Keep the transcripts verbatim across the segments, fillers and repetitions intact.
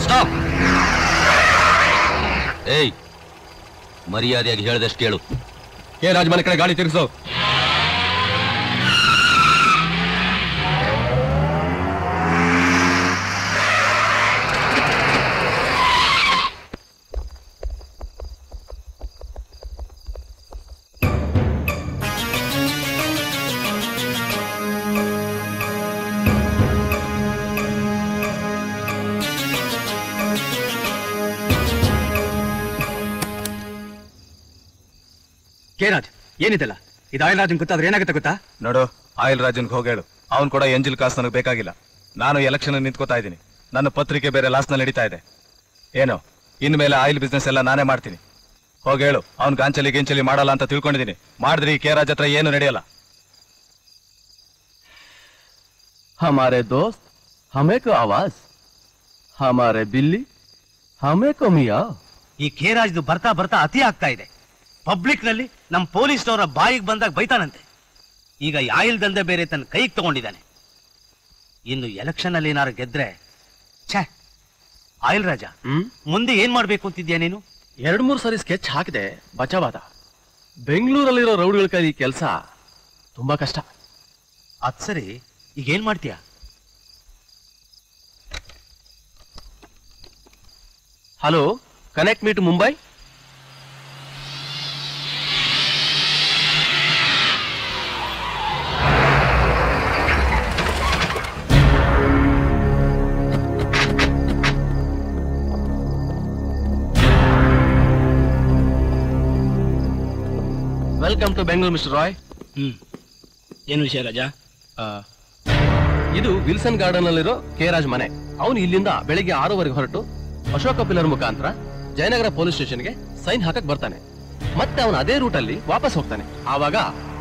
Stop. ಏಯ್, ಮರ್ಯಾದೆಯಾಗಿ ಹೇಳ್ದಷ್ಟು ಕೇಳು. ಏ ರಾಜ್, ಮನೆ ಕಡೆ ಗಾಡಿ ತಿರ್ಗಿಸೋ. ರಾಜ್, ಏನಿದೆಲ್ಲ ಇದು? ಆಯಿಲ್ ರಾಜನ್ ಗೊತ್ತಾದ್ರೆ ಏನಾಗುತ್ತೆ ಗೊತ್ತಾ? ನೋಡು, ಆಯಿಲ್ ರಾಜನ್ಗೆ ಹೋಗೇಳು. ಅವನು ಕೂಡ ಎಂಜಿಲ್ ಕಾಸು ನನಗೆ ಬೇಕಾಗಿಲ್ಲ. ನಾನು ಎಲೆಕ್ಷನ್ ನಿಂತ್ಕೋತಾ ಇದ್ದೀನಿ. ನನ್ನ ಪತ್ರಿಕೆ ಬೇರೆ ಲಾಸ್ನಲ್ಲಿ ನಡೀತಾ ಇದೆ. ಏನು ಇನ್ಮೇಲೆ ಆಯಿಲ್ ಬಿಸ್ನೆಸ್ ಎಲ್ಲ ನಾನೇ ಮಾಡ್ತೀನಿ. ಹೋಗೇಳು, ಅವ್ನು ಗಾಂಚಲಿ ಗಿಂಚಲಿ ಮಾಡಲ್ಲ ಅಂತ ತಿಳ್ಕೊಂಡಿದ್ದೀನಿ. ಮಾಡಿದ್ರಿ ಕೆ ರಾಜ್ ಹತ್ರ ಏನು ನಡೆಯಲ್ಲ. ಹಮಾರೆ ದೋಸ್ತ್ ಹಮೇ ಕೋ ಆವಾಜ್, ಹಮಾರೆ ಬಿಲ್ಲಿ ಹಮೇ ಕೋ ಮಿಯಾ. ಈ ಕೆ ರಾಜ್ದು ಬರ್ತಾ ಬರ್ತಾ ಅತಿ ಆಗ್ತಾ ಇದೆ. ಪಬ್ಲಿಕ್ ನಲ್ಲಿ ನಮ್ ಪೊಲೀಸ್ನವರ ಬಾಯಿಗೆ ಬಂದಾಗ ಬೈತಾನಂತೆ. ಈಗ ಆಯಿಲ್ ದಂಧೆ ಬೇರೆ ತನ್ನ ಕೈಗೆ ತಗೊಂಡಿದ್ದಾನೆ. ಇನ್ನು ಎಲೆಕ್ಷನ್ ಅಲ್ಲಿ ಏನಾರು ಗೆದ್ರೆ ಛೇ. ಆಯಿಲ್ ರಾಜ, ಮುಂದೆ ಏನ್ ಮಾಡ್ಬೇಕು ಅಂತಿದ್ಯಾ ನೀನು? ಎರಡ್ ಮೂರು ಸರಿ ಸ್ಕೆಚ್ ಹಾಕಿದೆ, ಬಚಾವಾದ. ಬೆಂಗಳೂರಲ್ಲಿರೋ ರೌಡಿಗಳ ಕೈ ಕೆಲಸ ತುಂಬಾ ಕಷ್ಟ. ಅದ್ ಸರಿ, ಈಗ ಏನ್ ಮಾಡ್ತೀಯ? Hello, connect me to Mumbai. Welcome to Bengaluru mister Roy. ಹ್ಮ್ ಏನು ವಿಷಯ ರಾಜಾ? ಇದು ವಿಲ್ಸನ್ ಗಾರ್ಡನ್ ಅಲ್ಲಿರೋ ಕೆ ರಾಜ್ ಮನೆ. ಅವನು ಇಲ್ಲಿಂದ ಬೆಳಿಗ್ಗೆ ಆರೂವರೆಗೆ ಹೊರಟು ಅಶೋಕ ಪಿಲ್ಲರ್ ಮುಖಾಂತರ ಜಯನಗರ ಪೊಲೀಸ್ ಸ್ಟೇಷನ್ಗೆ ಸೈನ್ ಹಾಕಕ್ ಬರ್ತಾನೆ. ಮತ್ತೆ ಅವನು ಅದೇ ರೂಟ್ ಅಲ್ಲಿ ವಾಪಸ್ ಹೋಗ್ತಾನೆ. ಆವಾಗ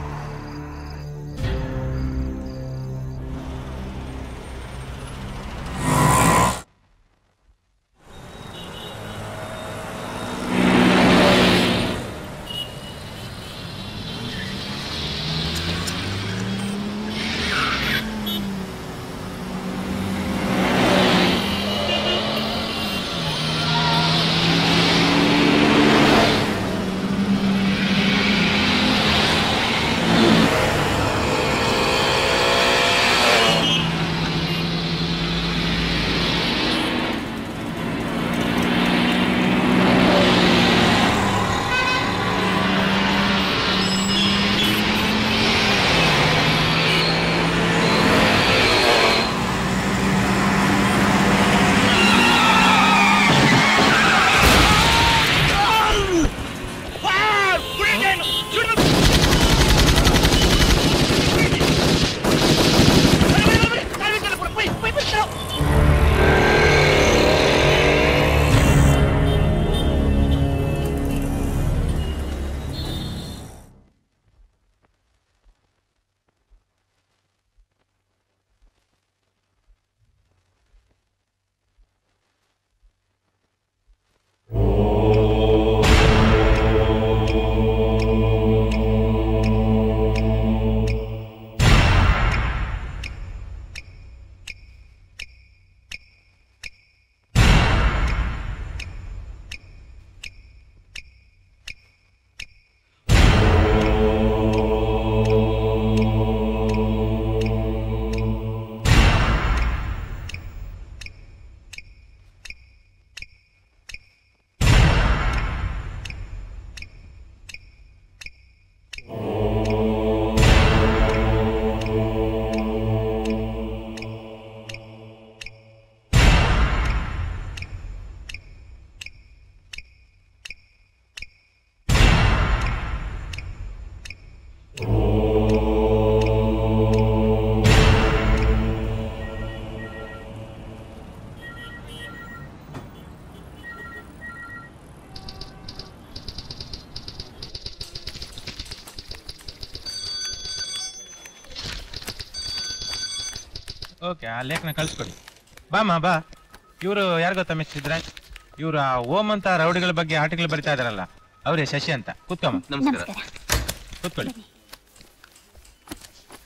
ಓಕೆ, ಆ ಲೇಖನ ಕಳ್ಸ್ಕೊಡಿ. ಬಾಮ್ಮ ಬಾ. ಇವರು ಯಾರು ಗೊತ್ತಾ ಮಿಸ್ ಸಿದ್ರಾಜ್? ಇವ್ರು ಆ ಓಮ್ ಅಂತ ರೌಡಿಗಳ ಬಗ್ಗೆ ಆರ್ಟಿಕಲ್ ಬರಿತಾ ಇದಾರಲ್ಲ, ಅವರೇ ಶಶಿ ಅಂತ. ಕೂತ್ಕೊಮ್ಮ. ನಮಸ್ಕಾರ. ಕೂತ್ಕೊಳ್ಳಿ.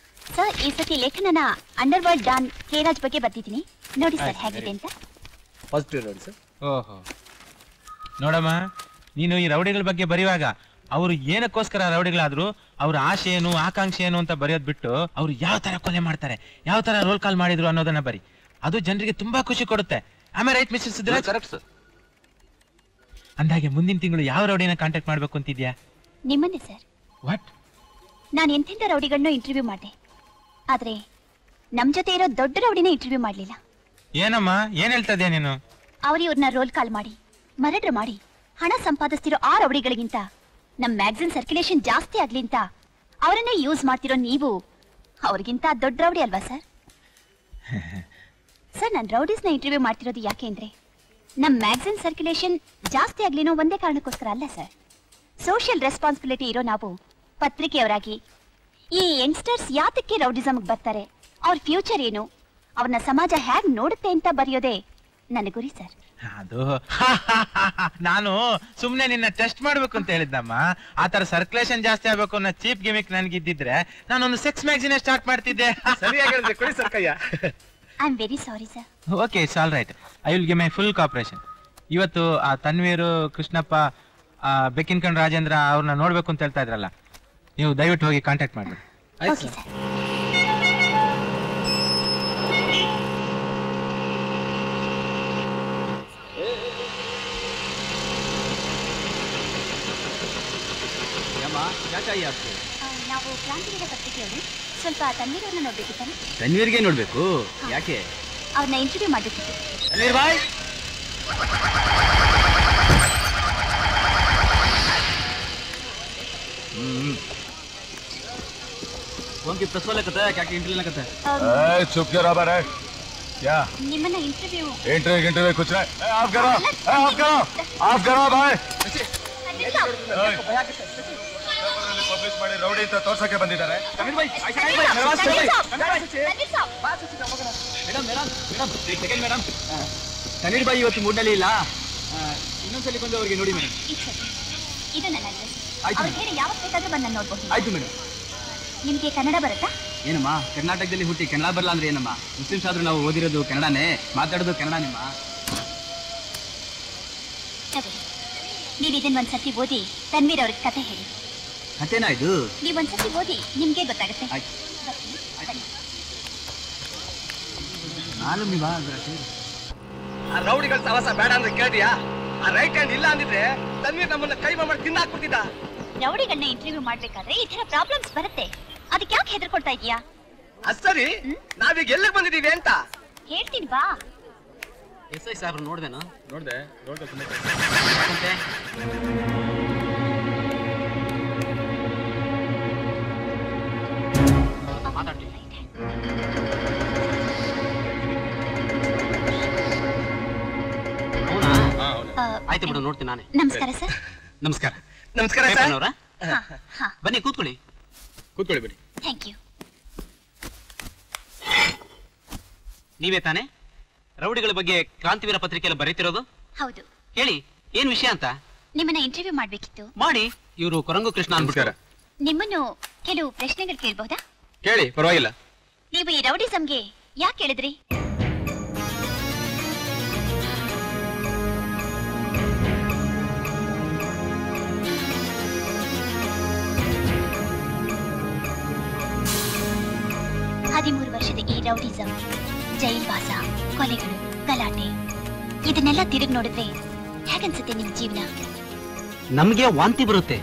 ಸರ್, ಈ ಸತಿ ಲೇಖನನ underworld don K Raj ಬಗ್ಗೆ ಬರ್ತಿದ್ದೀನಿ. ನೋಡಿ ಸರ್ ಹೇಗಿದೆ ಅಂತ. ಪಾಸಿಟಿವ್ ನೋಡಿ ಸರ್. ಓಹೋ ನೋಡಮ್ಮ, ನೀನು ಈ ರೌಡಿಗಳ ಬಗ್ಗೆ ಬರೆಯುವಾಗ ಅವರು ಏನಕ್ಕೋಸ್ಕರ ರೌಡಿಗಳಾದ್ರು ಅವ್ರ ಆಶೆ ಏನು ಆಕಾಂಕ್ಷೆ ಏನು ಅಂತ ಬರೆಯೋದ್ ಬಿಟ್ಟು ಅವ್ರು ಯಾವ ತರ ಕೊಲೆ ಮಾಡ್ತಾರೆ, ಯಾವ ತರ ರೋಲ್ ಕಾಲ್ ಮಾಡಿದ್ರು ಅನ್ನೋದನ್ನ ಬರಿ. ಅದು ಜನರಿಗೆ ತುಂಬಾ ಖುಷಿ ಕೊಡುತ್ತೆ. ಆಮೇಲೆ right mister Siddaraj? Correct sir. ಅಂದಾಗೆ ಮುಂದಿನ ತಿಂಗಳು ಯಾವ ರೌಡಿನ ಕಾಂಟ್ಯಾಕ್ಟ್ ಮಾಡ್ಬೇಕು ಅಂತಿದ್ಯಾ? ನಿಮ್ಮನ್ನೇ ಸರ್. ವಾಟ್? ನಾನು ಎಂತೆಂಥ ರೌಡಿಗಳನ್ನೂ ಇಂಟರ್ವ್ಯೂ ಮಾಡಿದೆ, ಆದ್ರೆ ನಮ್ ಜೊತೆ ಇರೋ ದೊಡ್ಡ ರೌಡಿನ ಇಂಟರ್ವ್ಯೂ ಮಾಡ್ಲಿಲ್ಲ. ಏನಮ್ಮ ಏನ್ ಹೇಳ್ತಾ ಇದೀಯ ನೀನು? ಅವ್ರು ಇವ್ರನ್ನ ರೋಲ್ ಕಾಲ್ ಮಾಡಿ ಮರ್ಡರ್ ಮಾಡಿ ಹಣ ಸಂಪಾದಿಸ್ತಿರೋ ಆ ರೌಡಿಗಳಿಗಿಂತ ನಮ್ ಮ್ಯಾಗಝಿನ್ ಸರ್ಕ್ಯುಲೇಷನ್ ಜಾಸ್ತಿ ಆಗ್ಲಿ ಅಂತ ಅವರನ್ನೇ ಯೂಸ್ ಮಾಡ್ತಿರೋ ನೀವು ಅವ್ರಿಗಿಂತ ದೊಡ್ಡ ರೌಡಿ ಅಲ್ವಾ ಸರ್? ಸರ್, ನಾನು ರೌಡೀಸ್ನ ಇಂಟರ್ವ್ಯೂ ಮಾಡ್ತಿರೋದು ಯಾಕೆ ಅಂದ್ರೆ ನಮ್ ಮ್ಯಾಗಝಿನ್ ಸರ್ಕ್ಯುಲೇಷನ್ ಜಾಸ್ತಿ ಆಗ್ಲಿನೋ ಒಂದೇ ಕಾರಣಕ್ಕೋಸ್ಕರ ಅಲ್ಲ ಸರ್. ಸೋಷಿಯಲ್ ರೆಸ್ಪಾನ್ಸಿಬಿಲಿಟಿ ಇರೋ ನಾವು ಪತ್ರಿಕೆಯವರಾಗಿ ಈ ಯಂಗ್ಸ್ಟರ್ಸ್ ಯಾತಕ್ಕೆ ರೌಡಿಸಮ್ಗೆ ಬರ್ತಾರೆ, ಅವ್ರ ಫ್ಯೂಚರ್ ಏನು, ಅವ್ರನ್ನ ಸಮಾಜ ಹೇಗ್ ನೋಡುತ್ತೆ ಅಂತ ಬರೆಯೋದೇ ನನ್ನ ಗುರಿ ಸರ್. ಅದು ನಾನು ಸುಮ್ನೆ ನಿನ್ನ ಟೆಸ್ಟ್ ಮಾಡ್ಬೇಕು ಅಂತ ಹೇಳಿದ್ದಮ್ಮ. ಆತರ ಸರ್ಕ್ಯುಲೇಷನ್ ಜಾಸ್ತಿ ಆಗ್ಬೇಕು ಅನ್ನೋ ಚೀಪ್ ಗಿಮಿಕ್ ನನ್ಗಿದ್ದಿದ್ರೆ ನಾನೊಂದು ಸೆಕ್ಸ್ ಮ್ಯಾಗಝಿನ್ ಸ್ಟಾರ್ಟ್ ಮಾಡ್ತಿದ್ದೆ. ಸರಿಯಾಗಿ ಕೊಡಿ ಸರ್ ಕೈಯ. I am very sorry sir. Okay, it's all right. I will give my full cooperation. ಇವತ್ತು ಆ ತನ್ವೀರು, ಕೃಷ್ಣಪ್ಪ, ಬೆಕ್ಕಿನ್ಕಂಡ್ ರಾಜೇಂದ್ರ ಅವ್ರನ್ನ ನೋಡ್ಬೇಕು ಅಂತ ಹೇಳ್ತಾ ಇದ್ರಲ್ಲ, ನೀವು ದಯವಿಟ್ಟು ಹೋಗಿ ಕಾಂಟ್ಯಾಕ್ಟ್ ಮಾಡಿ. Okay sir. ನಾವು ಕ್ರಾಂತಿವೀರ ಪತ್ರಿಕೆಯವರು ಸ್ವಲ್ಪ ತನ್ವೀರವ್ರನ್ನ ನೋಡ್ಬೇಕಿತ್ತಾನೆ. ತನ್ವೀರ್ಗೆ ನೋಡ್ಬೇಕು? ಯಾಕೆ? ಅವ್ರನ್ನ ಇಂಟರ್ವ್ಯೂ ಮಾಡಬೇಕಿತ್ತು. ತನ್ವೀರ್ ಬಾಯ್. ಹ್ಮ್ ಒಂಕಿ ಪ್ರಸವಲ ಕತೆ ಯಾಕೆ ಇಂಟರ್ವ್ಯೂ ನ ಕತೆ? ए चुप करो बरे क्या ನಿಮ್ಮನ್ನ ಇಂಟರ್ವ್ಯೂ इंटरव्यू इंटरव्यू कुछ नहीं ए आप करो ए आप करो आप करो भाई ಪಬ್ಲಿಷ್ ಮಾಡಿ ರೌಡಿ ಅಂತ ತೋರ್ಸಕ್ಕೆ ಬಂದಿದ್ದಾರೆ. Tanveer bhai madam madam madam second madam Tanveer bhai ಇವತ್ತು ಮೂಡ್ನಲ್ಲಿ ಇಲ್ಲ, ಇನ್ನೊಂದ್ಸಲಿ ಬಂದು ಅವ್ರಿಗೆ ನೋಡಿ ಮೇಡಮ್. ಇದು ನನ್ನ ಅಡ್ರೆಸ್. ಅವ್ರು ಹೇಳಿ ಯಾವತ್ತು ಬೇಕಾದ್ರೂ ಬಂದು ನಾನು ನೋಡ್ಬೋದು. ಆಯ್ತು ಮೇಡಮ್. ನಿಮ್ಗೆ ಕನ್ನಡ ಬರುತ್ತಾ? ಏನಮ್ಮ ಕರ್ನಾಟಕದಲ್ಲಿ ಹುಟ್ಟಿ ಕನ್ನಡ ಬರಲ್ಲ ಅಂದ್ರೆ ಏನಮ್ಮ? ಮುಸ್ಲಿಮ್ಸ್ ಆದ್ರೂ ನಾವು ಓದಿರೋದು ಕನ್ನಡನೇ, ಮಾತಾಡೋದು ಕನ್ನಡನೇಮ್ಮ. ನೀವು ಇದನ್ನ ಒಂದ್ಸತಿ ಓದಿ ತನ್ವೀರ್ ಅವ್ರಿಗೆ ಕತೆ ಹೇಳಿ. ಕತೆನಾ ಇದು? ನೀವು ಒಂದ್ಸತಿ ಓದಿ ನಿಮ್ಗೆ ಗೊತ್ತಾಗುತ್ತೆ. ನಾನು ನೀವಾ ಆ ರೌಡಿಗಳ ಸವಾಸ ಬೇಡ ಅಂದ್ರೆ ಕೇಳಿದ್ಯಾ? ಆ ರೈಟ್ ಹ್ಯಾಂಡ್ ಇಲ್ಲ ಅಂದಿದ್ರೆ ತನ್ವೀರ್ ನಮ್ಮನ್ನ ಕೈ ಮಾಡಿ ತಿನ್ನಾಕ್ಬಿಡ್ತಿದ್ದ. ರೌಡಿಗಳನ್ನ ಇಂಟರ್ವ್ಯೂ ಮಾಡ್ಬೇಕಾದ್ರೆ ಈ ತರ ಪ್ರಾಬ್ಲಮ್ಸ್ ಬರುತ್ತೆ, ಅದಕ್ಕೆ ಯಾಕೆ ಹೆದರ್ಕೊಳ್ತಾ ಇದೀಯಾ? ಅದ್ ಸರಿ, ನಾವೀಗ ಎಲ್ಲಿಗೆ ಬಂದಿದೀವಿ ಅಂತ ಹೇಳ್ತೀನಿ ಬಾ. ಎಸ್ ಐ ಸಾಹೇಬ್ರು ನೋಡ್ದೇನಾ? ನೋಡ್ದೆ ನೋಡ್ಬೇಕು. ಮಾತಾಡ್ತೀನಿ. ಆಯ್ತು ಬಿಡು, ನೋಡ್ತೀನಿ ನಾನೇ. ನಮಸ್ಕಾರ ಸರ್. ನಮಸ್ಕಾರ. ನಮಸ್ಕಾರ ಸರ್. ಬನ್ನಿ ಕೂತ್ಕೊಳ್ಳಿ. ಕೂತ್ಕೊಳ್ಳಿ ಬನ್ನಿ. Thank you. ನೀವೇ ತಾನೇ ರೌಡಿಗಳ ಬಗ್ಗೆ ಕ್ರಾಂತಿವೀರ ಪತ್ರಿಕೆಯಲ್ಲಿ ಬರೀತಿರೋದು? ಹೌದು. ಹೇಳಿ ಏನ್ ವಿಷಯ ಅಂತ. ನಿಮ್ಮನ್ನ ಇಂಟರ್ವ್ಯೂ ಮಾಡ್ಬೇಕಿತ್ತು. ಮಾಡಿ. ಇವರು ಕೊರಂಗು ಕೃಷ್ಣ ಅನ್ಬಿಟ್ಟಾರ. ನಿಮ್ಮನ್ನು ಕೆಲವು ಪ್ರಶ್ನೆಗಳು ಕೇಳಬಹುದಾ? ಕೇಳಿ, ಪರವಾಗಿಲ್ಲ. ನೀವು ಈ ರೌಡಿಸಮ್ಗೆ ಯಾಕೆ ಹೇಳಿದ್ರಿ? ಹದಿಮೂರು ವರ್ಷದ ಈ ರೌಡಿಸಮ್, ಜೈಲ್ ವಾಸ, ಕೊಲೆಗಳು, ಗಲಾಟೆ, ಇದನ್ನೆಲ್ಲ ತಿರುಗಿ ನೋಡಿದ್ರೆ ಹೇಗನ್ಸುತ್ತೆ ನಿಮ್ ಜೀವನ? ನಮ್ಗೆ ವಾಂತಿ ಬರುತ್ತೆ.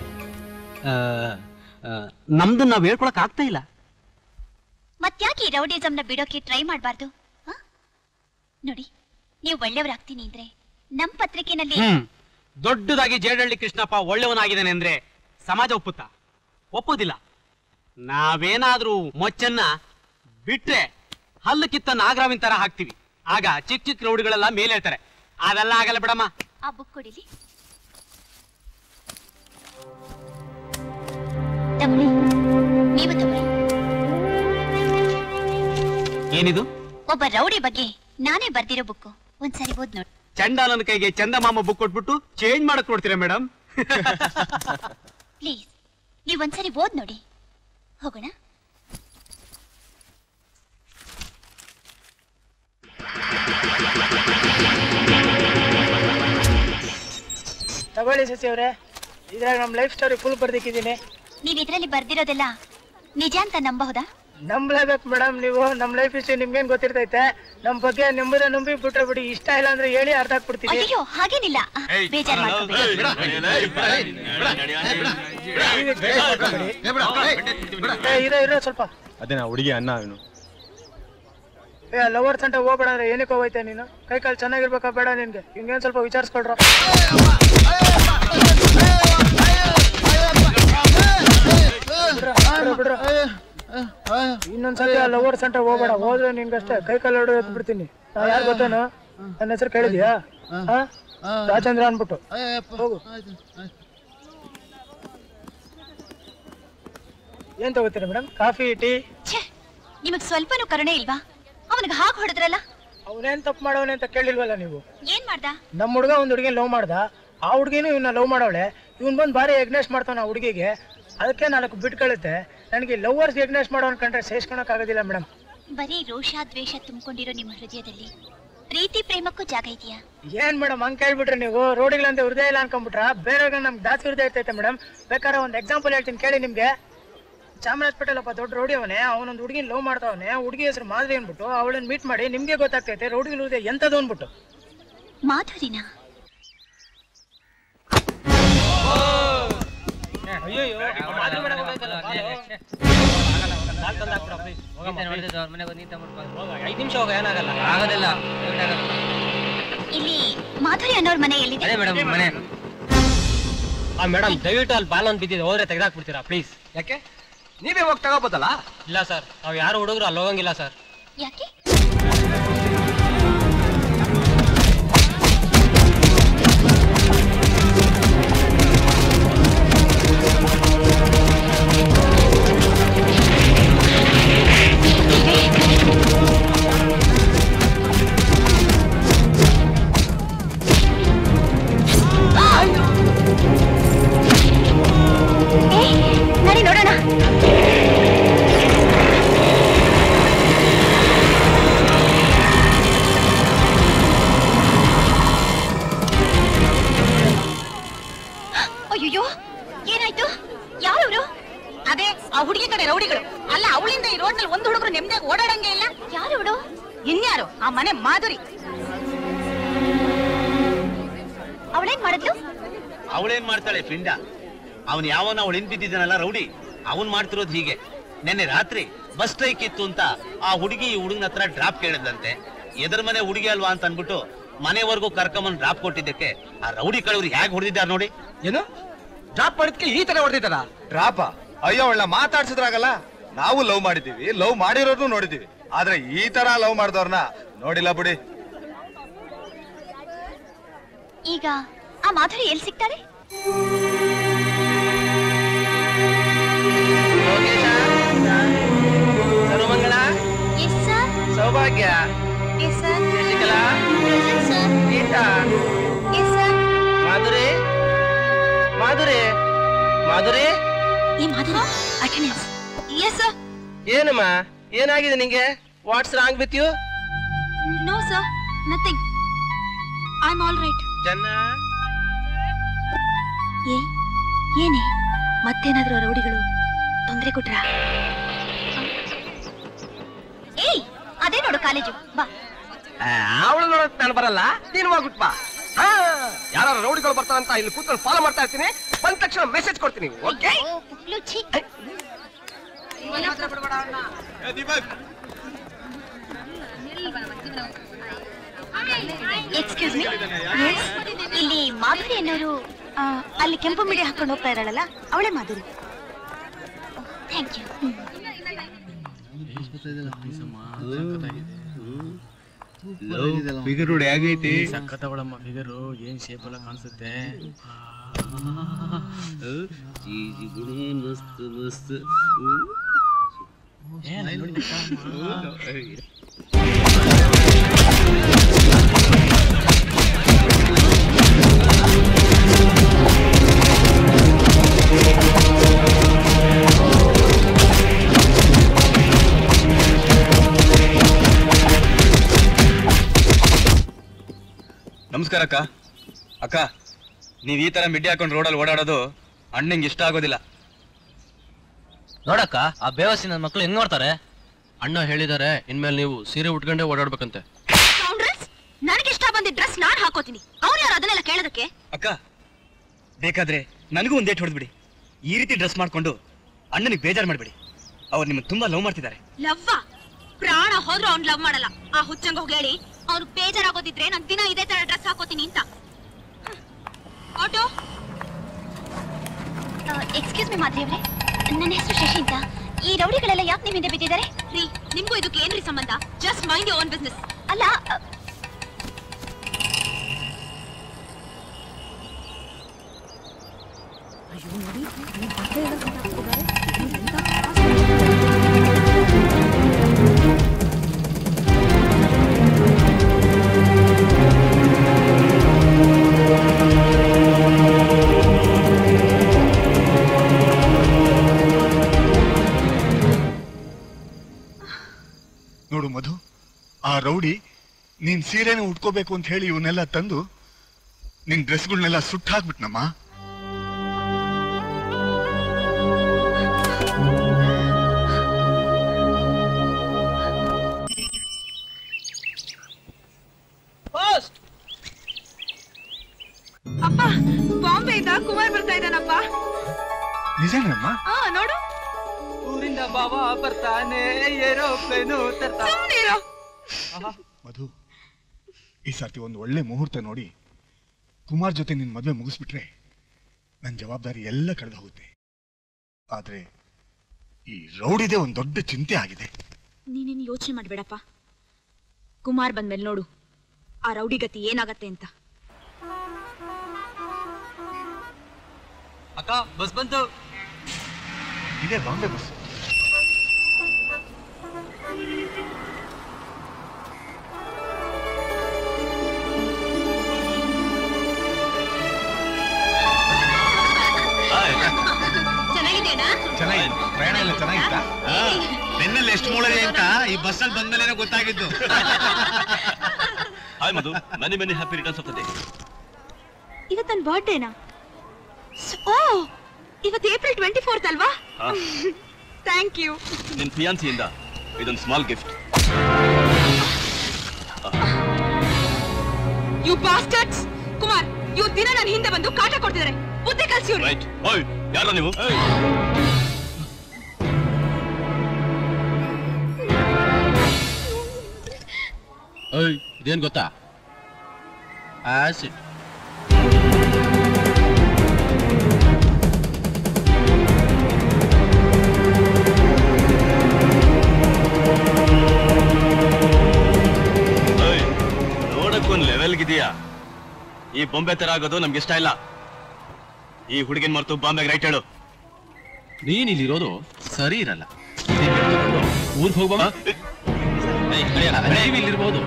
ನಮ್ದು ನಾವ್ ಹೇಳ್ಕೊಳಕ್ ಆಗ್ತಾ ಇಲ್ಲ. ಮತ್ತ್ಯಾಕೆ ಈ ರೌಡಿಸಮ್ನ ಬಿಡೋಕೆ ಟ್ರೈ ಮಾಡಬಾರ್ದು? ನೋಡಿ, ನೀವು ಒಳ್ಳೆಯವರಾಗ್ತೀನಿ ಅಂದ್ರೆ ನಮ್ ಪತ್ರಿಕೆನಲ್ಲಿ ದೊಡ್ಡದಾಗಿ ಜೇಡಳ್ಳಿ ಕೃಷ್ಣಪ್ಪ ಒಳ್ಳೆಯವನಾಗಿದ್ದಾನೆ ಅಂದ್ರೆ ಸಮಾಜ ಒಪ್ಪುತ್ತಾ? ಒಪ್ಪುದಿಲ್ಲ. ನಾವೇನಾದ್ರೂ ಮೊಚ್ಚನ್ನ ಬಿಟ್ರೆ ಹಲ್ಲು ಕಿತ್ತ ನಾಗರಾವಿನ ತರ ಹಾಕ್ತಿವಿ, ಆಗ ಚಿಕ್ಕ ಚಿಕ್ಕ ರೌಡಿಗಳೆಲ್ಲ ಮೇಲೆ ಹೇಳ್ತಾರೆ. ಅದೆಲ್ಲ ಆಗಲ್ಲ ಬಿಡಮ್ಮ. ಆ ಬುಕ್ ಕೊಡಿಲಿ. ತಗೊಳ್ಳಿ, ನೀವು ತಗೊಳ್ಳಿ. ಏನಿದು? ಒಬ್ಬ ರೌಡಿ ಬಗ್ಗೆ ನಾನೇ ಬರ್ದಿರೋ ಬುಕ್ಕು. ಒಂದ್ಸರಿ ಓದ್ ನೋಡಿ. ಚಂಡಾಲನ ಕೈಗೆ ಚಂದಮಾಮ ಬುಕ್ ಕೊಟ್ಬಿಟ್ಟು ಚೇಂಜ್ ಮಾಡಕ್ ನೋಡ್ತೀರಾ ಮೇಡಮ್? ಪ್ಲೀಸ್, ನೀವು ಒಂದ್ಸರಿ ಓದ್ ನೋಡಿ. ಹೋಗೋಣ. ತಗೊಳ್ಳಿ ಶಶಿ ಅವರೇ, ಇದ್ರಾಗ ನಮ್ಮ ಲೈಫ್ ಸ್ಟೋರಿ ಫುಲ್ ಬರ್ದಿಕ್ಕಿದ್ದೀನಿ. ನೀವ್ ಇದ್ರಲ್ಲಿ ಬರ್ದಿರೋದೆಲ್ಲ ನಿಜ ಅಂತ ನಂಬಹುದಾ? ನಂಬಲೇಬೇಕು ಮೇಡಮ್. ನೀವು ನಮ್ಮ ಲೈಫ್ ಹಿಸ್ಟ್ರಿ ನಿಮ್ಗೇನ್ ಗೊತ್ತಿರ್ತೈತೆ, ನಮ್ ಬಗ್ಗೆ ನಂಬುದ ನಂಬಿ ಬಿಟ್ರೆ ಬಿಡಿ, ಇಷ್ಟ ಇಲ್ಲ ಅಂದ್ರೆ ಹೇಳಿ ಅರ್ಥ ಆಗ್ಬಿಡ್ತೀನಿ. ಅಯ್ಯೋ ಹಾಗೇನಿಲ್ಲ, ಬೇಜಾರ್ ಮಾಡ್ಕೋಬೇಡಿ. ಇರೋ ಇರೋ ಸ್ವಲ್ಪ. ಅದೇ ನಾ ಹುಡುಗಿ ಅನ್ನ ಅವನು. ಏ ಲವರ್ಸ್ ಅಂತ ಹೋಗ್ಬೇಡ ಅಂದ್ರೆ ಏನಕ್ಕೆ ಹೋಗೈತೆ ನೀನು? ಕೈ ಕಾಲು ಚೆನ್ನಾಗಿರ್ಬೇಕಾ ಬೇಡ ನಿನ್ಗೆ? ಹಿಂಗೇನ್ ಸ್ವಲ್ಪ ವಿಚಾರಿಸ್ಕೊಳ್ರ. ಬಿಡ್ರ ಇನ್ನೊಂದ್ಸತಿ ಆ ಲವರ್ಸ್ ಅಂತ ಹೋಗ್ಬೇಡ, ಹೋದ್ರೆ ನಿನ್ಗಷ್ಟೇ ಕೈ ಕಾಲು ಹೊಡೆದು ಎದ್ದು ಬಿಡ್ತೀನಿ. ನಾ ಯಾರು ಗೊತ್ತೇನು? ನನ್ನ ಹೆಸರು ಕೇಳಿದ್ಯಾ? ರಾಜೇಂದ್ರ ಅನ್ಬಿಟ್ಟು. ಹೋಗು. ಏನ್ ತಗೋತೀರಾ ಮೇಡಮ್? Coffee, tea? ನಿಮಗ್ ಸ್ವಲ್ಪನೂ ಕರುಣೆ ಇಲ್ವಾ? ಅವನಿಗೆ ಹಾಗೆ ಹೊಡೆದ್ರಲ್ಲ. ಅವನೇನ್ ತಪ್ಪು ಮಾಡವನೆ ಅಂತ ಕೇಳಿಲ್ವಲ್ಲ ನೀವು? ಏನ್ ಮಾಡ್ದ? ನಮ್ಮ ಹುಡುಗ ಒಂದ್ ಹುಡುಗಿ ಲವ್ ಮಾಡ್ದ, ಆ ಹುಡುಗಿನೂ ಇವನ್ನ ಲವ್ ಮಾಡವಳೆ. ಇವನ್ ಬಂದ್ ಬಾರಿ ಎಗ್ನೆಸ್ಟ್ ಮಾಡ್ತಾನ ಆ ಹುಡುಗಿಗೆ, ಅದಕ್ಕೆ ನಾಲ್ಕು ಬಿಟ್ ಕಳುತ್ತೆ. ನನಗೆ ಲವರ್ಸ್ ಎಗ್ನೆಸ್ಟ್ ಮಾಡೋನ್ ಕಂಡ್ರೆ ಸೇರ್ಸ್ಕೊಳಕ್ ಆಗೋದಿಲ್ಲ ಮೇಡಮ್. ಬರೀ ರೋಷ ದ್ವೇಷ ತುಂಬಿಕೊಂಡಿರೋ ನಿಮ್ಮ ಹೃದಯದಲ್ಲಿ ಪ್ರೀತಿ ಪ್ರೇಮಕ್ಕೂ ಜಾಗ ಇದೆಯಾ? ಏನ್ ಮೇಡಮ್ ಹಂಗ್ ಕೇಳ್ಬಿಟ್ರೆ ನೀವು? ರೋಡಿಗಳಂತೆ ಹೃದಯ ಇಲ್ಲ ಅನ್ಕೊಂಡ್ಬಿಟ್ರ? ಬೇರೆ ನಮ್ಗೆ ಜಾಸ್ತಿ ಹೃದಯ ಇರ್ತೈತೆ ಮೇಡಮ್. ಬೇಕಾದ್ರೆ ಒಂದ್ ಎಕ್ಸಾಂಪಲ್ ಹೇಳ್ತೀನಿ ಕೇಳಿ ನಿಮ್ಗೆ. ಚಾಮರಾಜಪೇಟೆ ಒಬ್ಬ ದೊಡ್ಡ ರೋಡಿ ಅವನೇ, ಅವನೊಂದು ಹುಡುಗಿನ ಲವ್ ಮಾಡ್ತಾವನೆ. ಹುಡುಗಿ ಹೆಸರು ಮಾಧುರಿ ಅಂದ್ಬಿಟ್ಟು, ಅವಳನ್ನ ಮೀಟ್ ಮಾಡಿ ನಿಮ್ಗೆ ಗೊತ್ತಾಗ್ತೈತೆ ರೋಡಿ ಹೃದಯ ಎಂತದ್ದು ಅಂದ್ಬಿಟ್ಟು. ಮಾಧುರಿನಾ? ಇಲ್ಲಿ ಮಾಧುರಿ ಅನ್ನೋರ್ ಮನೆ ಎಲ್ಲಿದೆ? ಮೇಡಮ್ ದಯವಿಟ್ಟು ಅಲ್ಲಿ ಬಾಲ್ ಒಂದು ಬಿದ್ದಿದೆ, ಹೋದ್ರೆ ತೆಗೆದಾಕ್ಬಿಡ್ತೀರಾ ಪ್ಲೀಸ್? ಯಾಕೆ ನೀವೇ ಹೋಗಿ ತಗೋಬೋದಲ್ಲ? ಇಲ್ಲ ಸರ್, ನಾವ್ ಯಾರು ಹುಡುಗರು ಅಲ್ಲಿ ಹೋಗಂಗಿಲ್ಲ ಸರ್. ಯಾಕೆ? ನಡಿ ನೋಡೋಣ. ಅಯ್ಯೋ ಏನಾಯ್ತು? ಯಾರವರು? ಅದೇ ಆ ಹುಡುಗಿ ಕಡೆ ರೌಡಿಗಳು. ಅಲ್ಲ, ಅವಳಿಂದ ಈ ರೋಡ್ ನಲ್ಲಿ ಒಂದು ಹುಡುಗರು ನೆಮ್ಮದಿಯಾಗಿ ಓಡಾಡಂಗೆ ಇಲ್ಲ. ಯಾರವಳು? ಇನ್ಯಾರು? ಆ ಮನೆ ಮಾಧುರಿ. ಅವಳೇನ್ ಮಾಡಿದ್ಲು? ಅವಳೇನ್ ಮಾಡ್ತಾಳೆ ಪಿಂಡ? ಅವನ್ ಯಾವನ ಅವಳು ಹಿಂದ್ ಬಿದ್ದಿದ್ದಾನಲ್ಲ ರೌಡಿ, ಅವನ್ ಮಾಡ್ತಿರೋದು ಹೀಗೆ. ನೆನ್ನೆ ರಾತ್ರಿ ಬಸ್ ಸ್ಟ್ರೈಕ್ ಇತ್ತು ಅಂತ ಆ ಹುಡುಗಿ ಈ ಹುಡುಗನ ಹತ್ರ ಡ್ರಾಪ್ ಕೇಳಿದ್ಲಂತೆ. ಎದರ್ ಮನೆ ಹುಡುಗಿ ಅಲ್ವಾ ಅಂತ ಅನ್ಬಿಟ್ಟು ಮನೆವರೆಗೂ ಕರ್ಕೊಂಬಂದ್ ಡ್ರಾಪ್ ಕೊಟ್ಟಿದ್ದಕ್ಕೆ ಆ ರೌಡಿ ಕಳವ್ರು ಹೇಗೆ ಹೊಡೆದಿದ್ದಾರೆ ನೋಡಿ. ಏನು ಡ್ರಾಪ್ ಮಾಡಿದ್ಕೆ ಈ ತರ ಹೊಡೆದಿದ್ದಾರ? ಡ್ರಾಪ? ಅಯ್ಯೋ ಅವಳ ಮಾತಾಡ್ಸಿದ್ರಾಗಲ್ಲ. ನಾವು ಲವ್ ಮಾಡಿದೀವಿ, ಲವ್ ಮಾಡಿರೋರ್ನು ನೋಡಿದೀವಿ, ಆದ್ರೆ ಈ ತರ ಲವ್ ಮಾಡಿದವ್ರನ್ನ ನೋಡಿಲ್ಲ ಬಿಡಿ. ಈಗ ಆ ಮಾಧುರಿ ಎಲ್ಲಿ ಸಿಗ್ತಾರೆ? Sarvamangala, yes sir. Saubhagya, yes sir. Shashikala, present sir. Geeta, yes sir. Madhuri, Madhuri, Madhuri. ಈ ಮಾಧುರಿ ಅಟೆಂಡೆನ್ಸ್. Yes sir. ಏನಮ್ಮ ಏನಾಗಿದೆ ನಿಂಗೆ? What's wrong with you? No sir, nothing. I am all right. ಜನ್ನ, ಏ ಏನೇ ಮತ್ತೇನಾದ್ರೂ ರೌಡಿಗಳು ತೊಂದರೆ ಕೊಟ್ರ? ಏಯ್ ಅದೇ ನೋಡು ಕಾಲೇಜು, ಬಾ. ಅವಳು ನೋಡಕ್ ನಾನು ಬರಲ್ಲ, ನೀನು ಹೋಗ್ಬಿಟ್ ಬಾ. ಯಾರು ರೌಡಿಗಳು ಬರ್ತಾರಂತ ಇಲ್ಲಿ ಕೂತ್ಕೊಂಡು ಫಾಲೋ ಮಾಡ್ತಾ ಇರ್ತೀನಿ. ಬಂದ ತಕ್ಷಣ ಮೆಸೇಜ್ ಕೊಡ್ತೀನಿ. ಓಕೆ? Excuse me. ಇಲ್ಲಿ ಮಾಧುರಿ ಅನ್ನೋರು ಅಲ್ಲಿ ಕೆಂಪು ಮಿಡಿ ಹಾಕೊಂಡು ಹೋಗ್ತಾ ಇರಲ್ಲ, ಅವಳೇ ಮಾಧುರಿ. Thank you. ಫಿಗರ್ ಹೇಗೈತಿ? ಸಕ್ಕತ್ತವಳಮ್ಮ ಫಿಗರು, ಏನ್ ಶೇಪ್ ಎಲ್ಲ ಕಾಣಿಸುತ್ತೆ. ಮಸ್ತ್ ಮಸ್ತ್. ನಮಸ್ಕಾರ ಅಕ್ಕ. ಅಕ್ಕ ನೀವ್ ಈ ತರ ಮಿಡ್ಡಿ ಹಾಕೊಂಡು ರೋಡಲ್ಲಿ ಓಡಾಡೋದು ಅಣ್ಣಂಗೆ ಇಷ್ಟ ಆಗೋದಿಲ್ಲ. ನೋಡಕ್ಕ ಆ ಬೇವಸಿ ನನ್ನ ಮಕ್ಳು ಹೆಂಗ್ ನೋಡ್ತಾರೆ. ಅಣ್ಣ ಹೇಳಿದಾರೆ ಇನ್ಮೇಲೆ ನೀವು ಸೀರೆ ಉಟ್ಕೊಂಡೇ ಓಡಾಡ್ಬೇಕಂತೆ. ನನಗೆ ಇಷ್ಟ ಬಂದಿದ್ದ ಡ್ರೆಸ್ ನಾನ್ ಹಾಕೋತೀನಿ, ಅವ್ರು ಯಾರು ಅದನ್ನೆಲ್ಲ ಕೇಳೋದಕ್ಕೆ? ಅಕ್ಕ ಬೇಕಾದ್ರೆ ನನಗೂ ಒಂದ್ ಡೇಟ್ ಹೊಡೆದ್ಬಿಡಿ. ಈ ರೀತಿ ಡ್ರೆಸ್ ಮಾಡ್ಕೊಂಡು ಅಣ್ಣನಿಗೆ ಬೇಜಾರು ಮಾಡ್ಬಿಡಿ. ಅವ್ರು ನಿಮ್ಮನ್ನ ತುಂಬಾ ಲವ್ ಮಾಡ್ತಿದ್ದಾರೆ. ಲವ್ವಾ? ಪ್ರಾಣ ಹೋದ್ರು ಅವ್ನ್ ಲವ್ ಮಾಡಲ್ಲ. ಆ ಹುಚ್ಚಂಗ ಹೋಗಿ ಹೇಳಿ ಅವ್ರು ಬೇಜಾರಾಗೋದಿದ್ರೆ ನಾನ್ ದಿನ ಇದೇ ತರ ಡ್ರೆಸ್ ಹಾಕೋತೀನಿ ಅಂತ. ಆಟೋ. ಎಕ್ಸ್ಕ್ಯೂಸ್ ಮಿ ಮಾದ್ರಿ ಅವ್ರೆ, ನನ್ನ ಹೆಸರು ಶಶಿ ಅಂತ. ಈ ರೌಡಿಗಳೆಲ್ಲ ಯಾಕೆ ನಿಮ್ ಹಿಂದೆ ಬಿದ್ದಿದ್ದಾರೆ? ರೀ, ನಿಮ್ಗೂ ಇದಕ್ಕೆ ಏನ್ರಿ ಸಂಬಂಧ? Just mind your own business. ಅಲ್ಲ, ನೋಡು ಮಧು, ಆ ರೌಡಿ ನೀನ್ ಸೀರೆನ ಉಟ್ಕೋಬೇಕು ಅಂತ ಹೇಳಿ ಇವನ್ನೆಲ್ಲ ತಂದು ನಿನ್ ಡ್ರೆಸ್ಗಳನ್ನೆಲ್ಲ ಸುಟ್ಟು ಹಾಕ್ಬಿಟ್ನಮ್ಮ. ಅಪ್ಪ, ಬಾಂಬೆಯಿಂದ ಕುಮಾರ್ ಬರ್ತಾ ಇದ್ದಾನಪ್ಪ. ನಿಜನಮ್ಮ? ಹಾ, ನೋಡು. ಊರಿಂದ ಬಾವ ಬರ್ತಾನೆ, ಏರೋಪ್ಲೇನು ತರ್ತಾನೆ. ಮಧು, ಈ ಸರ್ತಿ ಒಂದು ಒಳ್ಳೆ ಮುಹೂರ್ತ ನೋಡಿ ಕುಮಾರ್ ಜೊತೆ ನಿನ್ ಮದ್ವೆ ಮುಗಿಸ್ಬಿಟ್ರೆ ನನ್ನ ಜವಾಬ್ದಾರಿ ಎಲ್ಲ ಕಳೆದು ಹೋಗುತ್ತೆ. ಆದ್ರೆ ಈ ರೌಡಿದೆ ಒಂದ್ ದೊಡ್ಡ ಚಿಂತೆ ಆಗಿದೆ. ನೀನೇನು ಯೋಚನೆ ಮಾಡ್ಬೇಡಪ್ಪ. ಕುಮಾರ್ ಬಂದ್ಮೇಲೆ ನೋಡು ಆ ರೌಡಿ ಗತಿ ಏನಾಗತ್ತೆ ಅಂತ. ಅಕ್ಕ, ಬಸ್ ಬಂತು. ಇದೇ ಬಾಂಬೆ ಬಸ್. ಚೆನ್ನಾಗಿದೆನಾ? ಚೆನ್ನಾಗಿದೆ. ಪ್ರಯಾಣ ಎಲ್ಲ ಚೆನ್ನಾಗಿತ್ತಾ? ಬೆನ್ನಲ್ಲಿ ಎಷ್ಟು ಮೂಳಿದೆ ಅಂತ ಈ ಬಸ್ಸಲ್ಲಿ ಬಂದ್ಮೇಲೆ ಗೊತ್ತಾಗಿದ್ದು. Hi Madhu, many many happy returns of the day. ಇವತ್ತು ನನ್ನ ಬರ್ತ್ಡೇನಾ? ಓ, ಇವತ್ತು ಏಪ್ರಿಲ್ ಟ್ವೆಂಟಿ ಫೋರ್ತ್ ಅಲ್ವಾ? Thank you. ನಿನ್ ಫಿಯಾನ್ಸಿಯಿಂದ ಇದೊಂದು small gift. You bastards! Kumar, ಇವ್ರು ದಿನ ನನ್ನ ಹಿಂದೆ ಬಂದು ಕಾಟ ಕೊಡ್ತಿದ್ದಾರೆ. ಬುದ್ಧಿ ಕಲ್ಸಿ ಇವ್ರು. ರೈಟ್. ಓಯ್, ಯಾರೋ ನೀವು? ಓಯ್, ಇದೇನ್ ಗೊತ್ತಾ? ಆಸಿಡ್. ನೋಡಕ್ಕೊಂದ್ ಲೆವೆಲ್ಗಿದೆಯಾ? ಈ ಬೊಂಬೆ ತರ ಆಗೋದು ನಮ್ಗೆ ಇಷ್ಟ ಇಲ್ಲ. ಈ ಹುಡುಗಿನ ಮರ್ತು ಬಾಂಬೆಗೆ ರೈಟ್ ಹೇಳು. ನೀನ್ ಇಲ್ಲಿರೋದು ಸರಿ ಇರಲ್ಲ. ಊರ್ಗ್ ಹೋಗ್ಬಾ. ಇಲ್ಲಿರ್ಬೋದು.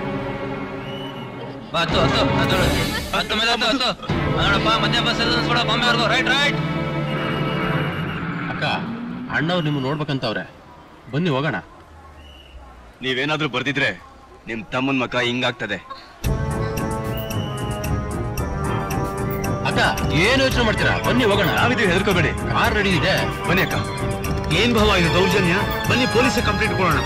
ಅಕ್ಕ, ಅಣ್ಣವ್ರು ನಿಮ್ ನೋಡ್ಬೇಕಂತವ್ರೆ. ಬನ್ನಿ ಹೋಗೋಣ. ನೀವೇನಾದ್ರೂ ಬರ್ದಿದ್ರೆ ನಿಮ್ ತಮ್ಮನ್ ಮಕ ಹಿಂಗಾಗ್ತದೆ. ಅಕ್ಕ, ಏನ್ ಯೋಚನೆ ಮಾಡ್ತೀರಾ? ಬನ್ನಿ ಹೋಗೋಣ. ನಾವಿದೀವಿ, ಹೆದರ್ಕೋಬೇಡಿ. ಕಾರ್ ರೆಡಿ ಇದೆ. ಬನ್ನಿ ಅಕ್ಕ. ಏನ್ ಭಾವ ಇದು ದೌರ್ಜನ್ಯ? ಬನ್ನಿ ಪೊಲೀಸ್ ಕಂಪ್ಲೇಂಟ್ ಕೊಡೋಣ.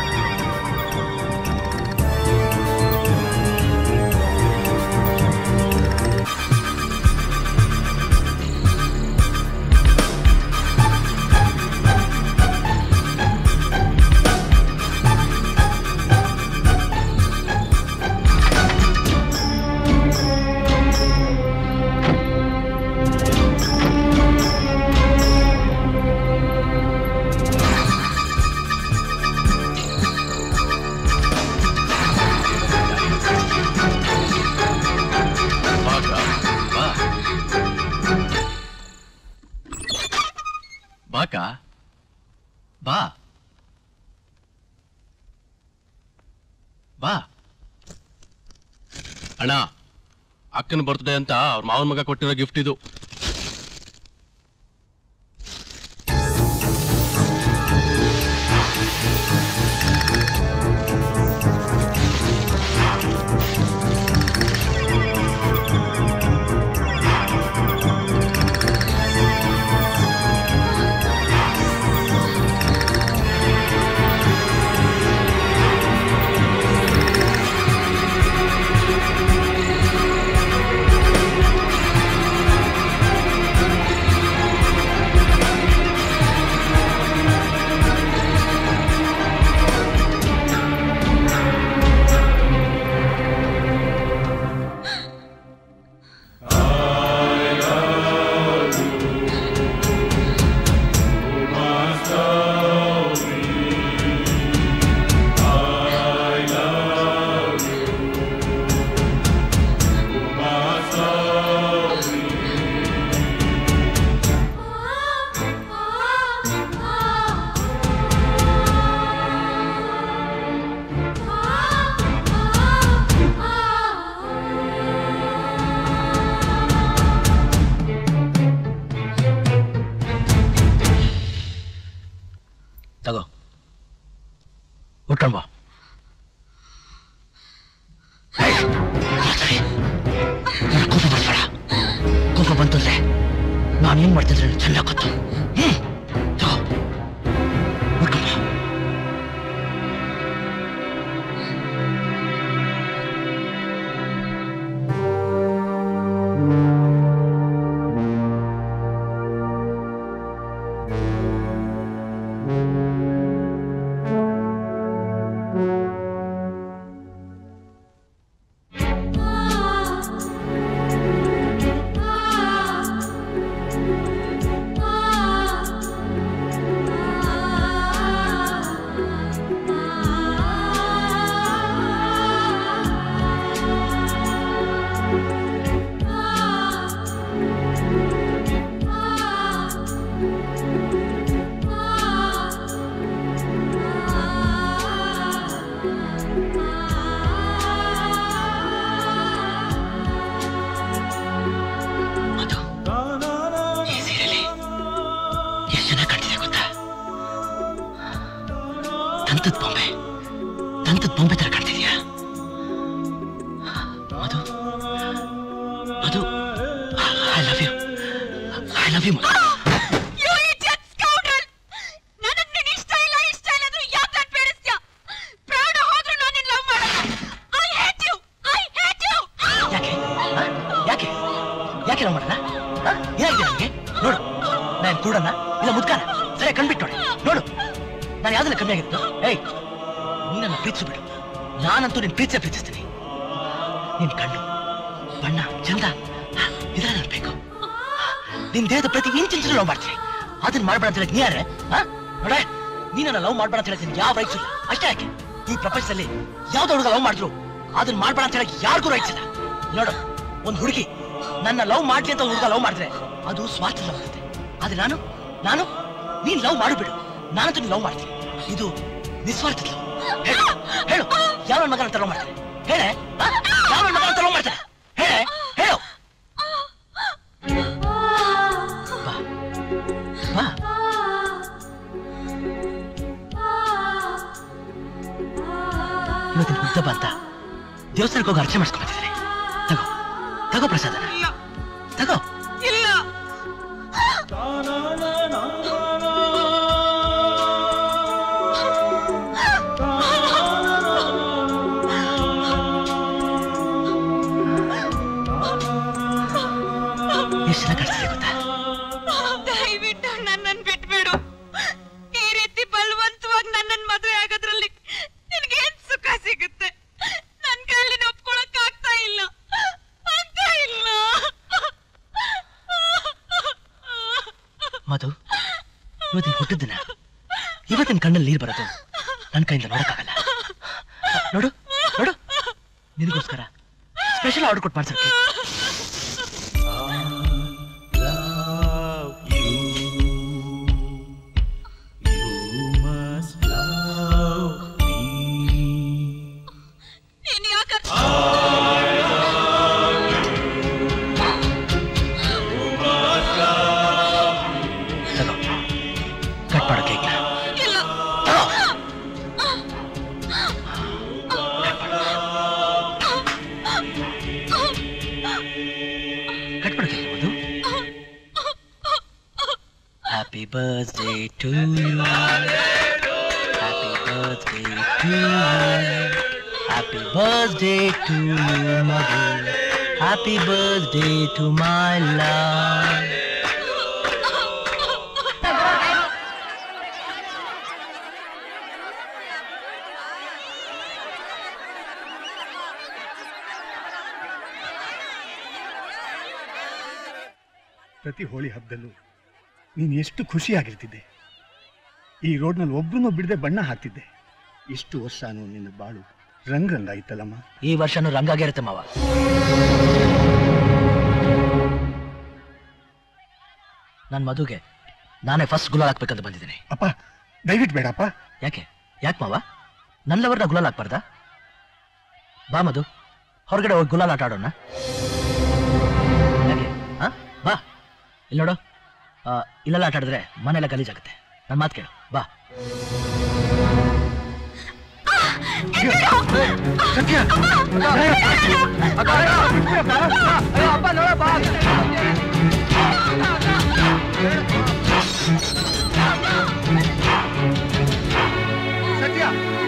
ಬಾಕ ಬಾ ಬಾ. ಅಣ್ಣ, ಅಕ್ಕನ ಬರ್ತ್ಡೇ ಅಂತ ಅವ್ರ ಮಾವನ ಮಗ ಕೊಟ್ಟಿರೋ ಗಿಫ್ಟ್ ಇದು. ಹುಡ್ಕೊಂಡ್ ಬಾ. ಕೋಪ ಬರ್ಬೇಡ. ಕೋಪ ಬಂತಂದ್ರೆ ನಾನು ಏನ್ ಮಾಡ್ತಿದ್ರೆ ಚೆನ್ನಾಗಿ ಗೊತ್ತು. ಹ್ಮ್ ಹುಡ್ಕೊಂಡ್ ಬಾ. ನೀನನ್ನ ಲವ್ ಮಾಡ್ಬೇಡ ಅಂತ ಹೇಳ್ತೀನಿ, ಯಾವ ರೈಟ್ಸ್ ಇಲ್ಲ. ಅಷ್ಟೇ ಯಾಕೆ ಈ ಪ್ರಪಂಚದಲ್ಲಿ ಯಾವ್ದು ಹುಡುಗ ಲವ್ ಮಾಡಿದ್ರು ಅದನ್ನ ಮಾಡ್ಬೇಡ ಅಂತ ಹೇಳಕ್ ಯಾರಿಗೂ ರೈಟ್ಸ್ ಇಲ್ಲ. ನೋಡು, ಒಂದ್ ಹುಡುಗಿ ನನ್ನ ಲವ್ ಮಾಡ್ಲಿ ಅಂತ ಹುಡುಗ ಲವ್ ಮಾಡಿದ್ರೆ ಅದು ಸ್ವಾರ್ಥ ಲವ್ ಆಗುತ್ತೆ. ಆದ್ರೆ ನಾನು ನಾನು ನೀನ್ ಲವ್ ಮಾಡಿಬಿಡು, ನಾನಂತೂ ನೀನ್ ಲವ್ ಮಾಡ್ತೀನಿ. ಇದು ನಿಸ್ವಾರ್ಥ ಲವ್. ಹೇಳು ಹೇಳು ಯಾವ ಮಗನ ಅಂತ ಲವ್ ಮಾಡ್ತಾರೆ? ಹೇಳೆ ಯಾವ ಮಗನ ಅಂತ ಲವ್ ಮಾಡ್ತಾರೆ? ಹೇಳೆ ಹೇಳು. ಬಾ ಬಾ. ಇವತ್ತಿನ ಹುಟ್ಟಬ್ಬ ಅಂತ ದೇವಸ್ಥಾನಕ್ಕೆ ಹೋಗಿ ಅರ್ಚನೆ ಮಾಡಿಸ್ಕೊಂಡ್ಬಂದಿದ್ದಾರೆ. ತಗೋ ತಗೋ ಪ್ರಸಾದನ ತಗೋ. ಇಲ್ಲ ಎಷ್ಟು ಚೆನ್ನಾಗಿ ಕಾಣಿಸ್ತಿದೆ ಗೊತ್ತಾ? ದಯವಿಟ್ಟು ನನ್ನನ್ನು ಬಿಟ್ಬಿಡು. ಈ ರೀತಿ ಬಲವಂತವಾಗಿ ನನ್ನನ್ನು ಮದುವೆ ಆಗೋದ್ರಲ್ಲಿ ನಿನ್ಗೇನ್ ಸುಖ ಸಿಗುತ್ತೆ? ನನ್ ಕೈಲಿ ಒಪ್ಕೊಳಕ್ ಆಗ್ತಾ ಇಲ್ಲ ಅಂತ ಇಲ್ಲ. ಮಧು, ಇವತ್ತಿನ ಹುಟ್ಟಿದ ದಿನ, ಇವತ್ತಿನ ಕಣ್ಣಲ್ಲಿ ನೀರು ಬರೋದು ನನ್ನ ಕೈಯಿಂದ ನೋಡಕ್ಕಾಗಲ್ಲ. ನೋಡು ನೋಡು, ನಿನಗೋಸ್ಕರ ಸ್ಪೆಷಲ್ ಆರ್ಡರ್ ಕೊಟ್ಟು ಮಾಡ್ಸಕ್ಕೆ. Happy birthday to you. Happy birthday to you. Happy birthday to you, mother. Happy birthday to my love. ಪ್ರತಿ ಹೋಳಿ ಹಬ್ಬದಲ್ಲೂ ನೀನು ಎಷ್ಟು ಖುಷಿಯಾಗಿರ್ತಿದ್ದೆ. ಈ ರೋಡ್ನಲ್ಲಿ ಒಬ್ರನ್ನೂ ಬಿಡದೆ ಬಣ್ಣ ಹಾಕ್ತಿದ್ದೆ. ಇಷ್ಟು ವರ್ಷನೂ ನಿನ್ನ ಬಾಳು ರಂಗ್ ರಂಗಾಗಿತ್ತಲ್ಲಮ್ಮ. ಈ ವರ್ಷನೂ ರಂಗಾಗಿರುತ್ತೆ ಮಾವ. ನನ್ನ ಮದುಗೆ ನಾನೇ ಫಸ್ಟ್ ಗುಲಾಲ್ ಹಾಕ್ಬೇಕಂತ ಬಂದಿದ್ದೀನಿ. ಅಪ್ಪ ದಯವಿಟ್ಟು ಬೇಡಪ್ಪ. ಯಾಕೆ ಯಾಕೆ ಮಾವ? ನನ್ನವರನ್ನ ಗುಲಾಲ್ ಹಾಕ್ಬಾರ್ದಾ? ಬಾ ಮಧು, ಹೊರಗಡೆ ಹೋಗಿ ಗುಲಾಲ್ ಆಟ ಆಡೋಣ. ಯಾಕೆ? ಹಾ ಬಾ. ಇಲ್ಲಿ ನೋಡು, ಇಲ್ಲೆಲ್ಲ ಆಟ ಆಡಿದ್ರೆ ಮನೆಯೆಲ್ಲ ಗಲೀಜಾಗುತ್ತೆ. ನನ್ನ ಮಾತು ಕೇಳು, ಬಾ. ಸತ್ಯ ಅಪ್ಪ ನೋಡಪ್ಪ ಸತ್ಯ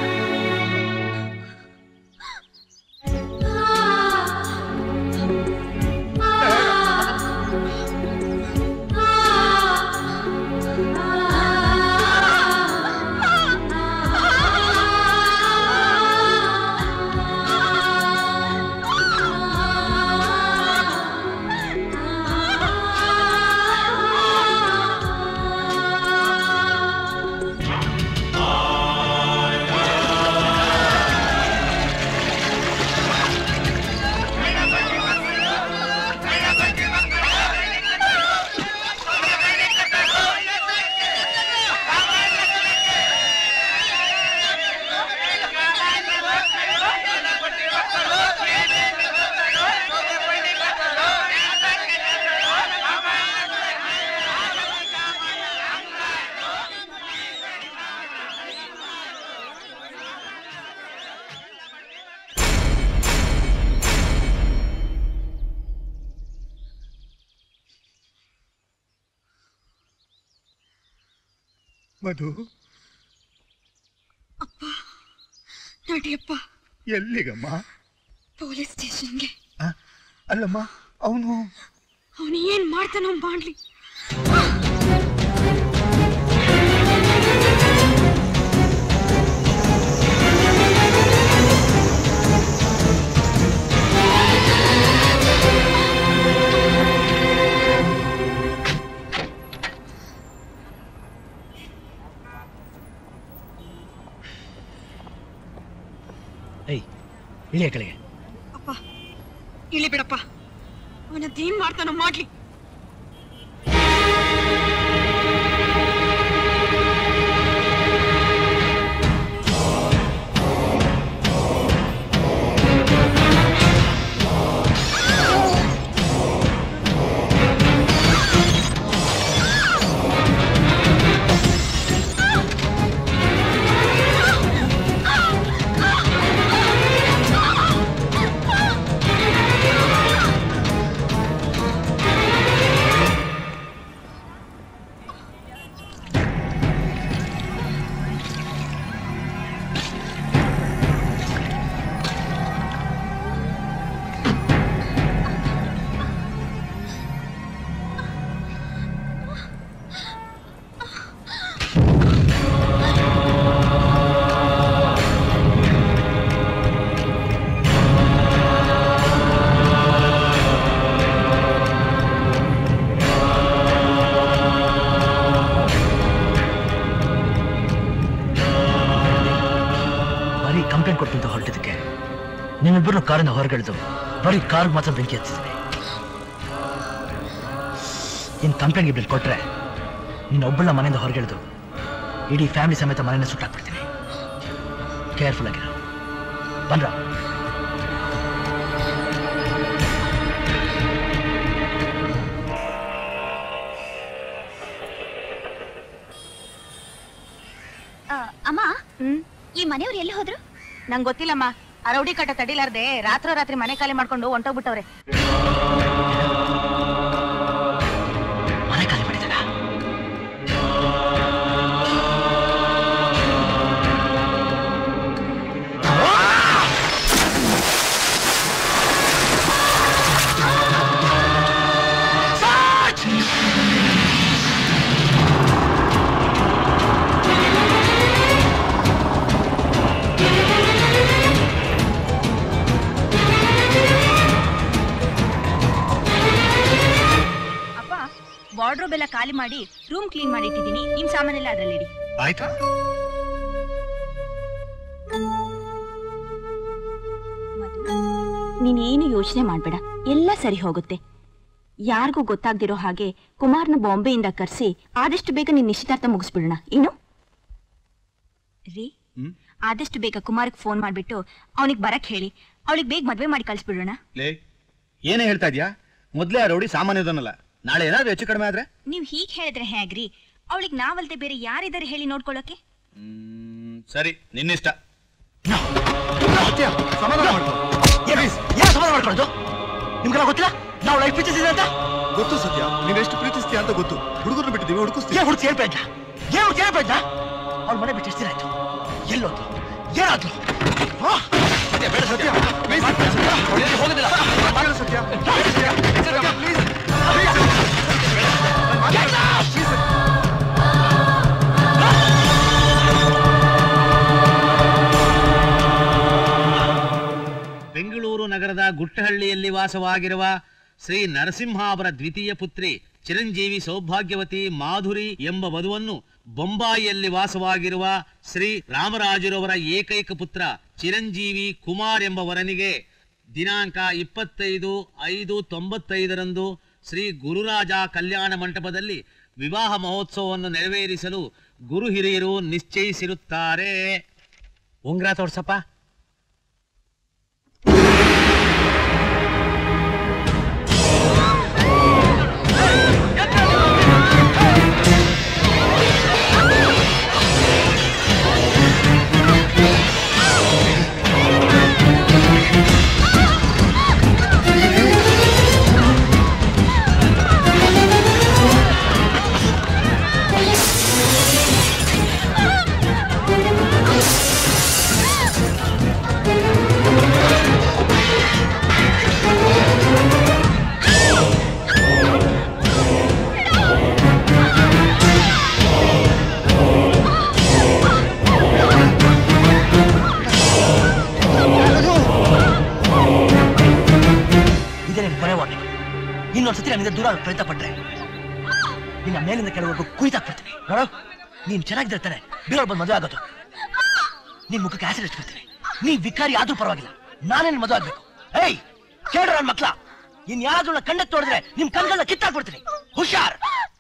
ಮಧು ಅಪ್ಪ ನಡಿಯಪ್ಪ. ಎಲ್ಲಿಗಮ್ಮ? ಪೊಲೀಸ್ ಸ್ಟೇಷನ್ಗೆ. ಅಲ್ಲಮ್ಮ ಅವನು ಅವನು ಏನ್ ಮಾಡ್ತಾನೋ ಮಾಡ್ಲಿ. ಇಳಿಯ ಕೆಳಗೆ. ಅಪ್ಪ ಇಳಿ ಬಿಡಪ್ಪ, ಅವನದ್ದೇನ್ ಮಾಡ್ತಾನೋ ಮಾಡ್ಲಿ. ನಿಮ್ಮಿಬ್ಬರನ್ನು ಕಾರಿನ ಹೊರಗೆಳೆದು ಬರೀ ಕಾರ್ಗೆ ಮಾತ್ರ ಬೆಂಕಿ ಹಚ್ಚಿದ್ದೀನಿ. ಇನ್ನು ಕಂಪ್ಲೇಂಟ್ ಬಿಲ್ ಕೊಟ್ರೆ ನಿನ್ನ ಒಬ್ಬಳ ಮನೆಯಿಂದ ಹೊರಗೆಳೆದು ಇಡೀ ಫ್ಯಾಮಿಲಿ ಸಮೇತ ಮನೆಯನ್ನು ಸುಟ್ಟಾಕ್ಬಿಡ್ತೀನಿ. ಕೇರ್ಫುಲ್ ಆಗಿರೋ ಬನ್ರ. ಅಮ್ಮ, ಈ ಮನೆಯವ್ರು ಎಲ್ಲಿ ಹೋದ್ರು? ನಂಗೆ ಗೊತ್ತಿಲ್ಲಮ್ಮ. ಆ ರೌಡಿ ಕಟ್ಟ ತಡಿಲಾರ್ದೆ ರಾತ್ರೋ ರಾತ್ರಿ ಮನೆ ಖಾಲಿ ಮಾಡ್ಕೊಂಡು ಹೊಂಟೋಗ್ಬಿಟ್ಟವ್ರೆ. ಮನೆ ಖಾಲಿ ಮಾಡಿದಾರ? ವಾರ್ಡ್ರೋಬ್ ಎಲ್ಲ ಖಾಲಿ ಮಾಡಿ ರೂಮ್ ಕ್ಲೀನ್ ಮಾಡಿ ಇಟ್ಟಿದ್ದೀನಿ. ನಿಮ್ ಸಾಮಾನೆಲ್ಲ ಅದ್ರಲ್ಲಿ ಇಡಿ. ಆಯ್ತಾ? ನೀನೇನು ಯೋಚನೆ ಮಾಡ್ಬೇಡ, ಎಲ್ಲ ಸರಿ ಹೋಗುತ್ತೆ. ಯಾರಿಗೂ ಗೊತ್ತಾಗ್ದಿರೋ ಹಾಗೆ ಕುಮಾರ್ನ ಬಾಂಬೆಯಿಂದ ಕರೆಸಿ ಆದಷ್ಟು ಬೇಗ ನಿನ್ ನಿಶ್ಚಿತಾರ್ಥ ಮುಗಿಸ್ಬಿಡೋಣ. ಏನು ರೀ, ಆದಷ್ಟು ಬೇಗ ಕುಮಾರ್ಗೆ ಫೋನ್ ಮಾಡ್ಬಿಟ್ಟು ಅವನಿಗೆ ಬರಕ್ ಹೇಳಿ ಅವಳಿಗೆ ಬೇಗ ಮದ್ವೆ ಮಾಡಿ ಕಳ್ಸ್ಬಿಡೋಣ. ಏನೇ ಹೇಳ್ತಾ ಇದ್ಯಾ? ಮೊದ್ಲೇ ಆ ರೌಡಿ ಸಾಮಾನ್ಯದನ್ನಲ್ಲ, ನಾಳೆ ಏನಾದ್ರೂ ಹೆಚ್ಚು ಕಡಿಮೆ ಆದ್ರೆ? ನೀವ್ ಹೀಗ್ ಹೇಳಿದ್ರೆ ಹೇಗ್ರಿ? ಅವಳಿಗೆ ನಾವಲ್ದೆ ಬೇರೆ ಯಾರಿದ್ದಾರೆ ಹೇಳಿ ನೋಡ್ಕೊಳ್ಳೋಕೆ? ಸರಿ, ನಿನ್ನಿಷ್ಟ. ಸತ್ಯ ಸಮಾಧಾನ ಮಾಡ್ಕೊ. ಏನು ಸಮಾಧಾನ ಮಾಡ್ಕೊಳ್ಳೋದು? ನಿಮ್ಗೆಲ್ಲ ಗೊತ್ತಿಲ್ಲ ನಾವು ಲೈಫ್ ಪ್ರೀತಿಸಿದ್ರೆ ಅಂತ? ಗೊತ್ತು ಸತ್ಯ, ನೀನ್ ಎಷ್ಟು ಪ್ರೀತಿಸ್ತೀಯ ಅಂತ ಗೊತ್ತು. ಹುಡುಗರು ಬಿಟ್ಟಿದ್ದೀವಿ, ಹುಡುಕಿಸ್ತೀವಿ. ಏನ್ ಹುಡುಕಿ ಏನ್ ಪ್ರಯತ್ನ ಏನ್ ಹುಡುಕಿ ಏನ್ ಪ್ರಯತ್ನ? ಅವ್ಳ ಮನೆ ಬಿಟ್ಟು ಎಷ್ಟು ದಿನ ಆಯ್ತು? ಎಲ್ಲೋದು ಏನಾದ್ರು? ಬೇಡ ಸತ್ಯ, ಪ್ಲೀಸ್ ಹೋಗೋದಿಲ್ಲ. ಸತ್ಯ ಬೆಂಗಳೂರು ನಗರದ ಗುಟ್ಟಹಳ್ಳಿಯಲ್ಲಿ ವಾಸವಾಗಿರುವ ಶ್ರೀ ನರಸಿಂಹ ಅವರ ದ್ವಿತೀಯ ಪುತ್ರಿ ಚಿರಂಜೀವಿ ಸೌಭಾಗ್ಯವತಿ ಮಾಧುರಿ ಎಂಬ ವಧುವನ್ನು ಬೊಂಬಾಯಿಯಲ್ಲಿ ವಾಸವಾಗಿರುವ ಶ್ರೀ ರಾಮರಾಜರವರ ಏಕೈಕ ಪುತ್ರ ಚಿರಂಜೀವಿ ಕುಮಾರ್ ಎಂಬ ವರನಿಗೆ ದಿನಾಂಕ ಇಪ್ಪತ್ತೈದು ಐದು ತೊಂಬತ್ತೈದರಂದು ಶ್ರೀ ಗುರುರಾಜ ಕಲ್ಯಾಣ ಮಂಟಪದಲ್ಲಿ ವಿವಾಹ ಮಹೋತ್ಸವವನ್ನು ನೆರವೇರಿಸಲು ಗುರು ಹಿರಿಯರು ನಿಶ್ಚಯಿಸಿರುತ್ತಾರೆ. ಉಂಗ್ರ ತೋರ್ಸಪ್ಪ. ಇನ್ನೊಂದ್ಸತಿ ನನಗೆ ದೂರ ಪ್ರಯತ್ನ ಪಟ್ರೆ ನಿನ್ನ ಮೇಲಿಂದ ಕೆಳವರೆಗೂ ಕುಯ್ತಾಕ್ಬಿಡ್ತೀನಿ. ನೋಡೋ, ನೀನ್ ಚೆನ್ನಾಗಿರ್ತಾನೆ ಬೇರೆ ಬಂದು ಮದುವೆ ಆಗೋದು. ನಿನ್ ಮುಖಕ್ಕೆ ಆಸಿಡ್ ಹಚ್ಬಿಡ್ತೀನಿ. ನೀ ವಿಕಾರಿ ಆದ್ರೂ ಪರವಾಗಿಲ್ಲ, ನಾನೇ ನಿನ್ ಮದುವೆ ಆಗ್ಬೇಕು. ಏಯ್ ಕೇಳ್ರ ನನ್ ಮಕ್ಳ, ಇನ್ ಯಾರಾದ್ರೂ ಕಂಡ ತೋಡಿದ್ರೆ ನಿಮ್ ಕಣ್ಗಳನ್ನ ಕಿತ್ತಾಕ್ಬಿಡ್ತೀನಿ. ಹುಷಾರ್.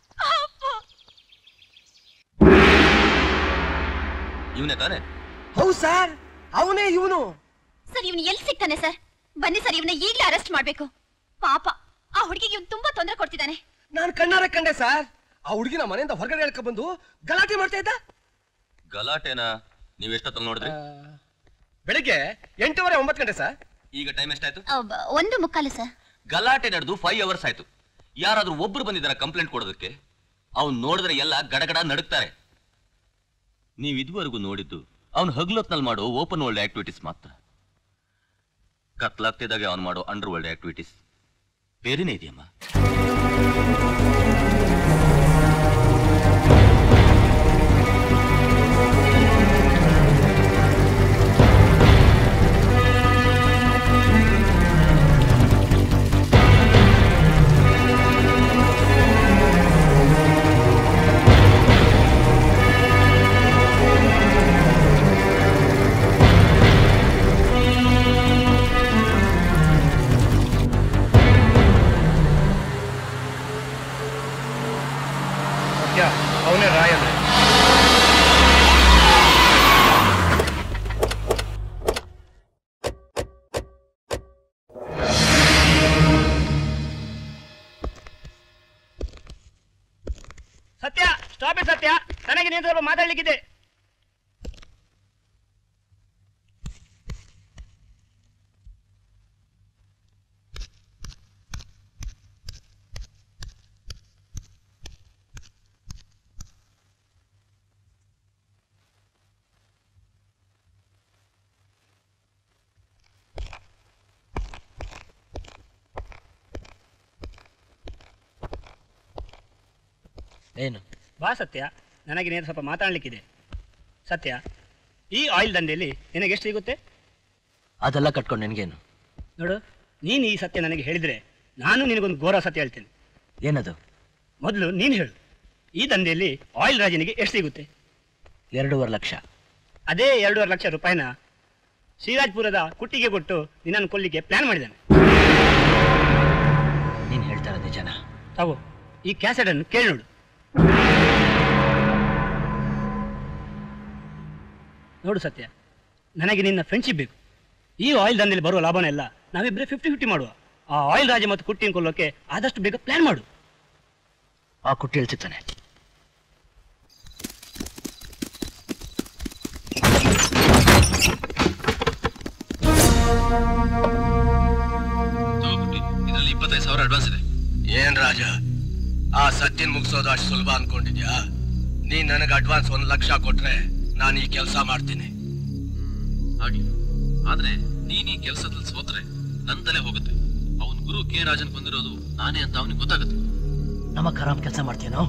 ಇವನೇ ತಾನೆ? ಹೌದು ಸರ್, ಅವನೇ ಇವನು. ಸರ್ ಇವನು ಎಲ್ಲಿ ಸಿಗ್ತಾನೆ ಸರ್? ಬನ್ನಿ ಸರ್, ಇವನ್ನ ಈಗಲೇ ಅರೆಸ್ಟ್ ಮಾಡ್ಬೇಕು. ಪಾಪ ಆ ಹುಡುಗಿಗೆ ಇವನು ತುಂಬಾ ತೊಂದರೆ ಕೊಡ್ತಿದ್ದಾನೆ. ನಾನು ಕಣ್ಣಾರೆ ಕಂಡೆ ಸರ್. ಆ ಹುಡುಗಿನ ಮನೆಯಿಂದ ಹೊರಗಡೆ ಹೇಳ್ಕೊಂಡ್ ಬಂದು ಗಲಾಟೆ ಮಾಡ್ತಾ ಇದ್ದ. ಗಲಾಟೆನಾ? ನೀವ್ ಎಷ್ಟೊತ್ತ ನೋಡಿದ್ರಿ? ಬೆಳಿಗ್ಗೆ ಎಂಟೂವರೆ ಒಂಬತ್ತು ಗಂಟೆ ಸರ್. ಈಗ ಟೈಮ್ ಎಷ್ಟಾಯ್ತು? ಒಂದು ಮುಕ್ಕಾಲು ಸರ್. ಗಲಾಟೆ ನಡೆದು ಫೈವ್ ಅವರ್ಸ್ ಆಯ್ತು. ಯಾರಾದ್ರೂ ಒಬ್ರು ಬಂದಿದ್ದಾರ ಕಂಪ್ಲೇಂಟ್ ಕೊಡೋದಕ್ಕೆ? ಅವ್ನು ನೋಡಿದ್ರೆ ಎಲ್ಲ ಗಡಗಡ ನಡುಕ್ತಾರೆ. ನೀವ್ ಇದುವರೆಗೂ ನೋಡಿದ್ದು ಅವ್ನು ಹಗಲೊತ್ನಲ್ಲಿ ಮಾಡೋ ಓಪನ್ ವರ್ಲ್ಡ್ ಆಕ್ಟಿವಿಟೀಸ್ ಮಾತ್ರ. ಕತ್ಲಾಗ್ತಿದ್ದಾಗೆ ಅವ್ನು ಮಾಡೋ ಅಂಡರ್ ವರ್ಲ್ಡ್ ಆಕ್ಟಿವಿಟೀಸ್ ಬೇರೆನೇ ಇದೆಯಮ್ಮ. ಅವನೇ ರಾಯ ಅಂದ್ರೆ. ಸತ್ಯ, ಸ್ಟಾಪ್ ಇಟ್ ಸತ್ಯ. ನನಗೆ ನೀನು ಸ್ವಲ್ಪ ಮಾತಾಡ್ಲಿಕ್ಕಿದೆ. ಏನು? ಬಾ ಸತ್ಯ, ನನಗೆ ನೀನು ಸ್ವಲ್ಪ ಮಾತಾಡ್ಲಿಕ್ಕಿದೆ. ಸತ್ಯ, ಈ ಆಯಿಲ್ ದಂಧೆಯಲ್ಲಿ ನಿನಗೆ ಎಷ್ಟು ಸಿಗುತ್ತೆ? ಅದೆಲ್ಲ ಕಟ್ಕೊಂಡು ನಿನಗೇನು? ನೋಡು, ನೀನು ಈ ಸತ್ಯ ನನಗೆ ಹೇಳಿದ್ರೆ ನಾನು ನಿನಗೊಂದು ಘೋರ ಸತ್ಯ ಹೇಳ್ತೇನೆ. ಏನದು? ಮೊದಲು ನೀನು ಹೇಳು, ಈ ದಂಧೆಯಲ್ಲಿ ಆಯಿಲ್ ರಾಜನಿಗೆ ಎಷ್ಟು ಸಿಗುತ್ತೆ? ಎರಡೂವರೆ ಲಕ್ಷ. ಅದೇ ಎರಡೂವರೆ ಲಕ್ಷ ರೂಪಾಯಿನ ಶ್ರೀರಾಜ್ಪುರದ ಕುಟ್ಟಿಗೆ ಕೊಟ್ಟು ನಿನ್ನನ್ನು ಕೊಲ್ಲಿಕ್ಕೆ ಪ್ಲಾನ್ ಮಾಡಿದ್ದಾನೆ. ನೀನು ಹೇಳ್ತಾ ಇರೋದು ನಿಜನಾ? ತಾವು ಈ ಕ್ಯಾಸೆಟ್ ಅನ್ನು ಕೇಳಿ ನೋಡು. ನೋಡು ಸತ್ಯ, ನನಗೆ ನಿನ್ನ ಫ್ರೆಂಡ್ಶಿಪ್ ಬೇಕು. ಈ ಆಯಿಲ್ ದಂಧೆಯಲ್ಲಿ ಬರುವ ಲಾಭನೆಲ್ಲ ನಾವಿಬ್ಬರೇ ಫಿಫ್ಟಿ ಫಿಫ್ಟಿ ಮಾಡುವ. ಆ ಆಯಿಲ್ ರಾಜ ಮತ್ತು ಕುಟ್ಟಿಯನ್ನು ಕೊಲ್ಲೋಕೆ ಆದಷ್ಟು ಬೇಗ ಪ್ಲಾನ್ ಮಾಡು. ಆ ಕುಟ್ಟಿ ಹೇಳ್ತಿದ್ದಾನೆ. ಇಪ್ಪತ್ತೈದು ಸಾವಿರ ಅಡ್ವಾನ್ಸ್ ಇದೆ. ಏನ್ ರಾಜ, ಆ ಸತ್ಯನ್ ಮುಗಿಸೋದು ಅಷ್ಟು ಸುಲಭ ಅನ್ಕೊಂಡಿದ್ಯಾ? ನೀನ್ ನನಗೆ ಅಡ್ವಾನ್ಸ್ ಒಂದ್ ಲಕ್ಷ ಕೊಟ್ರೆ ನಾನು ಈ ಕೆಲಸ ಮಾಡ್ತೀನಿ. ಹಾಗೆ ಆದ್ರೆ ನೀನ್ ಈ ಕೆಲಸದಲ್ಲಿ ಸೋತ್ರೆ ನನ್ ತಲೆ ಹೋಗುತ್ತೆ. ಅವನ್ ಗುರು ಕೆ ರಾಜನ್ ಬಂದಿರೋದು ನಾನೇ ಅಂತ ಅವನಿಗೆ ಗೊತ್ತಾಗುತ್ತೆ. ನಮ್ಮ ಆರಾಮ್ ಕೆಲಸ ಮಾಡ್ತೀನೋ?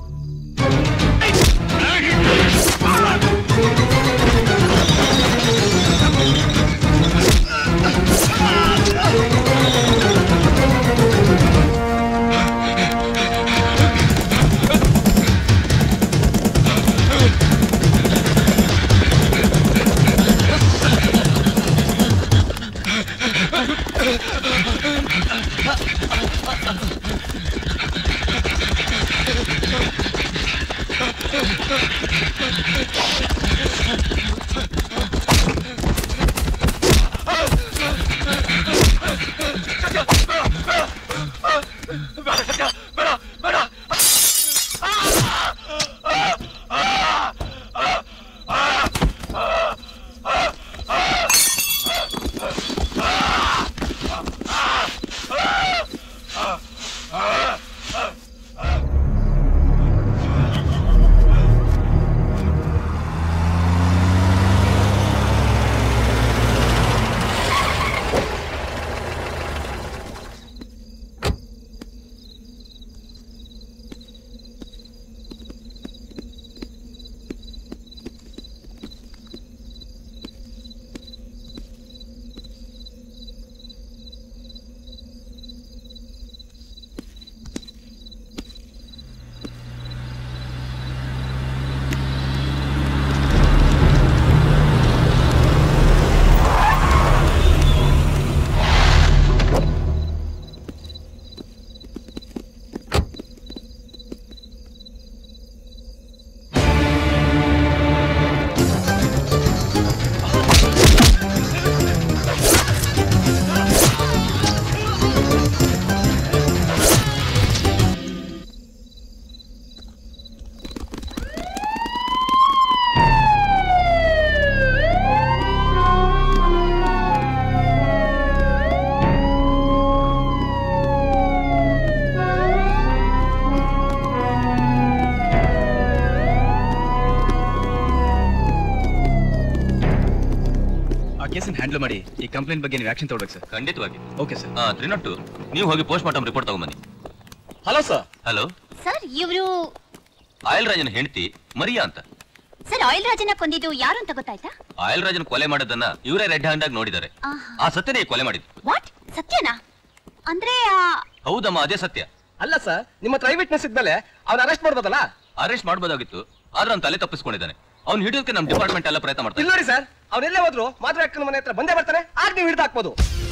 ಹ್ಯಾಂಡಲ್ ಮಾಡಿ ಈ ಕಂಪ್ಲೇಂಟ್ ಬಗ್ಗೆ ನೀವು ಆಕ್ಷನ್ ತಗೊಳ್ಬೇಕು ಸರ್. ಖಂಡಿತವಾಗಿ. Okay sir. Three not two ನೀವು ಹೋಗಿ ಪೋಸ್ಟ್ ಮಾರ್ಟಮ್ ರಿಪೋರ್ಟ್ ತಗೊಂಬನ್ನಿ. Hello sir. ಹಲೋ ಸರ್, ಇವರು ಆಯಿಲ್ ರಾಜನ ಹೆಂಡತಿ ಮರಿಯಾ ಅಂತ. ಸರ್, ಆಯಿಲ್ ರಾಜನ ಕೊಂದಿದ್ದು ಯಾರು ಅಂತ ಗೊತ್ತಾಯ್ತಾ? ಆಯಿಲ್ ರಾಜನ ಕೊಲೆ ಮಾಡೋದನ್ನ ಇವರೇ ರೆಡ್ ಹ್ಯಾಂಡ್ ಆಗಿ ನೋಡಿದ್ದಾರೆ. ಆ ಸತ್ಯನೇ ಕೊಲೆ ಮಾಡಿದ್ದು. ವಾಟ್? ಸತ್ಯನಾ? ಅಂದ್ರೆ ಹೌದಮ್ಮ, ಅದೇ ಸತ್ಯ. ಅಲ್ಲ ಸರ್, ನಿಮ್ಮ ಹತ್ರ ಐ ವಿಟ್ನೆಸ್ ಇದ್ಮೇಲೆ ಅವ್ನ ಅರೆಸ್ಟ್ ಮಾಡ್ಬೋದಲ್ಲ? ಅರೆಸ್ಟ್ ಮಾಡ್ಬೋದಾಗಿತ್ತು, ಆದ್ರೆ ಅವ್ನ ತಲೆ ತಪ್ಪಿಸ್ಕೊಂಡಿದ್ದಾನೆ. ಅವ್ನು ಹಿಡಿಯೋಕೆ ನಮ್ಮ ಡಿಪಾರ್ಟ್ಮೆಂಟ್ ಎಲ್ಲ ಪ್ರಯತ್ನ ಮಾಡ್ತಾರೆ. ಇಲ್ಲ ನೋಡಿ ಸರ್, ಅವನೆಲ್ಲೇ ಹೋದ್ರು ಮಾತ್ರ ಅಕ್ಕನ ಮನೆ ಹತ್ರ ಬಂದೇ ಬರ್ತಾನೆ. ಆಗ ನೀವು ಹಿಡಿದು ಹಾಕ್ಬೋದು.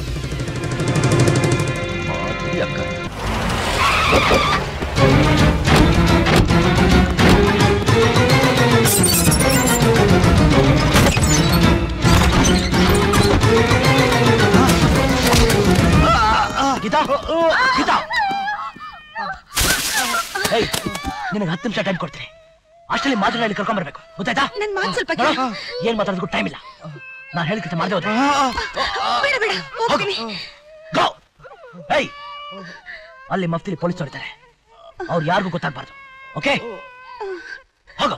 ಗೀತಾ, ಗೀತಾ, ನಿನಗೆ ಹತ್ತು ನಿಮಿಷ ಟೈಮ್ ಕೊಡ್ತೀನಿ. ಅಷ್ಟರಲ್ಲಿ ಮಾತುಗಳಲ್ಲಿ ಕರ್ಕೊಂಡ್ ಬರ್ಬೇಕು, ಗೊತ್ತಾಯ್ತಾ? ನನ್ ಮಾತು ಸ್ವಲ್ಪ ಏನ್ ಮಾತಾಡೋದಕ್ಕೂ ಟೈಮ್ ಇಲ್ಲ. ನಾನು ಹೇಳಿದ ಮಾಡದೆ ಹೋದ್ರೆ ಬೇಡ ಬೇಡ ಹೋಗ್ತೀನಿ. ಗೋ. ಏಯ್, ಅಲ್ಲಿ ಮಫ್ತಿಲಿ ಪೊಲೀಸ್ ಹೊಡಿತಾರೆ, ಅವ್ರು ಯಾರಿಗೂ ಗೊತ್ತಾಗ್ಬಾರ್ದು. ಓಕೆ, ಹೋಗೋ.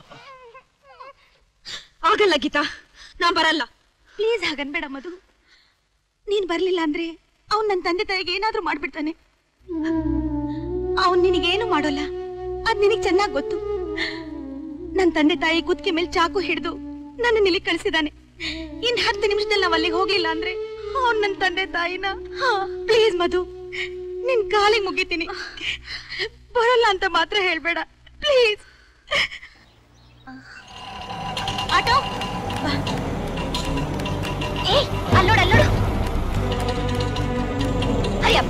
ಆಗಲ್ಲ ಗೀತಾ, ನಾ ಬರಲ್ಲ. ಪ್ಲೀಸ್ ಹಾಗನ್ಬೇಡ ಮಧು. ನೀನ್ ಬರ್ಲಿಲ್ಲ ಅಂದ್ರೆ ಅವ್ನ್ ನನ್ನ ತಂದೆ ತಾಯಿಗೆ ಏನಾದ್ರೂ ಮಾಡ್ಬಿಡ್ತಾನೆ. ಅವ್ನ್ ನಿನಗೇನು ಮಾಡೋಲ್ಲ, ಅದ್ ನಿನಗ್ ಚೆನ್ನಾಗ್ ಗೊತ್ತು. ನನ್ ತಂದೆ ತಾಯಿ ಕುತ್ತಿಗೆ ಮೇಲೆ ಚಾಕು ಹಿಡಿದು ನನ್ನ ಇಲ್ಲಿ ಕಳಿಸಿದಾನೆ. ಇನ್ ಹತ್ತು ನಿಮಿಷದಲ್ಲಿ ನಾವ್ ಅಲ್ಲಿಗೆ ಹೋಗ್ಲಿಲ್ಲ ಅಂದ್ರೆ ಅವ್ನ್ ನನ್ ತಂದೆ ತಾಯಿನ. ಪ್ಲೀಸ್ ಮಧು, ನಿನ್ ಕಾಲಿಗೆ ಮುಗಿತೀನಿ, ಬರಲ್ಲ ಅಂತ ಮಾತ್ರ ಹೇಳ್ಬೇಡ ಪ್ಲೀಸ್. ಆಟೋ, ಏ ಅಲ್ಲೋಡ ಅಲ್ಲೋಡು. ಅಯ್ಯಪ್ಪ,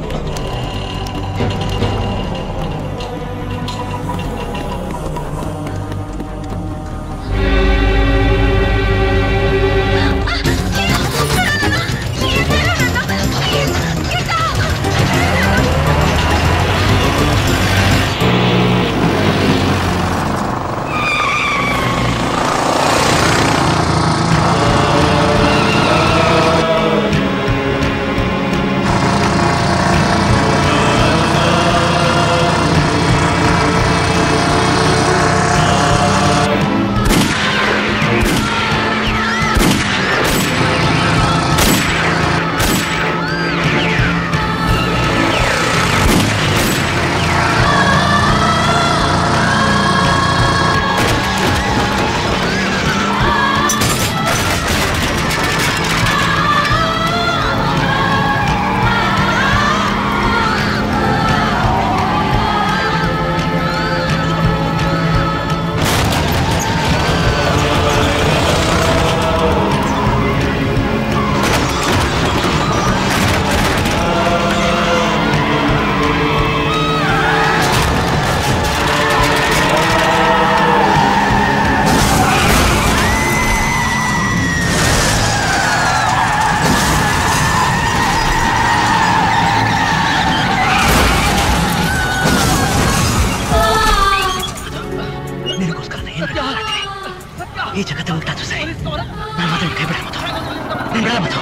ಈ ಜಗತ್ತು ಉಂಟಾದ್ರು ಸರಿ ನಾನು ಮಾತ್ರ ಕೈ ಬಿಡ ಮಾತು ನೀನ್ ಬಿಡಲ್ಲ ಮಾತು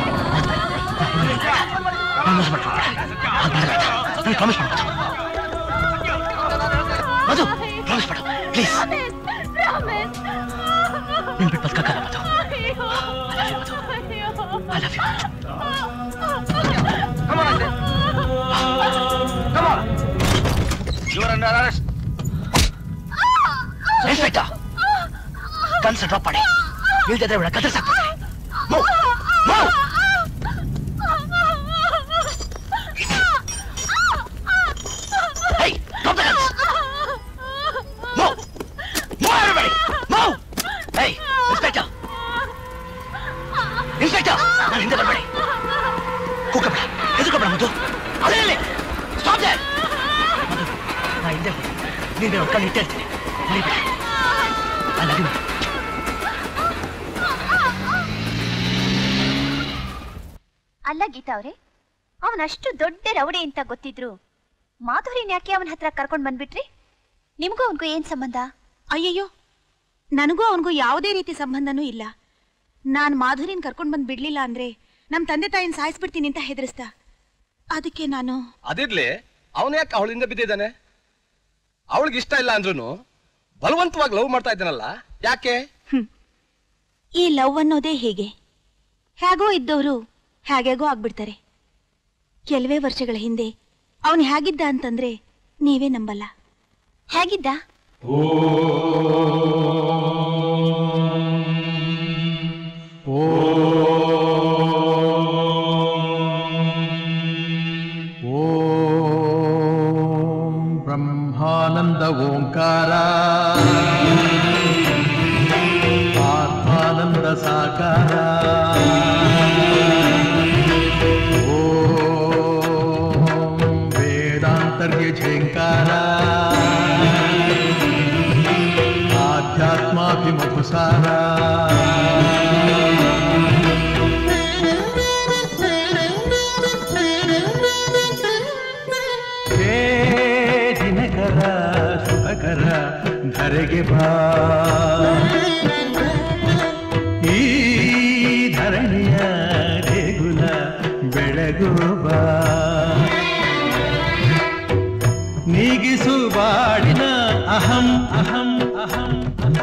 ನಾನು ಮೋಸ ಮಾಡ್ಕೊಳ್ಬೇಡ ನಾನು ಪ್ರಾಮಿಸ್ ಮಾಡ್ಬೋದು ಮಧು ಪ್ರಾಮಿಸ್ ಮಾಡು ಪ್ಲೀಸ್ ನೀನ್ ಬಿಟ್ಟು ಬದುಕಲ್ಲ Madhu I love you You are under arrest. Inspector, guns drop ಮಾಡಿ ಇಲ್ದಿದ್ರೆ ಇವಳ ಕತ್ತರಿಸಿ ಹಾಕ್ಬಿಡ್ತೀನಿ. Move, move. Hey, drop the guns. Move, move everybody, move. Hey, Inspector, Inspector, ನಾನು ಹಿಂದೆ ಬರಬೇಡಿ. ಕೂಗಬೇಡ, ಹೆದರ್ಕೋಬೇಡ ಮಧು. ಅದೇ ಹೇಳಿ, stop there. ಮಧು, ನಾ ಹಿಂದೆ ಹೋಗಿ ನೀನು ಒಕ್ಕಲ್ಲಿ ಇಟ್ಟೇ ಇರ್ತೀನಿ. ಅಲ್ಲ ಗೀತಾ ಅವ್ರೆ, ಅವನಷ್ಟು ದೊಡ್ಡ ರೌಡಿ ಅಂತ ಗೊತ್ತಿದ್ರು ಮಾಧುರಿನ ಯಾಕೆ ಅವನ ಹತ್ರ ಕರ್ಕೊಂಡ್ ಬಂದ್ಬಿಟ್ರಿ? ನಿಮ್ಗೂ ಅವನ್ಗೂ ಏನ್ ಸಂಬಂಧ? ಅಯ್ಯಯ್ಯೋ, ನನಗೂ ಅವನಿಗೂ ಯಾವುದೇ ರೀತಿ ಸಂಬಂಧನೂ ಇಲ್ಲ. ನಾನ್ ಮಾಧುರಿನ್ ಕರ್ಕೊಂಡ್ ಬಂದ್ ಬಿಡ್ಲಿಲ್ಲ ಅಂದ್ರೆ ನಮ್ ತಂದೆ ತಾಯಿನ ಸಾಯಿಸ್ಬಿಡ್ತೀನಿ ಅಂತ ಹೆದರಿಸ್ದ. ಅದಕ್ಕೆ ನಾನು ಅದಿರ್ಲಿ, ಅವನ ಯಾಕೆ ಅವಳಿಂದ ಬಿದ್ದಿದ್ದಾನೆ? ಅವಳಿಗೆ ಇಷ್ಟ ಇಲ್ಲ ಅಂದ್ರೂ ಬಲವಂತವಾಗಿ ಲವ್ ಮಾಡ್ತಾ ಇದ್ದಾನಲ್ಲ, ಯಾಕೆ? ಈ ಲವ್ ಅನ್ನೋದೇ ಹೇಗೆ, ಹೇಗೋ ಇದ್ದವರು ಹೇಗೇಗೋ ಆಗ್ಬಿಡ್ತಾರೆ. ಕೆಲವೇ ವರ್ಷಗಳ ಹಿಂದೆ ಅವನು ಹೇಗಿದ್ದ ಅಂತಂದ್ರೆ ನೀವೇ ನಂಬಲ್ಲ. ಹೇಗಿದ್ದ? ಬ್ರಹ್ಮಾನಂದ ಓಂಕಾರ ಆತ್ಮಾನಂದ ಸಾಕಾರ ಓಂ ವೇದಾಂತರ್ಯ ಝೇಂಕಾರ ಆಧ್ಯಾತ್ಮಾಭಿಮುಖಸಾರ ಧರೆಗೆ ಬಾ, ಈ ಧರಣಿಯ ದೇಗುಲ ಬೆಳಗು ಬಾ, ನೀಗಿಸು ಬಾಡಿನ ಅಹಂ ಅಹಂ ಅಹಂ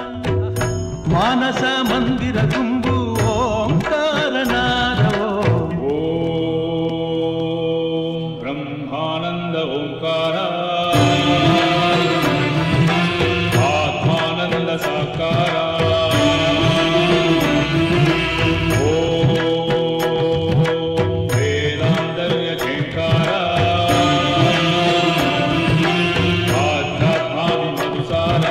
ಮಾನಸ ಮಂದಿರ ತುಂಬು ಓಂಕಾರನಾದವೋ ಓಂ ಬ್ರಹ್ಮಾನಂದ ಓಂಕಾರ ಸಾಕಾರ ಓಂ ವೇದಾಂತರ್ಯ ಝೇಂಕಾರ ಆಧ್ಯಾತ್ಮಾಭಿಮುಖಸಾರ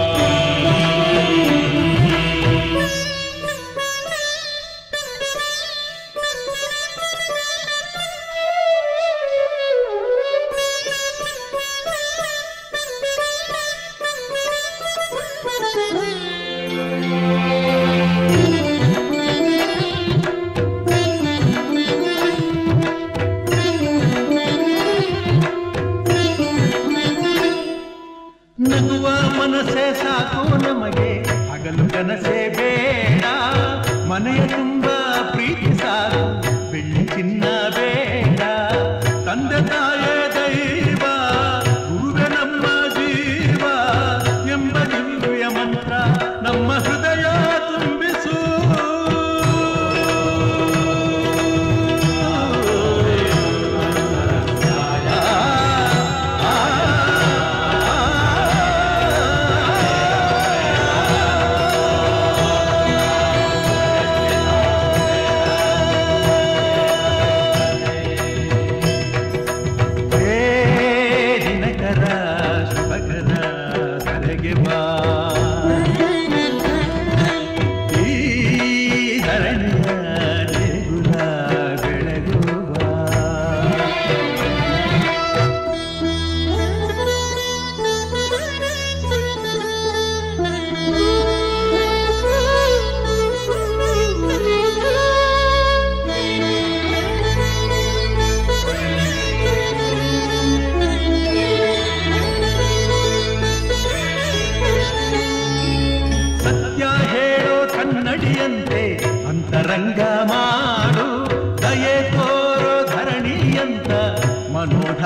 ನಗುವ ಮನಸ್ಸೇ ಸಾಕು ನಮಗೆ, ಹಗಲು ಕನಸೇ ಬೇಡ, ಮನೆಯ ತುಂಬ ಪ್ರೀತಿ ಸಾಕು, ಬೆಳ್ಳಿ ಚಿನ್ನ ಬೇಡ, ತಂದೆ ತಾಯೇ ದೈವ, ಗುರುವೆ ನಮ್ಮ ಜೀವ ಎಂಬ ದಿವ್ಯ ಮಂತ್ರ ನಮ್ಮ ಹೃದಯ ತುಂಬಿಸು.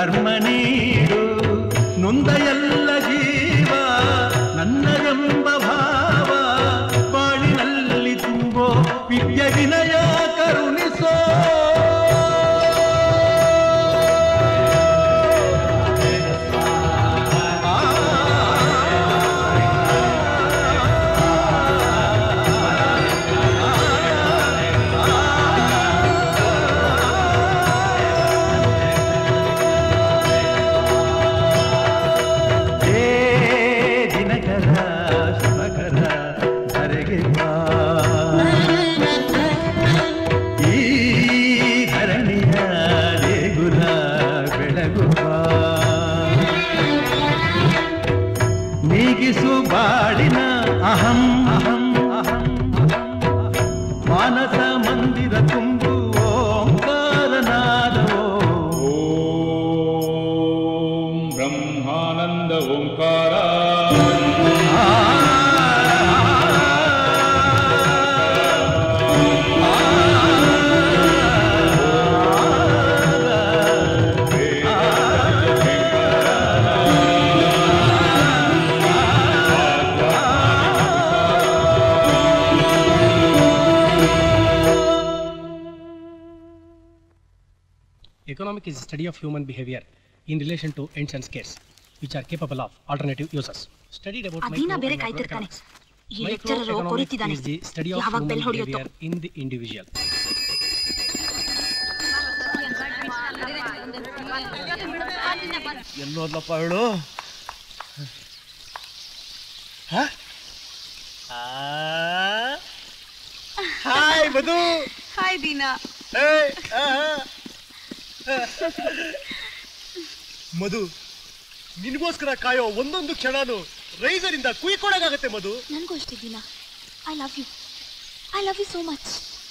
ಧರ್ಮ ನೀಡು ನೊಂದ ಎಲ್ಲ ಜೀವ ನನ್ನದೆಂಬ ಭಾವ ಬಾಳಿನಲ್ಲಿ ತುಂಬೋ ವಿದ್ಯೆ ವಿನಯ ಕರುಣಿಸೋ ಬಾಡಿನ ಅಹಂ ಅಹಂ ಅಹಂ ಮಾನಸ ಮಂದಿರ ತುಂಬು ಓಂಕಾರನಾದವೋ ಓಂ ಬ್ರಹ್ಮಾನಂದ ಓಂಕಾರ Economic is the study of human behavior in relation to ends and scarce, which are capable of alternative uses. Studied about ಅದೀನ ಬೇರೆ micro and ಕಾಯ್ತಿರ್ತಾನೆ. macroeconomics. ಈ ಲೆಕ್ಚರರ್ ಕೊರಿತಿದ್ದಾನೆ. Is the study of ಯಾವಾಗ human ಬೆಲ್ ಹೊಡೆಯುತ್ತೋ behavior in the individual. ಎಲ್ಲೋದ್ಲಪ್ಪ ಹೇಳು. Hi ಮಧು. Hi ದೀನಾ. ಮಧು, ನಿನ್ಗೋಸ್ಕರ ಕಾಯೋ ಒಂದೊಂದು ಕ್ಷಣನು ರೈಸರ್ ಇಂದ ಕುಯ್ಕೊಡಗಾಗತ್ತೆ ಮಧು. ನನಗೂ ಅಷ್ಟೇ ದಿನ. I love you. I love you so much.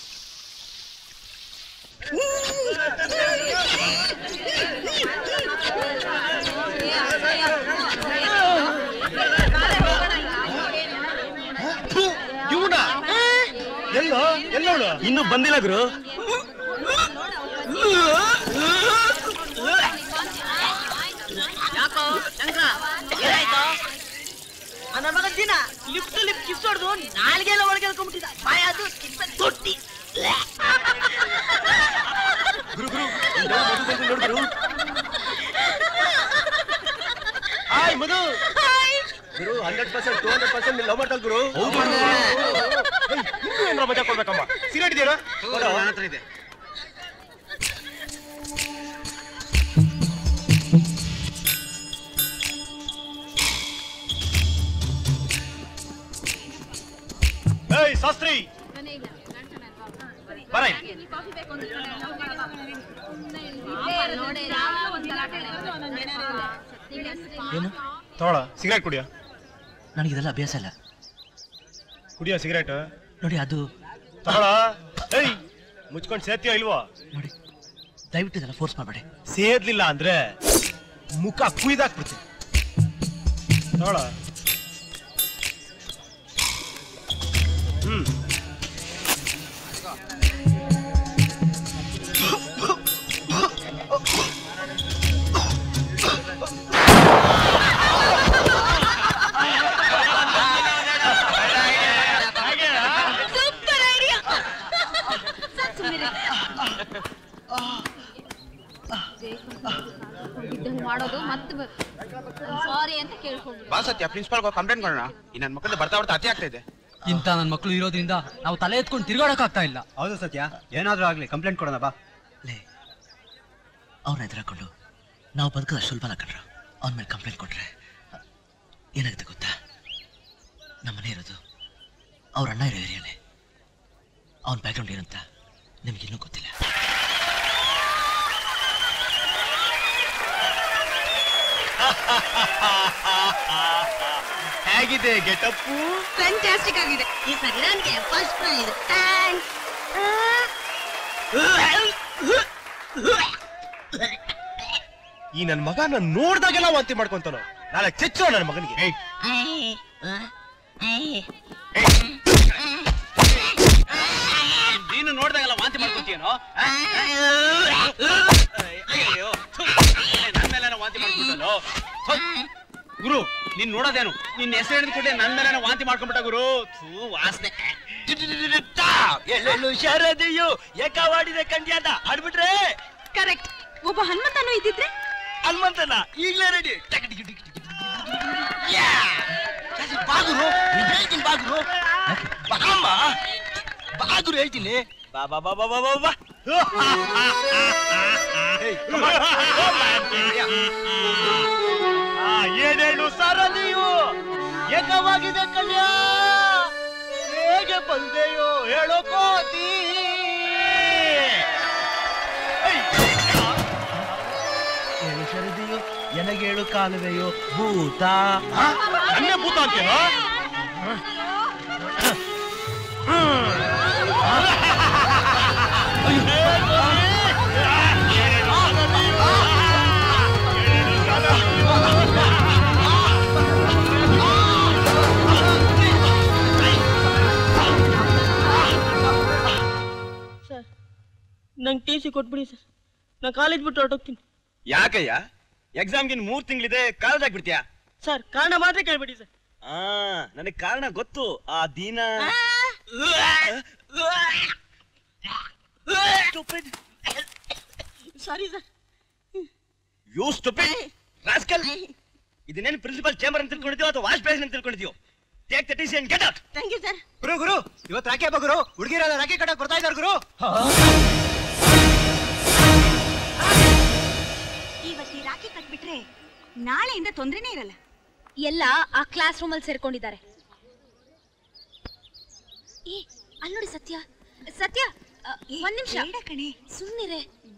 ಇವನ ಎಲ್ಲೋ ಎಲ್ಲೋಳು ಇನ್ನು ಬಂದಿಲ್ಲ ಗುರು. ಯಾಕೋ ಶಂಕರ ಏನಾಯ್ತು? ನನ್ನ ಮಗ ದಿನ ಲಿಫ್ಟ್ ಲಿಫ್ಟ್ ಕಿಸ್ ಹೊಡೆದು ನಾಲ್ಗೆಲ್ಲ ಒಳಗೆ ಹೇಳ್ಕೊಂಡ್ಬಿಟ್ಟಿದ್ದ. ಬಾಯ ಅದು ತೊಟ್ಟಿ. ಗುರು ಗುರು ನೋಡಿದ್ರು. ಹಾಯ್ ಮಧು. ಗುರು hundred percent two hundred percent love ಮಾಡ್ತಾರ ಗುರು. ಇನ್ನೂ ಏನಾರ ಮಜಾ ಕೊಡ್ಬೇಕಮ್ಮ. ಸಿಗರೇಟ್ ಇದೆಯಾ? ನನ್ನ ಹತ್ರ ಇದೆ. ಏಯ್ ಶಾಸ್ತ್ರಿ ಬರ. ಏನು ತಗೊಳ ಸಿಗರೇಟ್ ಕುಡಿಯ. ನನಗಿದೆಲ್ಲ ಅಭ್ಯಾಸ ಇಲ್ಲ. ಕುಡಿಯ ಸಿಗರೇಟ್ ನೋಡಿ ಅದು ತಗೊಳ. ಏಯ್ ಮುಚ್ಕೊಂಡು ಸೇರ್ತೀಯ ಇಲ್ವಾ? ನೋಡಿ ದಯವಿಟ್ಟು ಇದೆಲ್ಲ ಫೋರ್ಸ್ ಮಾಡಬೇಡಿ. ಸೇರ್ಲಿಲ್ಲ ಅಂದ್ರೆ ಮುಖ ಕುಯ್ದಾಕ್ಬಿಡ್ತೀನಿ. ತಗೊಳ. ಹ್ಮ್ ಮಾಡೋದು ಮತ್ತೆ ಸಾರಿ ಅಂತ ಕೇಳ್ಕೊಂಡು ಬಾ ಸತ್ಯ ಪ್ರಿನ್ಸಿಪಾಲ್ ಕಂಪ್ಲೇಂಟ್ ಮಾಡೋಣ. ಈ ನನ್ನ ಮಕ್ಕಳು ಬರ್ತಾ ಬರ್ತಾ ಅತಿ ಆಗ್ತಾ ಇದೆ. ಇಂಥ ನನ್ನ ಮಕ್ಕಳು ಇರೋದ್ರಿಂದ ನಾವು ತಲೆ ಎತ್ಕೊಂಡು ತಿರ್ಗಾಡಕ್ ಆಗ್ತಾ ಇಲ್ಲ. ಹೌದು ಸತ್ಯ, ಏನಾದ್ರೂ ಆಗ್ಲಿ ಕಂಪ್ಲೇಂಟ್ ಕೊಡೋಣ ಬಾ. ಲೇ ಅವ್ರನ್ನ ಎದುರಾಕೊಂಡು ನಾವು ಬದುಕದ ಸುಲಭನ ಕಣ್ರ. ಅವನ ಮೇಲೆ ಕಂಪ್ಲೇಂಟ್ ಕೊಟ್ರೆ ಏನಾಗುತ್ತೆ ಗೊತ್ತಾ? ನಮ್ಮನೆ ಇರೋದು ಅವ್ರ ಅಣ್ಣ ಇರೋ ಏರಿಯಾನೆ. ಅವನ ಬ್ಯಾಕ್ಗ್ರೌಂಡ್ ಏನಂತ ನಿಮ್ಗಿನ್ನೂ ಗೊತ್ತಿಲ್ಲ. ಹೇಗಿದೆ ಗೆಟಪ್ಪು? ಫ್ಯಾಂಟಾಸ್ಟಿಕ್ ಆಗಿದೆ. ಈ ಸರಿ ನನಗೆ ಫಸ್ಟ್ ಪ್ರೈಸ್. ಥ್ಯಾಂಕ್ಸ್. ಈ ನನ್ನ ಮಗ ನಾನು ನೋಡ್ದಾಗೆಲ್ಲ ವಾಂತಿ ಮಾಡ್ಕೊಂತಾನ. ನಾಳೆ ಚೆಚ್ಚೋ ನನ್ನ ಮಗನಿಗೆ. ನೀನು ನೋಡ್ದಾಗೆಲ್ಲ ವಾಂತಿ ಮಾಡ್ಕೊಂತೀಯನೋ? ಮೇಲೆ ವಾಂತಿ ಮಾಡ್ಬಿಟ್ಟಲ್ಲೋ ಗುರು. ನೀನ್ ನೋಡೋದೇನು, ನಿನ್ನ ಹೆಸರು ಹಿಡಿದುಕೊಂಡೆ ನನ್ ಮೇಲೆ ವಾಂತಿ ಮಾಡ್ಕೊಂಡ್ಬಿಟ್ಟ ಗುರು. ಥೂ ವಾಸನೆ. ಎಲ್ಲೆಲ್ಲೂ ಶಾರದೆಯೋ ಏಕವಾಡಿದೆ ಕಂಡ್ಯಾದ ಆಡ್ಬಿಟ್ರೆ ಕರೆಕ್ಟ್. ಒಬ್ಬ ಹನುಮಂತನೂ ಇದ್ದಿದ್ರೆ ಹನುಮಂತನ ಈಗಲೇ ರೆಡಿ. ಬಾಗುರು ಹೇಳ್ತೀನಿ, ಬಾಗುರು ಬಾಮ್ಮ, ಬಾಗುರು ಹೇಳ್ತೀನಿ. ಬಾ ಬಾ ಬಾ ಬಾ ಬಾ ಬಾ ಬಾ. ಏನೇಳು ಸಾರದಿಯು ಏಕವಾಗಿದೆ ಕಲ್ಯ, ಹೇಗೆ ಬಂದೆಯೋ ಹೇಳೋ ಕೋತಿ. ಹೇಳು ಶರದಿಯೋ ಎನಗೇಳು ಕಾಲುವೆಯೋ ಭೂತ. ಅನ್ನೇ ಭೂತ ಅಂತೀಯ? ಸರ್ ನಂಗೆ ಟಿ ಸಿ ಕೊಟ್ಬಿಡಿ ಸರ್, ನಾ ಕಾಲೇಜ್ ಬಿಟ್ಟು ಹೊರಟೋಗ್ತೀನಿ. ಯಾಕಯ್ಯ? ಎಕ್ಸಾಮ್ಗಿನ್ ಮೂರ್ ತಿಂಗಳಿದೆ, ಕಾಲೇಜ್ ಆಗ್ಬಿಡ್ತೀಯಾ? ಸರ್ ಕಾರಣ ಮಾತ್ರ ಕೇಳ್ಬಿಡಿ ಸರ್. ಆ ನನಗೆ ಕಾರಣ ಗೊತ್ತು. ಆ ದಿನ sorry sir. You stupid rascal. ಇದನ್ನೇನು ಪ್ರಿನ್ಸಿಪಲ್ ಚೇಂಬರ್ ಅಂತ ತಿಳ್ಕೊಂಡಿದ್ಯೋ ಅಥವಾ ವಾಶ್ ಬೇಸಿನ್ ಅಂತ ತಿಳ್ಕೊಂಡಿದ್ಯೋ? Take the T C and get out. Thank you sir. ಗುರು ಗುರು ಇವತ್ತು ರಾಖಿ ಹಬ್ಬ ಗುರು. ಹುಡುಗಿರೆಲ್ಲ ರಾಖಿ ಕಟ್ಟಕ್ ಬರ್ತಾ ಇದ್ದಾರೆ ಗುರು. ಇವತ್ತು ಈ ರಾಖಿ ಕಟ್ಬಿಟ್ರೆ ನಾಳೆಯಿಂದ ತೊಂದ್ರೆನೇ ಇರಲ್ಲ. ಎಲ್ಲ ಆ ಕ್ಲಾಸ್ ರೂಮ್ ಅಲ್ಲಿ ಸೇರ್ಕೊಂಡಿದ್ದಾರೆ. ಏ ಅಲ್ಲಿ ನೋಡಿ ಸತ್ಯ, ಸತ್ಯ ಒಂದ್ ನಿಮಿಷ ಕಣೆ, ಸುಮ್ಮನಿರೆ.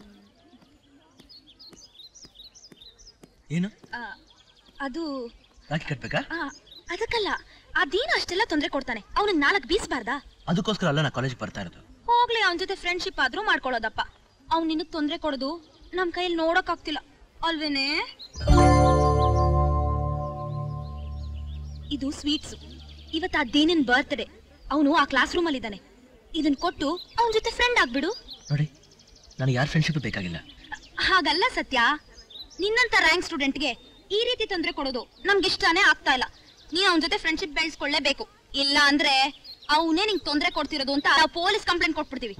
ಏನು ಅದು ರಾಖಿ ಕಟ್ಬೇಕಾ? ಅದಕ್ಕಲ್ಲ, ಆ ದೀನ ಅಷ್ಟೆಲ್ಲ ತೊಂದರೆ ಕೊಡ್ತಾನೆ, ಅವನಿಗೆ ನಾಲ್ಕು ಬೀಸ್ಬಾರ್ದಾ? ಅದಕ್ಕೋಸ್ಕರ ಅಲ್ಲ ನಾ ಕಾಲೇಜ್ ಬರ್ತಾ ಇರೋದು. ಹೋಗ್ಲಿ, ಅವನ ಜೊತೆ ಫ್ರೆಂಡ್ಶಿಪ್ ಆದ್ರೂ ಮಾಡ್ಕೊಳ್ಳೋದಪ್ಪ. ಅವ್ನು ನಿನಗ್ ತೊಂದರೆ ಕೊಡೋದು ನಮ್ ಕೈಯಲ್ಲಿ ನೋಡಕ್ ಆಗ್ತಿಲ್ಲ ಅಲ್ವೇನೆ? ಇದು ಸ್ವೀಟ್ಸ್. ಇವತ್ತು ಆ ದೇನಿನ್ ಬರ್ತ್ಡೇ. ಅವನು ಆ ಕ್ಲಾಸ್ ರೂಮ್ ಅಲ್ಲಿ ಇದ್ದಾನೆ. ಇದನ್ ಕೊಟ್ಟು ಅವನ ಜೊತೆ ಫ್ರೆಂಡ್ ಆಗ್ಬಿಡು. ನೋಡಿ, ನನಗೆ ಯಾರ ಫ್ರೆಂಡ್ಶಿಪ್ ಬೇಕಾಗಿಲ್ಲ. ಹಾಗಲ್ಲ ಸತ್ಯ, ನಿನ್ನಂತ ರ್ಯಾಂಕ್ ಸ್ಟೂಡೆಂಟ್ಗೆ ಈ ರೀತಿ ತೊಂದರೆ ಕೊಡೋದು ನಮ್ಗೆ ಇಷ್ಟಾನೇ ಆಗ್ತಾ ಇಲ್ಲ. ನೀನ್ ಅವನ ಜೊತೆ ಫ್ರೆಂಡ್ಶಿಪ್ ಬೆಳೆಸ್ಕೊಳ್ಳೇಬೇಕು. ಇಲ್ಲ ಅಂದ್ರೆ ಅವನೇ ನಿಂಗೆ ತೊಂದರೆ ಕೊಡ್ತಿರೋದು ಅಂತ ನಾವು ಪೊಲೀಸ್ ಕಂಪ್ಲೇಂಟ್ ಕೊಟ್ಬಿಡ್ತೀವಿ.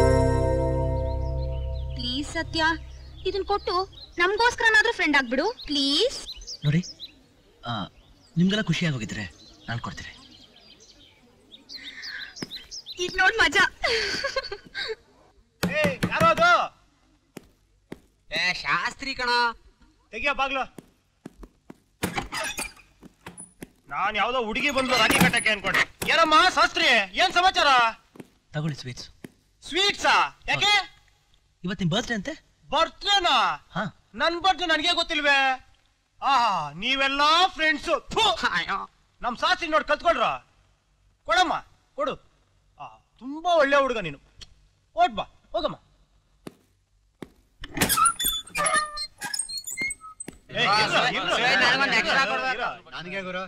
ಪ್ಲೀಸ್ ಸತ್ಯ, ಇದನ್ ಕೊಟ್ಟು ನಮ್ಗೋಸ್ಕರನಾದ್ರೂ ಫ್ರೆಂಡ್ ಆಗ್ಬಿಡು ಪ್ಲೀಸ್. ನೋಡಿ, ನಿಮ್ಗೆಲ್ಲ ಖುಷಿಯಾಗಿ ಹೋಗಿದ್ರೆ ನಾನು ಕೊಡ್ತೀನಿ. ಈಗ ನೋಡ್ ಮಜಾ. ಯಾರೋದು? ಏ ಶಾಸ್ತ್ರಿ ಕಣ. ತೆಗಿಯ ಬಾಗ್ಲು. ನಾನ್ ಯಾವ್ದೋ ಹುಡುಗಿ ಬಂದು ರಾಖಿ ಕಟ್ಟಕ್ಕೆ ಅನ್ಕೊಂಡೆ. ಏನಮ್ಮ ಶಾಸ್ತ್ರಿ, ಏನ್ ಸಮಾಚಾರ? ತಗೊಳ್ಳಿ ಸ್ವೀಟ್ಸ್. ಸ್ವೀಟ್ಸಾ? ಯಾಕೆ? ಇವತ್ತು ನಿಮ್ ಬರ್ತ್ಡೇ ಅಂತೆ. ಬರ್ತ್ಡೇನಾ? ಹಾ, ನನ್ ಬರ್ತ್ಡೇ ನನಗೆ ಗೊತ್ತಿಲ್ವೇ? ಆಹಾ, ನೀವೆಲ್ಲಾ ಫ್ರೆಂಡ್ಸ್. ನಮ್ ಶಾಸ್ತ್ರಿ ನೋಡಿ ಕಲ್ತ್ಕೊಳ್ರ. ಕೊಡಮ್ಮ, ಕೊಡು. ಆ ತುಂಬಾ ಒಳ್ಳೆ ಹುಡುಗ ನೀನು. ಓಟ್ ಬಾ, ಹೋಗಮ್ಮ. ನನಗೆ ಗುರು.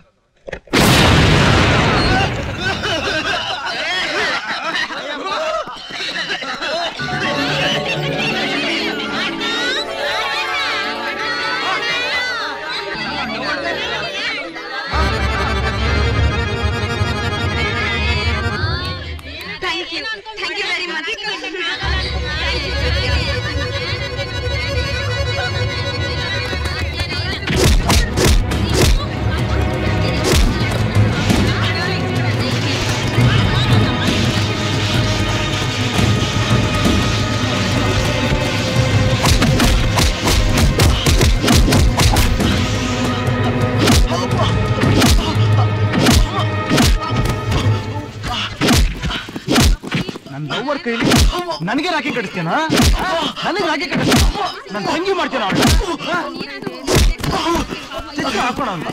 Thank you. Thank you very much. ನನ್ನ ಲವರ್ ಕೈಲಿ ನನಗೆ ರಾಖಿ ಕಟ್ಟಿಸ್ತೇನಾ? ನನಗೆ ರಾಖಿ ಕಟ್ಟಿಸ್ತ ನನ್ನ ತಂಗಿ ಮಾಡ್ತೇನ ಹಾಕೋಣ ಅಂತ.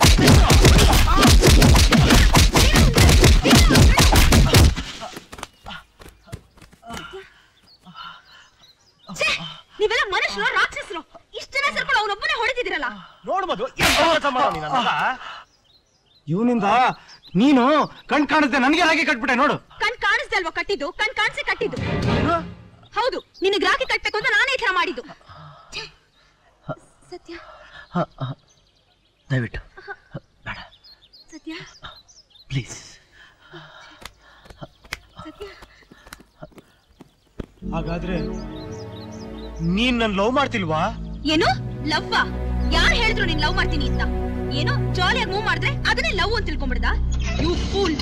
ನೀವೆಲ್ಲ ಮನುಷ್ಯರು ರಾಕ್ಷಸರು, ಇಷ್ಟ ಜನ ಸೇರ್ಕೊಂಡು ಅವನೊಬ್ಬನೇ ಹೊಡೆದಿದ್ದೀರಲ್ಲ. ನೋಡ್ಬೋದು ಇವನಿಂದ ನೀನು ಕಣ್ ಕಾಣಿಸ್ದೆ ನನಗೆ ರಾಖಿ ಕಟ್ಬಿಟ್ಟೆ ನೋಡು. ಕಣ್ ಕಾಣಿಸ್ದೆ ಅಲ್ವಾ ಕಟ್ಟಿದ್ದು? ಕಣ್ ಕಾಣಿಸಿ ಕಟ್ಟಿದ್ದು. ಹೌದು, ನಿನಗೆ ರಾಖಿ ಕಟ್ಬೇಕು ಅಂತ ನಾನೇ ಈ ತರ ಮಾಡಿದ್ದು. ಸತ್ಯ, ದಯವಿಟ್ಟು ಬೇಡ ಸತ್ಯ ಪ್ಲೀಸ್. ಸತ್ಯ ಹಾಗಾದ್ರೆ ನೀನ್ ನನ್ ಲವ್ ಮಾಡ್ತಿಲ್ವಾ? ಏನು ಲವ್ವಾ? ಯಾರು ಹೇಳಿದ್ರು ನೀನ್ ಲವ್ ಮಾಡ್ತೀನಿ ಅಂತ? ಏನೋ ಜಾಲಿಯಾಗಿ ಮೂವ್ ಮಾಡಿದ್ರೆ ಅದನ್ನೇ ಲವ್ ಅಂತ ತಿಳ್ಕೊಂಡ್ಬಿಡ್ದ? You pool.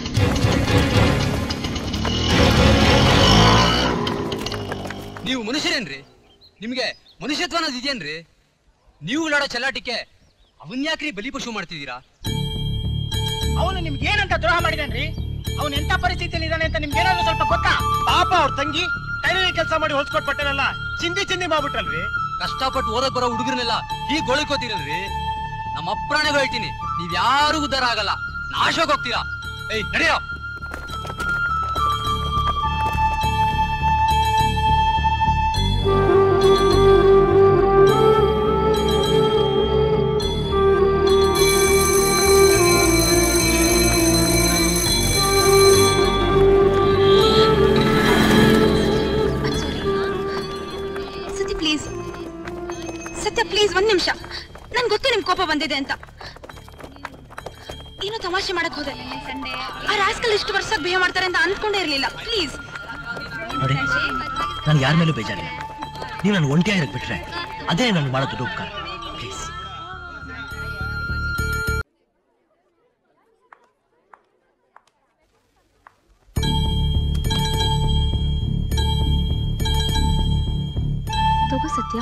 ನೀವು ಮನುಷ್ಯರೇನ್ರಿ? ನಿಮ್ಗೆ ಮನುಷ್ಯತ್ವ ಅನ್ನೋದು ಇದೆಯೇನ್ರಿ? ನೀವು ಆಡೋ ಚಲಾಟಿಕೆ ಅವನ್ ಯಾಕ್ರಿ ಬಲಿಪಶು ಮಾಡ್ತಿದ್ದೀರಾ? ಅವನು ನಿಮ್ಗೆ ಏನಂತ ದ್ರೋಹ ಮಾಡಿದಾನ್ರಿ? ಅವನ್ ಎಂತ ಪರಿಸ್ಥಿತಿಯಲ್ಲಿ ಇದ್ದಾನೆ ಅಂತ ನಿಮ್ಗೆ ಏನಾದ್ರು ಸ್ವಲ್ಪ ಗೊತ್ತಾ? ಪಾಪ ಅವ್ರ ತಂಗಿ ಟೈಲರಿಂಗ್ ಕೆಲಸ ಮಾಡಿ ಹೊಲ್ಸ್ಕೊಟ್ಬಿಟ್ಟನಲ್ಲ, ಚಿಂದಿ ಚಿಂದಿ ಮಾಡ್ಬಿಟ್ರಲ್ರಿ. ಕಷ್ಟಪಟ್ಟು ಓದಕ್ ಬರೋ ಹುಡುಗರನ್ನೆಲ್ಲ ಹೀಗ್ ಗೋಳಿಕೋತೀರಲ್ರಿ. ನಮ್ಮ ಅಪ್ರಾಣಗಳು ಹೇಳ್ತೀನಿ, ನೀವ್ ಯಾರು ಉದ್ದಾರ ಆಗಲ್ಲ, ನಾಶವಾಗಿ ಹೋಗ್ತೀರಾ. ಏಯ್ ನಡೆಯೋ. ಸತ್ಯ ಪ್ಲೀಸ್ ಒಂದ್ ನಿಮಿಷ. ನನ್ ಗೊತ್ತು ನಿಮ್ ಕೋಪ ಬಂದಿದೆ ಅಂತ. ಏನೋ ತಮಾಷೆ ಮಾಡಕ್ ಹೋದೆ. ಆ ರಾಸ್ಕಲ್ ಇಷ್ಟು ವರ್ಷ ಬಿಹೇವ್ ಮಾಡ್ತಾರೆ ಅಂತ ಅನ್ಕೊಂಡೇ ಇರ್ಲಿಲ್ಲ. ಪ್ಲೀಸ್ ನೋಡಿ, ನನ್ಗೆ ಯಾರ ಮೇಲೂ ಬೇಜಾರಿಲ್ಲ. ನೀವು ನನ್ಗೆ ಒಂಟಿಯಾಗಿರಕ್ ಬಿಟ್ರೆ ಅದೇ ನನ್ಗೆ ಮಾಡೋ ದೊಡ್ಡ ಉಪಕಾರ. ಪ್ಲೀಸ್. ತಗೋ ಸತ್ಯ,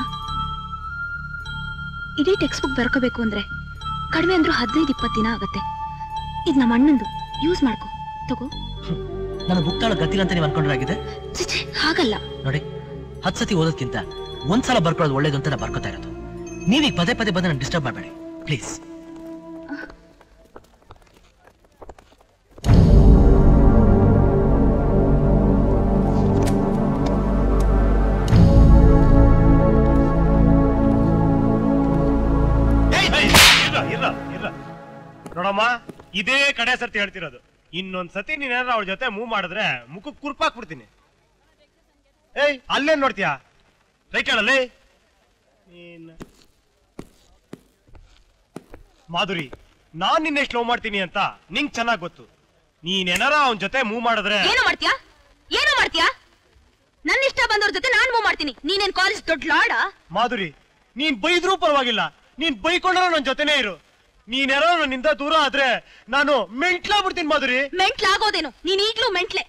ಇಡೀ ಟೆಕ್ಸ್ಟ್ ಬುಕ್ ಬರ್ಕೋಬೇಕು ಅಂದ್ರೆ ಕಡಿಮೆ ಅಂದ್ರೂ ಹದಿನೈದು ಇಪ್ಪತ್ತು ದಿನ ಆಗತ್ತೆ. ಇದು ನಮ್ಮ ಅಣ್ಣಂದು, ಯೂಸ್ ಮಾಡ್ಕೋ. ತಗೋ. ನನ್ನ ಬುಕ್ ತಾಳ ಗತಿಲ್ಲ ಅಂತ ನೀವು ಅನ್ಕೊಂಡ್ರಾಗಿದೆ? ಹಾಗಲ್ಲ ನೋಡಿ, ಹತ್ತು ಸತಿ ಓದೋದ್ಕಿಂತ ಒಂದ್ಸಲ ಬರ್ಕೊಳ್ಳೋದು ಒಳ್ಳೇದು ಅಂತ ನಾನು ಬರ್ಕೋತಾ ಇರೋದು. ನೀವೀಗ ಪದೇ ಪದೇ ಬಂದು ನಾನು ಡಿಸ್ಟರ್ಬ್ ಮಾಡಬೇಡಿ ಪ್ಲೀಸ್. ನೋಡಮ್ಮ, ಇದೇ ಕಡೆ ಸರ್ತಿ ಹೇಳ್ತಿರೋದು. ಇನ್ನೊಂದ್ ಸತಿ ನೀನೇನಾರ ಅವಳ ಜೊತೆ ಮೂವ್ ಮಾಡಿದ್ರೆ ಮುಖಕ್ಕೆ ಕುರ್ಪಾಕ್ಬಿಡ್ತೀನಿ. ಏಯ್, ಅಲ್ಲೇನ್ ನೋಡ್ತೀಯಾ? ರೈಟ್ ಹೇಳಲ್ಲಿ. ಮಾಧುರಿ, ನಾನ್ ನಿನ್ನ ಎಷ್ಟು ಲವ್ ಮಾಡ್ತೀನಿ ಅಂತ ನಿಂಗ್ ಚೆನ್ನಾಗ್ ಗೊತ್ತು. ನೀನೇನಾರ ಅವನ್ ಜೊತೆ ಮೂವ್ ಮಾಡಿದ್ರೆ ಏನು ಮಾಡ್ತೀಯಾ? ಏನು ಮಾಡ್ತೀಯಾ? ನನ್ನ ಇಷ್ಟ ಬಂದವ್ರ ಜೊತೆ ನಾನ್ ಮೂವ್ ಮಾಡ್ತೀನಿ. ನೀನೇನ್ ಕಾಲೇಜ್ ದೊಡ್ಡ ಲಾಡ? ಮಾಧುರಿ, ನೀನ್ ಬೈದ್ರೂ ಪರವಾಗಿಲ್ಲ, ನೀನ್ ಬೈಕೊಂಡ್ರೆ ನನ್ ಜೊತೆನೇ ಇರು. ನೀನೇನೋ ನನ್ನಿಂದ ದೂರ ಆದ್ರೆ ನಾನು ಮೆಂಟ್ಲಾಗ್ಬಿಡ್ತೀನಿ. ಮಾಧುರಿ, ಮೆಂಟ್ಲಾಗೋದೇನು? ನೀನ್ ಈಗ್ಲೂ ಮೆಂಟ್ಲೆ.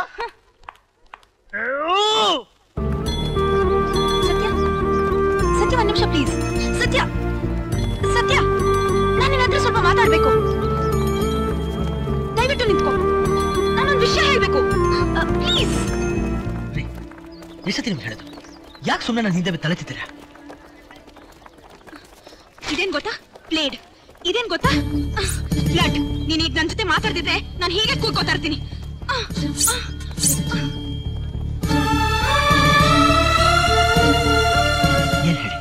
ಸತ್ಯ, ಸತ್ಯ ಒಂದ್ ನಿಮಿಷ ಪ್ಲೀಸ್. ಸತ್ಯ, ಸತ್ಯ, ನಾನು ನಿನ್ನ ಹತ್ರ ಸ್ವಲ್ಪ ಮಾತಾಡ್ಬೇಕು. ದಯವಿಟ್ಟು ನಿಂತ್ಕೋ, ನಾನೊಂದು ವಿಷಯ ಹೇಳ್ಬೇಕು ಪ್ಲೀಸ್. ಎಷ್ಟೊತ್ತಿ ನಿಮ್ಗೆ ಹೇಳೋದು? ಯಾಕೆ ಸುಮ್ಮನೆ ನನ್ನ ಹಿಂದೆ ತಲೆ ತಿತ್ತೀರಾ? ಇದೇನ್ ಗೊತ್ತಾ? ಪ್ಲೇಡ್. ಇದೇನ್ ಗೊತ್ತಾ? ಬ್ಲಡ್. ನೀನ್ ಈಗ ನನ್ ಜೊತೆ ಮಾತಾಡ್ತಿದ್ರೆ ನಾನು ಹೀಗೆ ಕೂತ್ಕೋತಾ ಇರ್ತೀನಿ. ಏನ್ ಹೇಳಿ?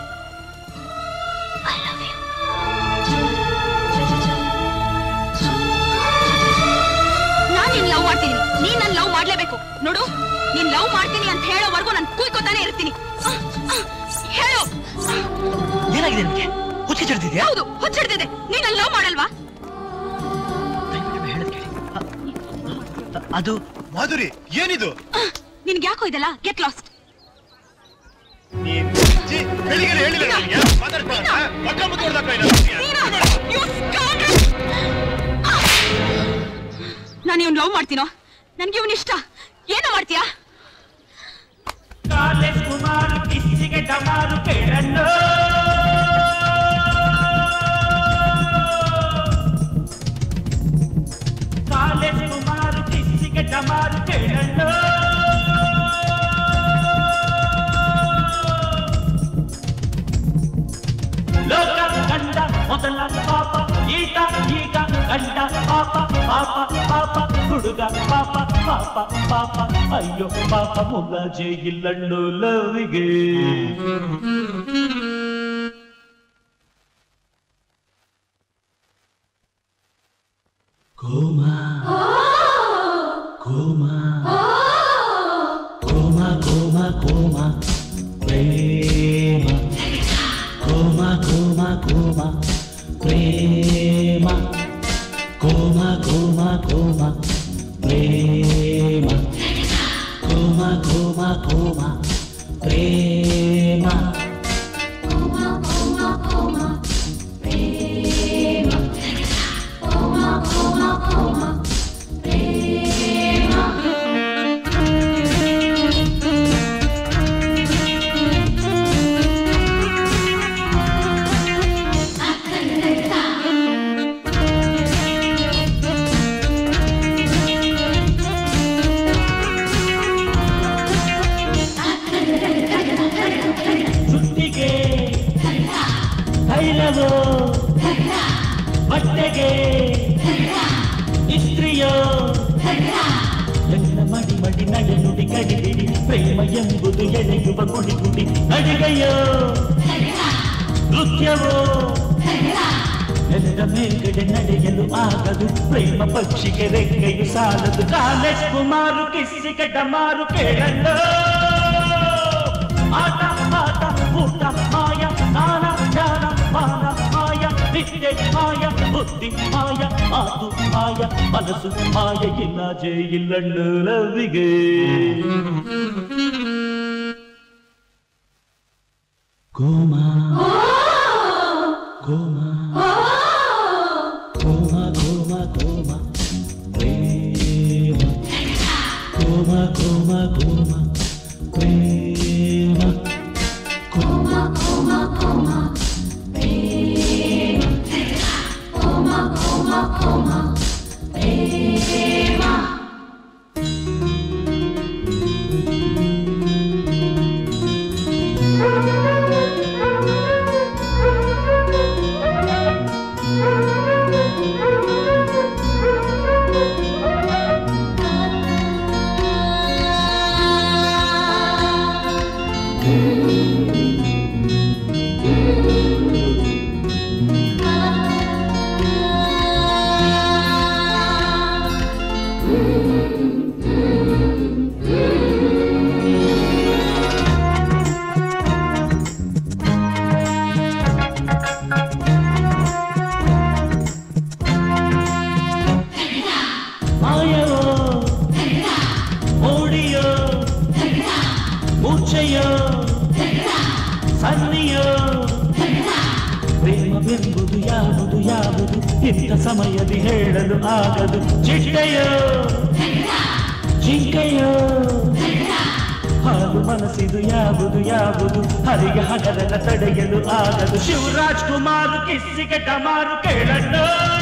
ನಾನ್ ನಿನ್ ಲವ್ ಮಾಡ್ತೀನಿ, ನೀನ್ ನನ್ ಲವ್ ಮಾಡ್ಲೇಬೇಕು. ನೋಡು, ನೀನ್ ಲವ್ ಮಾಡ್ತೀನಿ ಅಂತ ಹೇಳೋವರೆಗೂ ನಾನು ಕೂಯ್ಕೋತಾನೆ ಇರ್ತೀನಿ. ಹೇಳು. ಏನಾಗಿದೆ ನಿಮ್ಗೆ? ಹುಚ್ಚಿಡ್ತಿದ್ಯಾ? ಹೌದು, ಹುಚ್ಚಿಡ್ತಿದೆ. ನೀನ್ ನನ್ ಲವ್ ಮಾಡಲ್ವಾ? ಅದು ಮಾಧುರಿ, ಏನಿದು? ನಿನ್ಗೆ ಯಾಕೋ ಇದೆಲ್ಲ? Get lost. ನಾನು ಇವ್ನು ಲವ್ ಮಾಡ್ತೀನೋ? ನನ್ಗೆ ಇವನ್ ಇಷ್ಟ. ಏನೋ ಮಾಡ್ತೀಯಾ? ಕಾಲೇಜ್ ಕುಮಾರ್ ಕಿಸ್ಸಿಗೆ ಡಮಾರು ಕೇಳಣ್ಣ. ಕಾಲೇಜ್ ಕುಮಾರ್ ಕಿಸ್ಸಿಗೆ ಡಮಾರು ಕೇಳಣ್ಣ. ಲೋಕ ಗಂಡ ಮೊದಲ ಪಾಪ, ಈತ ಈಗ ಗಂಡ ಪಾಪ, ಪಾಪ ಪಾಪ ಹುಡುಗ ಪಾಪ, ಪಾಪ ಪಾಪ ಅಯ್ಯೋ ಪಾಪ, ಮುಲಾಜೆ ಇಲ್ಲಣ್ಣು ಲವಿಗೆ. Coma coma coma coma coma ಪ್ರೇಮ ಕೋಮಾ ಕೋಮಾ ಕೋಮಾ ನಡೆ ನುಡಿ ಕಡಿಬಿಡಿ ಪ್ರೇಮ ಎಂಬುದು ಎಳೆಯುವ ಗುಡಿ ಗುಡಿ ನಡಿಗೆಯೋ ನೃತ್ಯವೋ ನೆಲದ ಮೇಲ್ಗಡೆ ನಡೆಯಲು ಆಗದು ಪ್ರೇಮ ಪಕ್ಷಿಗೆ ರೆಕ್ಕೆಯು ಸಾಲದು ಕಾಲೇಜ್ ಕುಮಾರು ಕಿಸ್ಸಿಗೆ ಡಮಾರು ಕೇಳಲ್ಲ ಆಟ ಆಟ ಊಟ ಮಾಯ ನಾನ ಜ್ಞಾನ ಮಾನ ಮಾಯ ವಿದ್ಯೆ ಮಾಯ ಬುದ್ಧಿ ಮಾಯ ಮಾತು ಮಾಯ ಮನಸ್ಸು ಮಾಯ ಇಲ್ಲ ಜೇ ಇಲ್ಲಣ್ಣು ಲವಿಗೆ ಗೋಮಾ ಗೋಮಾ ಗೋಮಾ ಗೋಮಾ ಗೋಮಾ ಪ್ರೇಮ ಗೋಮಾ ಗೋಮಾ ಗೋಮಾ ಪ್ರೇಮ ಗೋಮಾ ಗೋಮಾ ಗೋಮಾ ಪ್ರೇಮ ಗೋಮಾ ಗೋಮಾ ಗೋಮಾ ಪ್ರೇಮ ಪ್ರೇಮವೆಂಬುದು ಯಾವುದು ಯಾವುದು ಇಂಥ ಸಮಯದಿ ಹೇಳಲು ಆಗದು ಚಿಟ್ಟೆಯೋ ಜಿಂಕೆಯೋ ಹಾಲು ಮನಸ್ಸಿದು ಯಾವುದು ಯಾವುದು ಹರಿಗೆ ಹಗರನ ತಡೆಯಲು ಆಗದು ಶಿವರಾಜ್ಕುಮಾರ್ ಕಿಸ್ಸಿಗೆ ಡಮಾರು ಕೇಳಣ್ಣು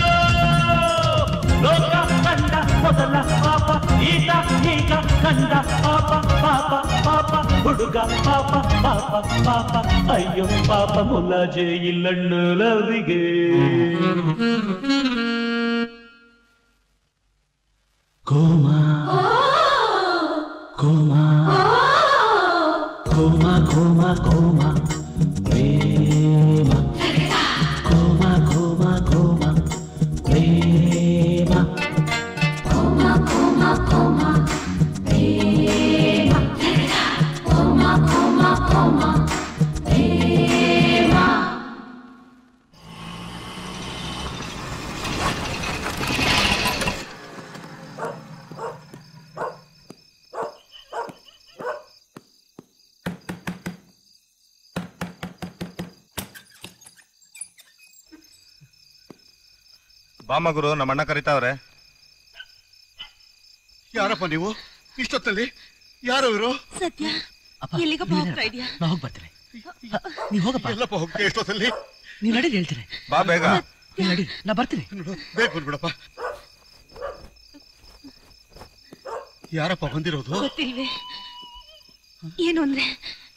ಲೋಕ ಕಂಡ ಮೊದಲ ಪಾಪ ಈತ ಈಗ ಕಂಡ ಪಾಪ ಪಾಪ ಪಾಪ ಹುಡುಗ ಪಾಪ ಪಾಪ ಪಾಪ ಅಯ್ಯೋ ಪಾಪ ಮುಲಾಜೆ ಇಲ್ಲಣ್ಣು ಲವಿಗೆ coma coma coma coma coma ಪ್ರೇಮ ಕೋಮಾ ಕೋಮಾ ಕೋಮಾ ಪ್ರೇಮ ಕೋಮಾ ಕೋಮಾ ಕೋಮಾ ಪ್ರೇಮ ಕೋಮಾ ಕೋಮಾ ಕೋಮಾ ಪ್ರೇಮ ಬಾಮ ಗುರು ನಮ್ಮ ಅಣ್ಣ ಕರಿತಾವ್ರೆ. ಯಾರಪ್ಪ ನೀವು ಇಷ್ಟೊತ್ತಲ್ಲಿ? ಯಾರು ಇವರು? ಸತ್ಯ ಎಲ್ಲಿಗಪ್ಪ ಹೋಗ್ತಾ ಇದೀಯಾ? ನಾ ಹೋಗಿ ಬರ್ತೀನಿ. ನೀವ್ ಹೋಗಪ್ಪ. ಎಲ್ಲಪ್ಪ ಹೋಗ್ತೀಯ ಇಷ್ಟೊತ್ತಲ್ಲಿ? ನೀವ್ ನಡೀರಿ ಹೇಳ್ತೀನಿ. ಬಾ ಬೇಗ. ನೀವ್ ನಡೀರಿ, ನಾ ಬರ್ತೀನಿ. ಬೇಗ ಬಂದ್ಬಿಡಪ್ಪ. ಯಾರಪ್ಪ ಬಂದಿರೋದು? ಗೊತ್ತಿಲ್ವೇ? ಏನು ಅಂದ್ರೆ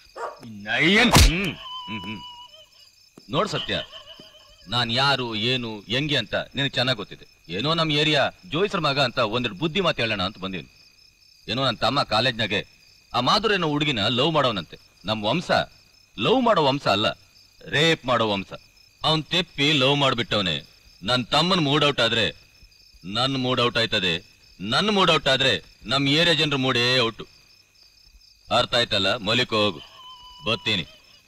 ನೋಡ್ ಸತ್ಯ, ನಾನ್ ಯಾರು ಏನು ಹೆಂಗೆ ಅಂತ ನಿನಗೆ ಚೆನ್ನಾಗಿ ಗೊತ್ತಿದೆ. ಏನೋ ನಮ್ ಏರಿಯಾ ಜೋಯಿಸ್ರ ಮಗ ಅಂತ ಒಂದೆರಡು ಬುದ್ಧಿ ಮಾತು ಹೇಳೋಣ ಅಂತ ಬಂದೀನಿ. ಏನೋ ನನ್ನ ತಮ್ಮ ಕಾಲೇಜ್ನಾಗೆ ಆ ಮಾಧುರೇನೋ ಹುಡುಗಿನ ಲವ್ ಮಾಡೋನಂತೆ. ನಮ್ ವಂಶ ಲವ್ ಮಾಡೋ ವಂಶ ಅಲ್ಲ, ರೇಪ್ ಮಾಡೋ ವಂಶ. ಅವನ್ ತೆಪ್ಪಿ ಲವ್ ಮಾಡ್ಬಿಟ್ಟವನೆ. ನನ್ ತಮ್ಮನ್ ಮೂಡ್ ಔಟ್ ಆದ್ರೆ ನನ್ ಮೂಡ್ ಔಟ್ ಆಯ್ತದೆ, ನನ್ ಮೂಡ್ ಔಟ್ ಆದ್ರೆ ನಮ್ ಏರಿಯಾ ಜನರು ಮೂಡೇ ಔಟು. ಅರ್ಥ ಆಯ್ತಲ್ಲ? ಮಲಿಕ ಹೋಗು, ಬರ್ತೀನಿ.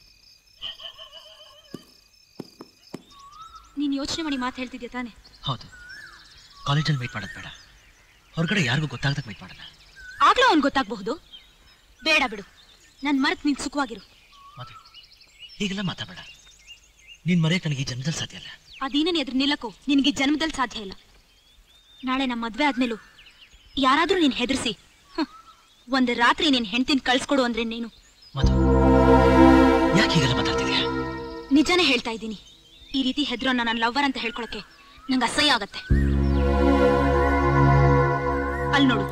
ನೀನ್ ಯೋಚನೆ ಮಾಡಿ ಮಾತು ಹೇಳ್ತಿದ್ಯಾ ತಾನೆ? ಹೌದು. ಕಾಲೇಜಲ್ಲಿ ಮೀಟ್ ಮಾಡೋದು ಬೇಡ, ಹೊರಗಡೆ ಯಾರಿಗೂ ಗೊತ್ತಾಗ್ದಾಗ ಮೀಟ್ ಮಾಡೋಣ. ಆಗ್ಲೂ ಅವ್ನ್ ಗೊತ್ತಾಗಬಹುದು. ಬೇಡ ಬಿಡು, ನನ್ ಮರೆತ್ ನೀನ್ ಸುಖವಾಗಿರು. ಮತ್ತೆ ಹೀಗೆಲ್ಲ ಮಾತಾಡಬೇಡ. ನೀನ್ ಮರೆಯಕ್ ನನಗೆ ಈ ಜನ್ಮದಲ್ಲಿ ಸಾಧ್ಯ ಇಲ್ಲ. ಅದೇನೇನ್ ಎದುರು ನಿಲ್ಲಕ್ಕೂ ನಿನಗೆ ಜನ್ಮದಲ್ಲಿ ಸಾಧ್ಯ ಇಲ್ಲ. ನಾಳೆ ನಮ್ಮ ಮದ್ವೆ ಆದ್ಮೇಲೂ ಯಾರಾದ್ರೂ ನೀನ್ ಹೆದರ್ಸಿ ಒಂದ್ ರಾತ್ರಿ ನೀನ್ ಹೆಂಡ್ತಿನ ಕಳ್ಸ್ಕೊಡು ಅಂದ್ರೆ ನೀನು ಯಾಕೆ ಹೀಗೆಲ್ಲ ಮಾತಾಡ್ತಿದ್ಯಾ? ನಿಜಾನೇ ಹೇಳ್ತಾ ಇದ್ದೀನಿ. ಈ ರೀತಿ ಹೆದ್ರೋನ್ನ ನನ್ನ ಲವ್ವರ್ ಅಂತ ಹೇಳ್ಕೊಳಕ್ಕೆ ನಂಗೆ ಅಸಹ್ಯ ಆಗತ್ತೆ. ಅಲ್ಲಿ ನೋಡು,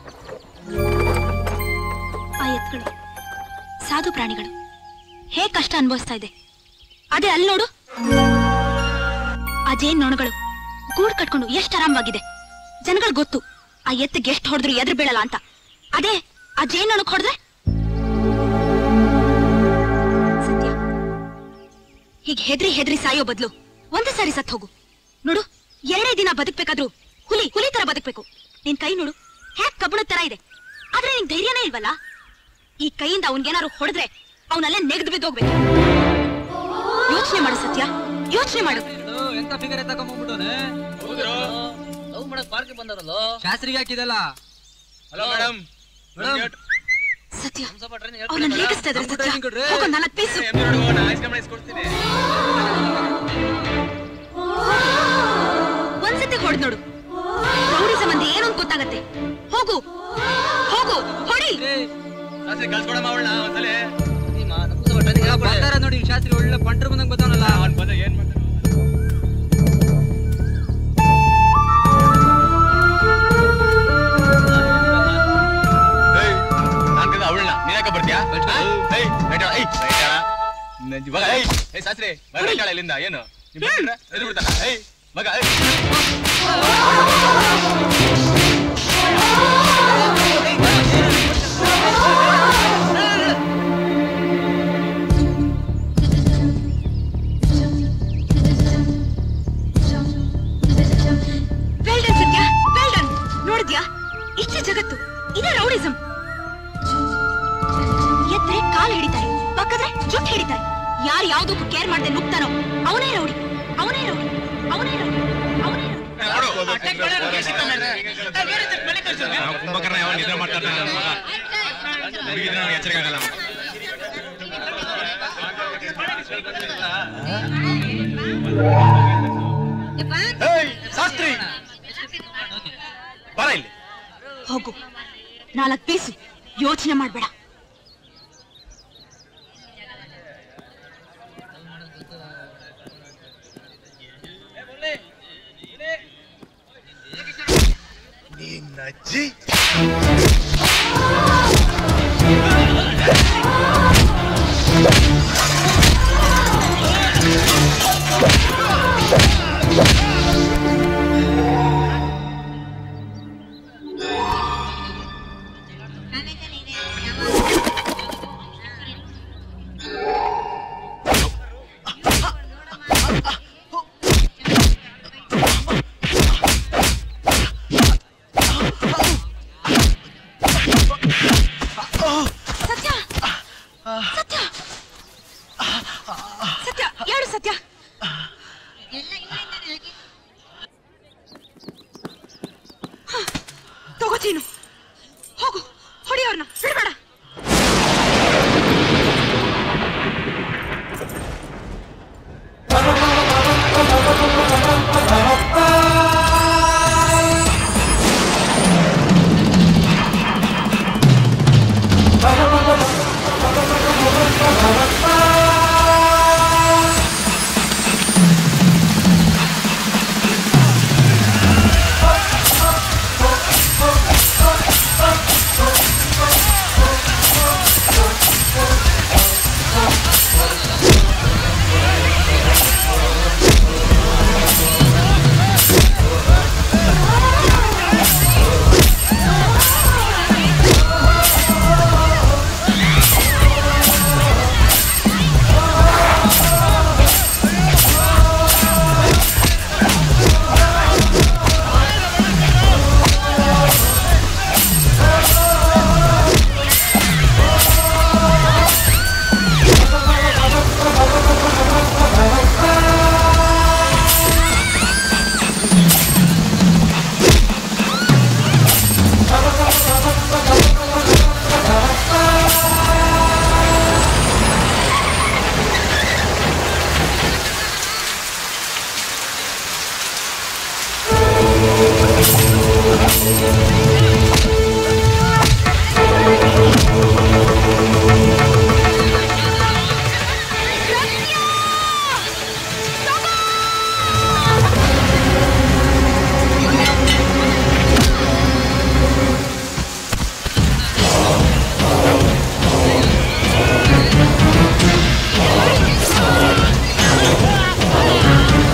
ಆ ಎತ್ತುಗಳು, ಸಾಧು ಪ್ರಾಣಿಗಳು ಹೇಗ್ ಕಷ್ಟ ಅನುಭವಿಸ್ತಾ ಇದೆ. ಅದೇ ಅಲ್ಲಿ ನೋಡು, ಆ ಜೇನ್ ನೊಣಗಳು ಗೂಡ್ ಕಟ್ಕೊಂಡು ಎಷ್ಟು ಆರಾಮವಾಗಿದೆ. ಜನಗಳು ಗೊತ್ತು ಆ ಎತ್ತಿಗೆ ಎಷ್ಟು ಹೊಡೆದ್ರು ಎದುರು ಬೀಳಲ್ಲ ಅಂತ. ಅದೇ ಅಜಯ್ ನನಗ್ ಹೊಡೆದ್ರೆ ಸತ್ಯ ಹೀಗ್ ಹೆದ್ರಿ ಹೆದ್ರಿ ಸಾಯೋ ಬದ್ಲು ಒಂದೇ ಸಾರಿ ಸತ್ ಹೋಗು. ನೋಡು, ಎರಡೇ ದಿನ ಬದುಕ್ಬೇಕಾದ್ರೂ ಹುಲಿ ಹುಲಿ ತರ ಬದುಕ್ಬೇಕು. ನಿನ್ ಕೈ ನೋಡು, ಹ್ಯಾಕ್ ಕಬ್ಬಣದ ತರ ಇದೆ, ಆದ್ರೆ ನಿನ್ ಧೈರ್ಯನೇ ಇಲ್ವಲ್ಲ. ಈ ಕೈಯಿಂದ ಅವನ್ಗೇನಾದ್ರು ಹೊಡೆದ್ರೆ ಅವನಲ್ಲೇ ನೆಗೆದು ಬಿದ್ದೋಗ್ಬೇಕು. ಯೋಚನೆ ಮಾಡು ಸತ್ಯ, ಯೋಚನೆ ಮಾಡು. ಎಂತ ಫಿಗರ್ ತಗೊಂಡ್ಬಿಟ್ಟೋನೆ ಲವ್ ಮಾಡಕ್ ಪಾರ್ಕ್ ಬಂದವರಲ್ಲ ಶಾಸ್ತ್ರಿಗೆ ಹಾಕಿದಲ್ಲ. Hello madam. ಮೇಡಮ್ ಸತ್ಯ ಅವನನ್ನ ರೇಗಿಸ್ತಾ ಇದ್ದಾರೆ. ಸತ್ಯ ಹೋಗೋ ನಾಲ್ಕು ಪೀಸು. ಒಂದ್ಸತಿ ಹೊಡೆದ್ ನೋಡು, ರೌಡಿ ಸಂಬಂಧ ಏನು ಅಂತ ಗೊತ್ತಾಗತ್ತೆ. ಹೋಗು ಹೋಗು ಹೊಡಿ. ನೋಡಿ ಶಾಸ್ತ್ರಿ ಒಳ್ಳೆ ಪಂಟ್ರ ಬಂದಂಗ್ ಬರ್ತಾವನಲ್ಲ. ಏನ್ ಅವಳನ್ನ ನೀನಾಕ ಬರ್ತೀಯಾ? ಶಾಸ್ತ್ರಿ ಇಲ್ಲಿಂದ ಏನು ಎದು ಬಿಡ್ತಾನ ಮಗ. ನೋಡಿದ್ಯಾ, ಇಷ್ಟೇ ಜಗತ್ತು, ಇದೇ ರೌಡಿಸಂ. ಎದ್ರೆ ಕಾಲ್ ಹಿಡಿತಾರೆ, ಪಕ್ಕದ್ರೆ ಜುಟ್ ಹಿಡಿತಾರೆ. ಯಾರು ಯಾವ್ದಕ್ಕೂ ಕೇರ್ ಮಾಡದೆ ನುಗ್ತಾನೋ ಅವನೇ ರೌಡಿ, ಅವನೇ ರೌಡಿ, ಅವನೇ ರೌಡಿ, ಅವನೇ ರೌಡಿ. ಶಾಸ್ತ್ರಿ ಬರ ಇಲ್ಲಿ. ಹೋಗು, ನಾಲ್ಕು ಪೀಸು. ಯೋಚನೆ ಮಾಡ್ಬೇಡ. ನಿನ್ನಜ್ಜಿ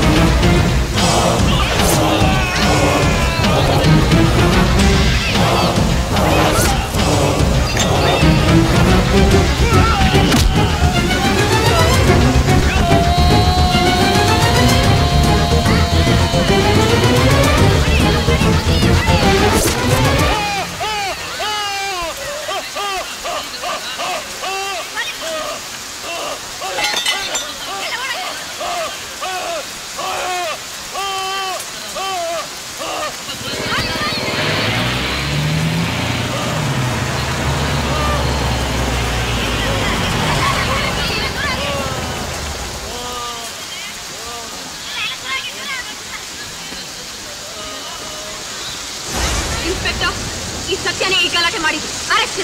Oh ಈ ಸತ್ಯನೇ ಈ ಗಲಾಟೆ ಮಾಡಿದ್ರು. ಅರೆಸ್ಟ್.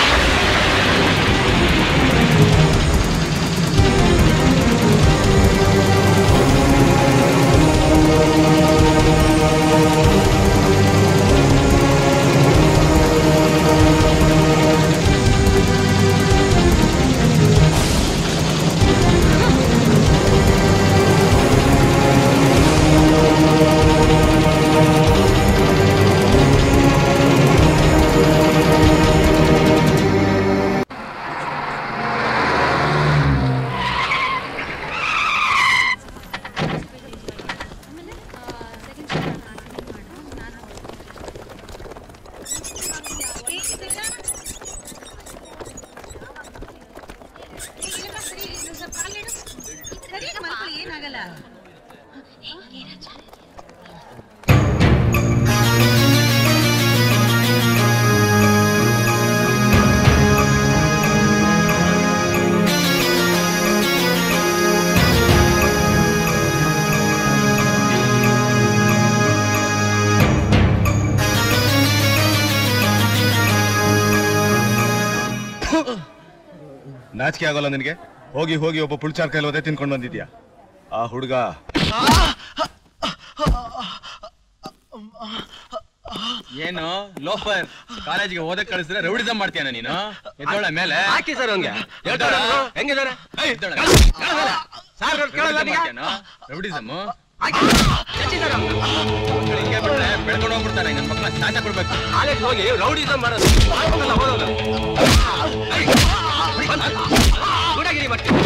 ನಾಚಿಕೆ ಆಗೋಲ್ಲ ನಿನಗೆ? ಹೋಗಿ ಹೋಗಿ ಒಬ್ಬ ಪುಳ್ಚಾರ್ ಕೈಲಿ ಒದೆ ತಿನ್ಕೊಂಡು ಬಂದಿದ್ಯಾ? ಆ ಹುಡುಗ ಏನು ಲೋಫರ್ ಕಾಲೇಜಿಗೆ ಓದಕ್ ಕಳಿಸಿದ್ರೆ ರೌಡಿಸಮ್ ಮಾಡ್ತೀಯನ ನೀನು? ಎದ್ದೋಳ ಮೇಲೆ ಹಾಕಿ ಸರ್ ಅವ್ನಿಗೆ. ಹೆಂಗಿದಾರೆ ರೌಡಿಸಮ್ ಹಿಂಗೆ ಬಿಟ್ರೆ ಬೆಳ್ಕೊಂಡು ಹೋಗ್ಬಿಡ್ತಾರೆ. ನನ್ನ ಮಕ್ಕಳ ಚಾಟ ಕೊಡ್ಬೇಕು. ಕಾಲೇಜ್ ಹೋಗಿ ರೌಡಿಸಮ್ ಮಾಡೋದು ಓದೋದು ಗುಡಗಿರಿ ಮಾಡ್ತೀನಿ.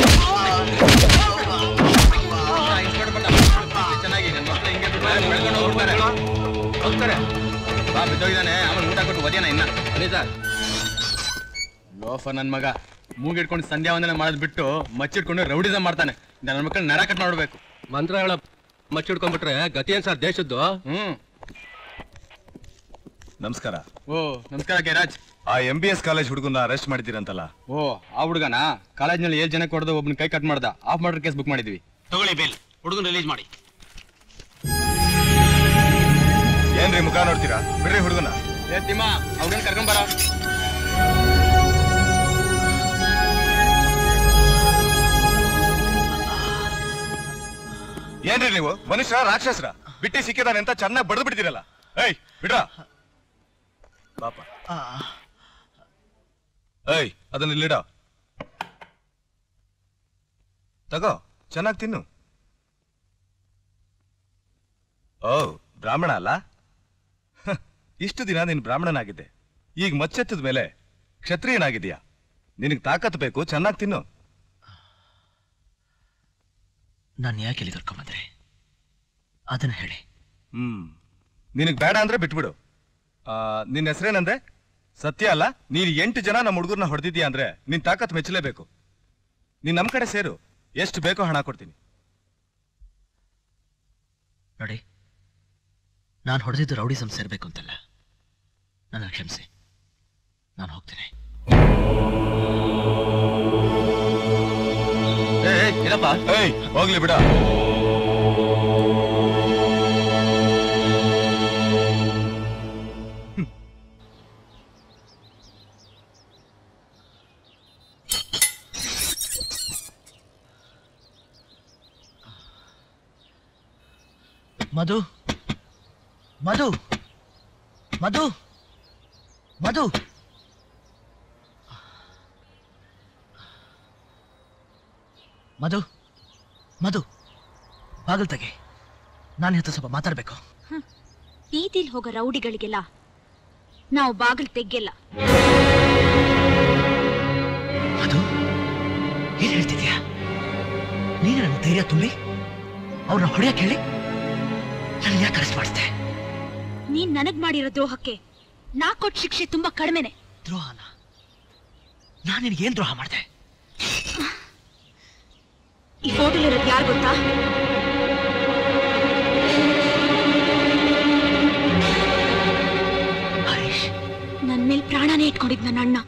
ಚೆನ್ನಾಗಿ ನನ್ನ ಮಕ್ಕಳು ಹಿಂಗೆ ಬಿಟ್ರೆ ಬೆಳ್ಕೊಂಡು ಹೋಗ್ಬಿಡ್ತಾರೆ. ಹೋಗ್ತಾರೆ ಬಾ ಬಿದ್ದೋಗಿದ್ದಾನೆ. ಆಮೇಲೆ ಊಟ ಕೊಟ್ಟು ಒದೇನ ಇನ್ನ ಸರ್. ಲೋಫ ನನ್ ಮಗ ಮೂಗಿಡ್ಕೊಂಡು ಸಂಧ್ಯಾ ವಂದನೆ ಮಾಡೋದ್ ಬಿಟ್ಟು ಮಚ್ಚಿಡ್ಕೊಂಡು ರೌಡಿಸಮ್ ಮಾಡ್ತಾನೆ. ನನ್ನ ಮಕ್ಕಳು ನರ ಕಟ್ ಮಾಡ್ಬೇಕು. ಮಂತ್ರಗಳ ಮಚ್ಚಿಡ್ಕೊಂಡ್ಬಿಟ್ರೆ ಗತಿ ಏನ್ ಸರ್ ದೇಶದ್ದು? ಹ್ಮ್ ನಮಸ್ಕಾರ. ಓ ನಮಸ್ಕಾರ ಕೇರಾಜ್. ಆ ಎಂ ಬಿ ಎಸ್ ಕಾಲೇಜ್ ಹುಡುಗನ ಅರೆಸ್ಟ್ ಮಾಡಿದ್ದೀರಂತಲ್ಲ? ಓ ಆ ಹುಡುಗನ ಕಾಲೇಜ್ನಲ್ಲಿ ಏಳು ಜನ ಕೊಡದು ಒಬ್ನ ಕೈ ಕಟ್ ಮಾಡ್ದ. ಆಫ್ ಮರ್ಡರ್ ಕೇಸ್ ಬುಕ್ ಮಾಡಿದ್ವಿ. ತಗೊಳ್ಳಿ ಬೇಲ್. ಹುಡುಗನ ರಿಲೀಸ್ ಮಾಡಿ. ಏನ್ರಿ ಮುಖ ನೋಡ್ತೀರಾ? ಬಿಡ್ರಿ ಹುಡುಗನ. ಏ ತಿಮ್ಮ ಅವ್ರನ್ನ ಕರ್ಕೊಂಬರ. ಏನ್ರಿ ನೀವು ಮನುಷ್ಯರ ರಾಕ್ಷಸರ? ಬಿಟ್ಟಿ ಸಿಕ್ಕಿದಾನೆ ಅಂತ ಚೆನ್ನಾಗಿ ಬಡ್ದು ಬಿಡ್ತೀರಲ್ಲ. ಏಯ್ ಬಿಡ್ರ ಪಾಪ. ಏಯ್ ಅದನ್ನ ಇಲ್ಲಿಡ. ತಗೋ ಚೆನ್ನಾಗಿ ತಿನ್ನು. ಓ ಬ್ರಾಹ್ಮಣ ಅಲ್ಲ? ಇಷ್ಟು ದಿನ ನೀನು ಬ್ರಾಹ್ಮಣನಾಗಿದ್ದೆ, ಈಗ ಮಚ್ಚೆತ್ತದ ಮೇಲೆ ಕ್ಷತ್ರಿಯನಾಗಿದೀಯಾ. ನಿನಗೆ ತಾಕತ್ ಬೇಕು, ಚೆನ್ನಾಗಿ ತಿನ್ನು. ನಾನು ಯಾಕೆ ಇಲ್ಲಿ ಕರ್ಕೊಂಬಂದ್ರೆ ಅದನ್ನ ಹೇಳಿ. ಹ್ಮ್ ನಿನಗ್ ಬೇಡ ಅಂದ್ರೆ ಬಿಟ್ಬಿಡು. ಆ ನಿನ್ನ ಹೆಸರೇನಂದ್ರೆ? ಸತ್ಯ ಅಲ್ಲ? ನೀನ್ ಎಂಟು ಜನ ನಮ್ಮ ಹುಡುಗರ್ನ ಹೊಡೆದಿದ್ಯಾ ಅಂದ್ರೆ ನಿನ್ ತಾಕತ್ ಮೆಚ್ಚಲೇಬೇಕು. ನೀನ್ ನಮ್ ಕಡೆ ಸೇರು, ಎಷ್ಟು ಬೇಕೋ ಹಣ ಕೊಡ್ತೀನಿ. ನೋಡಿ, ನಾನು ಹೊಡೆದಿದ್ದು ರೌಡಿಸಂ ಸೇರ್ಬೇಕು ಅಂತಲ್ಲ. ನನ್ನ ಕ್ಷಮಿಸಿ, ನಾನು ಹೋಗ್ತೇನೆ. ಏಯ್ ಹೋಗ್ಲಿ ಬಿಡ. ಮಧು ಮಧು ಮಧು ಮಧು ಮಧು ಮಧು ಬಾಗಲ್ ತೆಗೆ. ನಾನು ಇವತ್ತು ಸ್ವಲ್ಪ ಮಾತಾಡ್ಬೇಕು. ಬೀದಿಲ್ ಹೋಗೋ ರೌಡಿಗಳಿಗೆಲ್ಲ ನಾವು ಬಾಗಿಲು ತೆಗೆಯಲ್ಲ. ಮಧು ಏನ್ ಹೇಳ್ತಿದ್ಯಾ? ನೀನು ನನ್ನ ಧೈರ್ಯ ತುಂಬಿ ಅವ್ರನ್ನ ಹೊಡೆಯಕ್ಕೆ ಹೇಳಿ ನನ್ನ ಯಾಕೆ ಅರೆಸ್ಟ್ ಮಾಡಿಸ್ದೆ? ನೀನ್ ನನಗ್ ಮಾಡಿರೋ ದ್ರೋಹಕ್ಕೆ ನಾ ಕೊಟ್ಟ ಶಿಕ್ಷೆ ತುಂಬಾ ಕಡಿಮೆನೆ. ದ್ರೋಹನ? ನಾನು ನಿನಗೇನ್ ದ್ರೋಹ ಮಾಡಿದೆ? ಈ ಫೋಟೋಲಿರೋದು ಯಾರು ಗೊತ್ತಾ? ಹರೀಶ್. ನನ್ ಮೇಲ್ ಪ್ರಾಣನೇ ಇಟ್ಕೊಂಡಿದ್ ನನ್ನ ಅಣ್ಣ.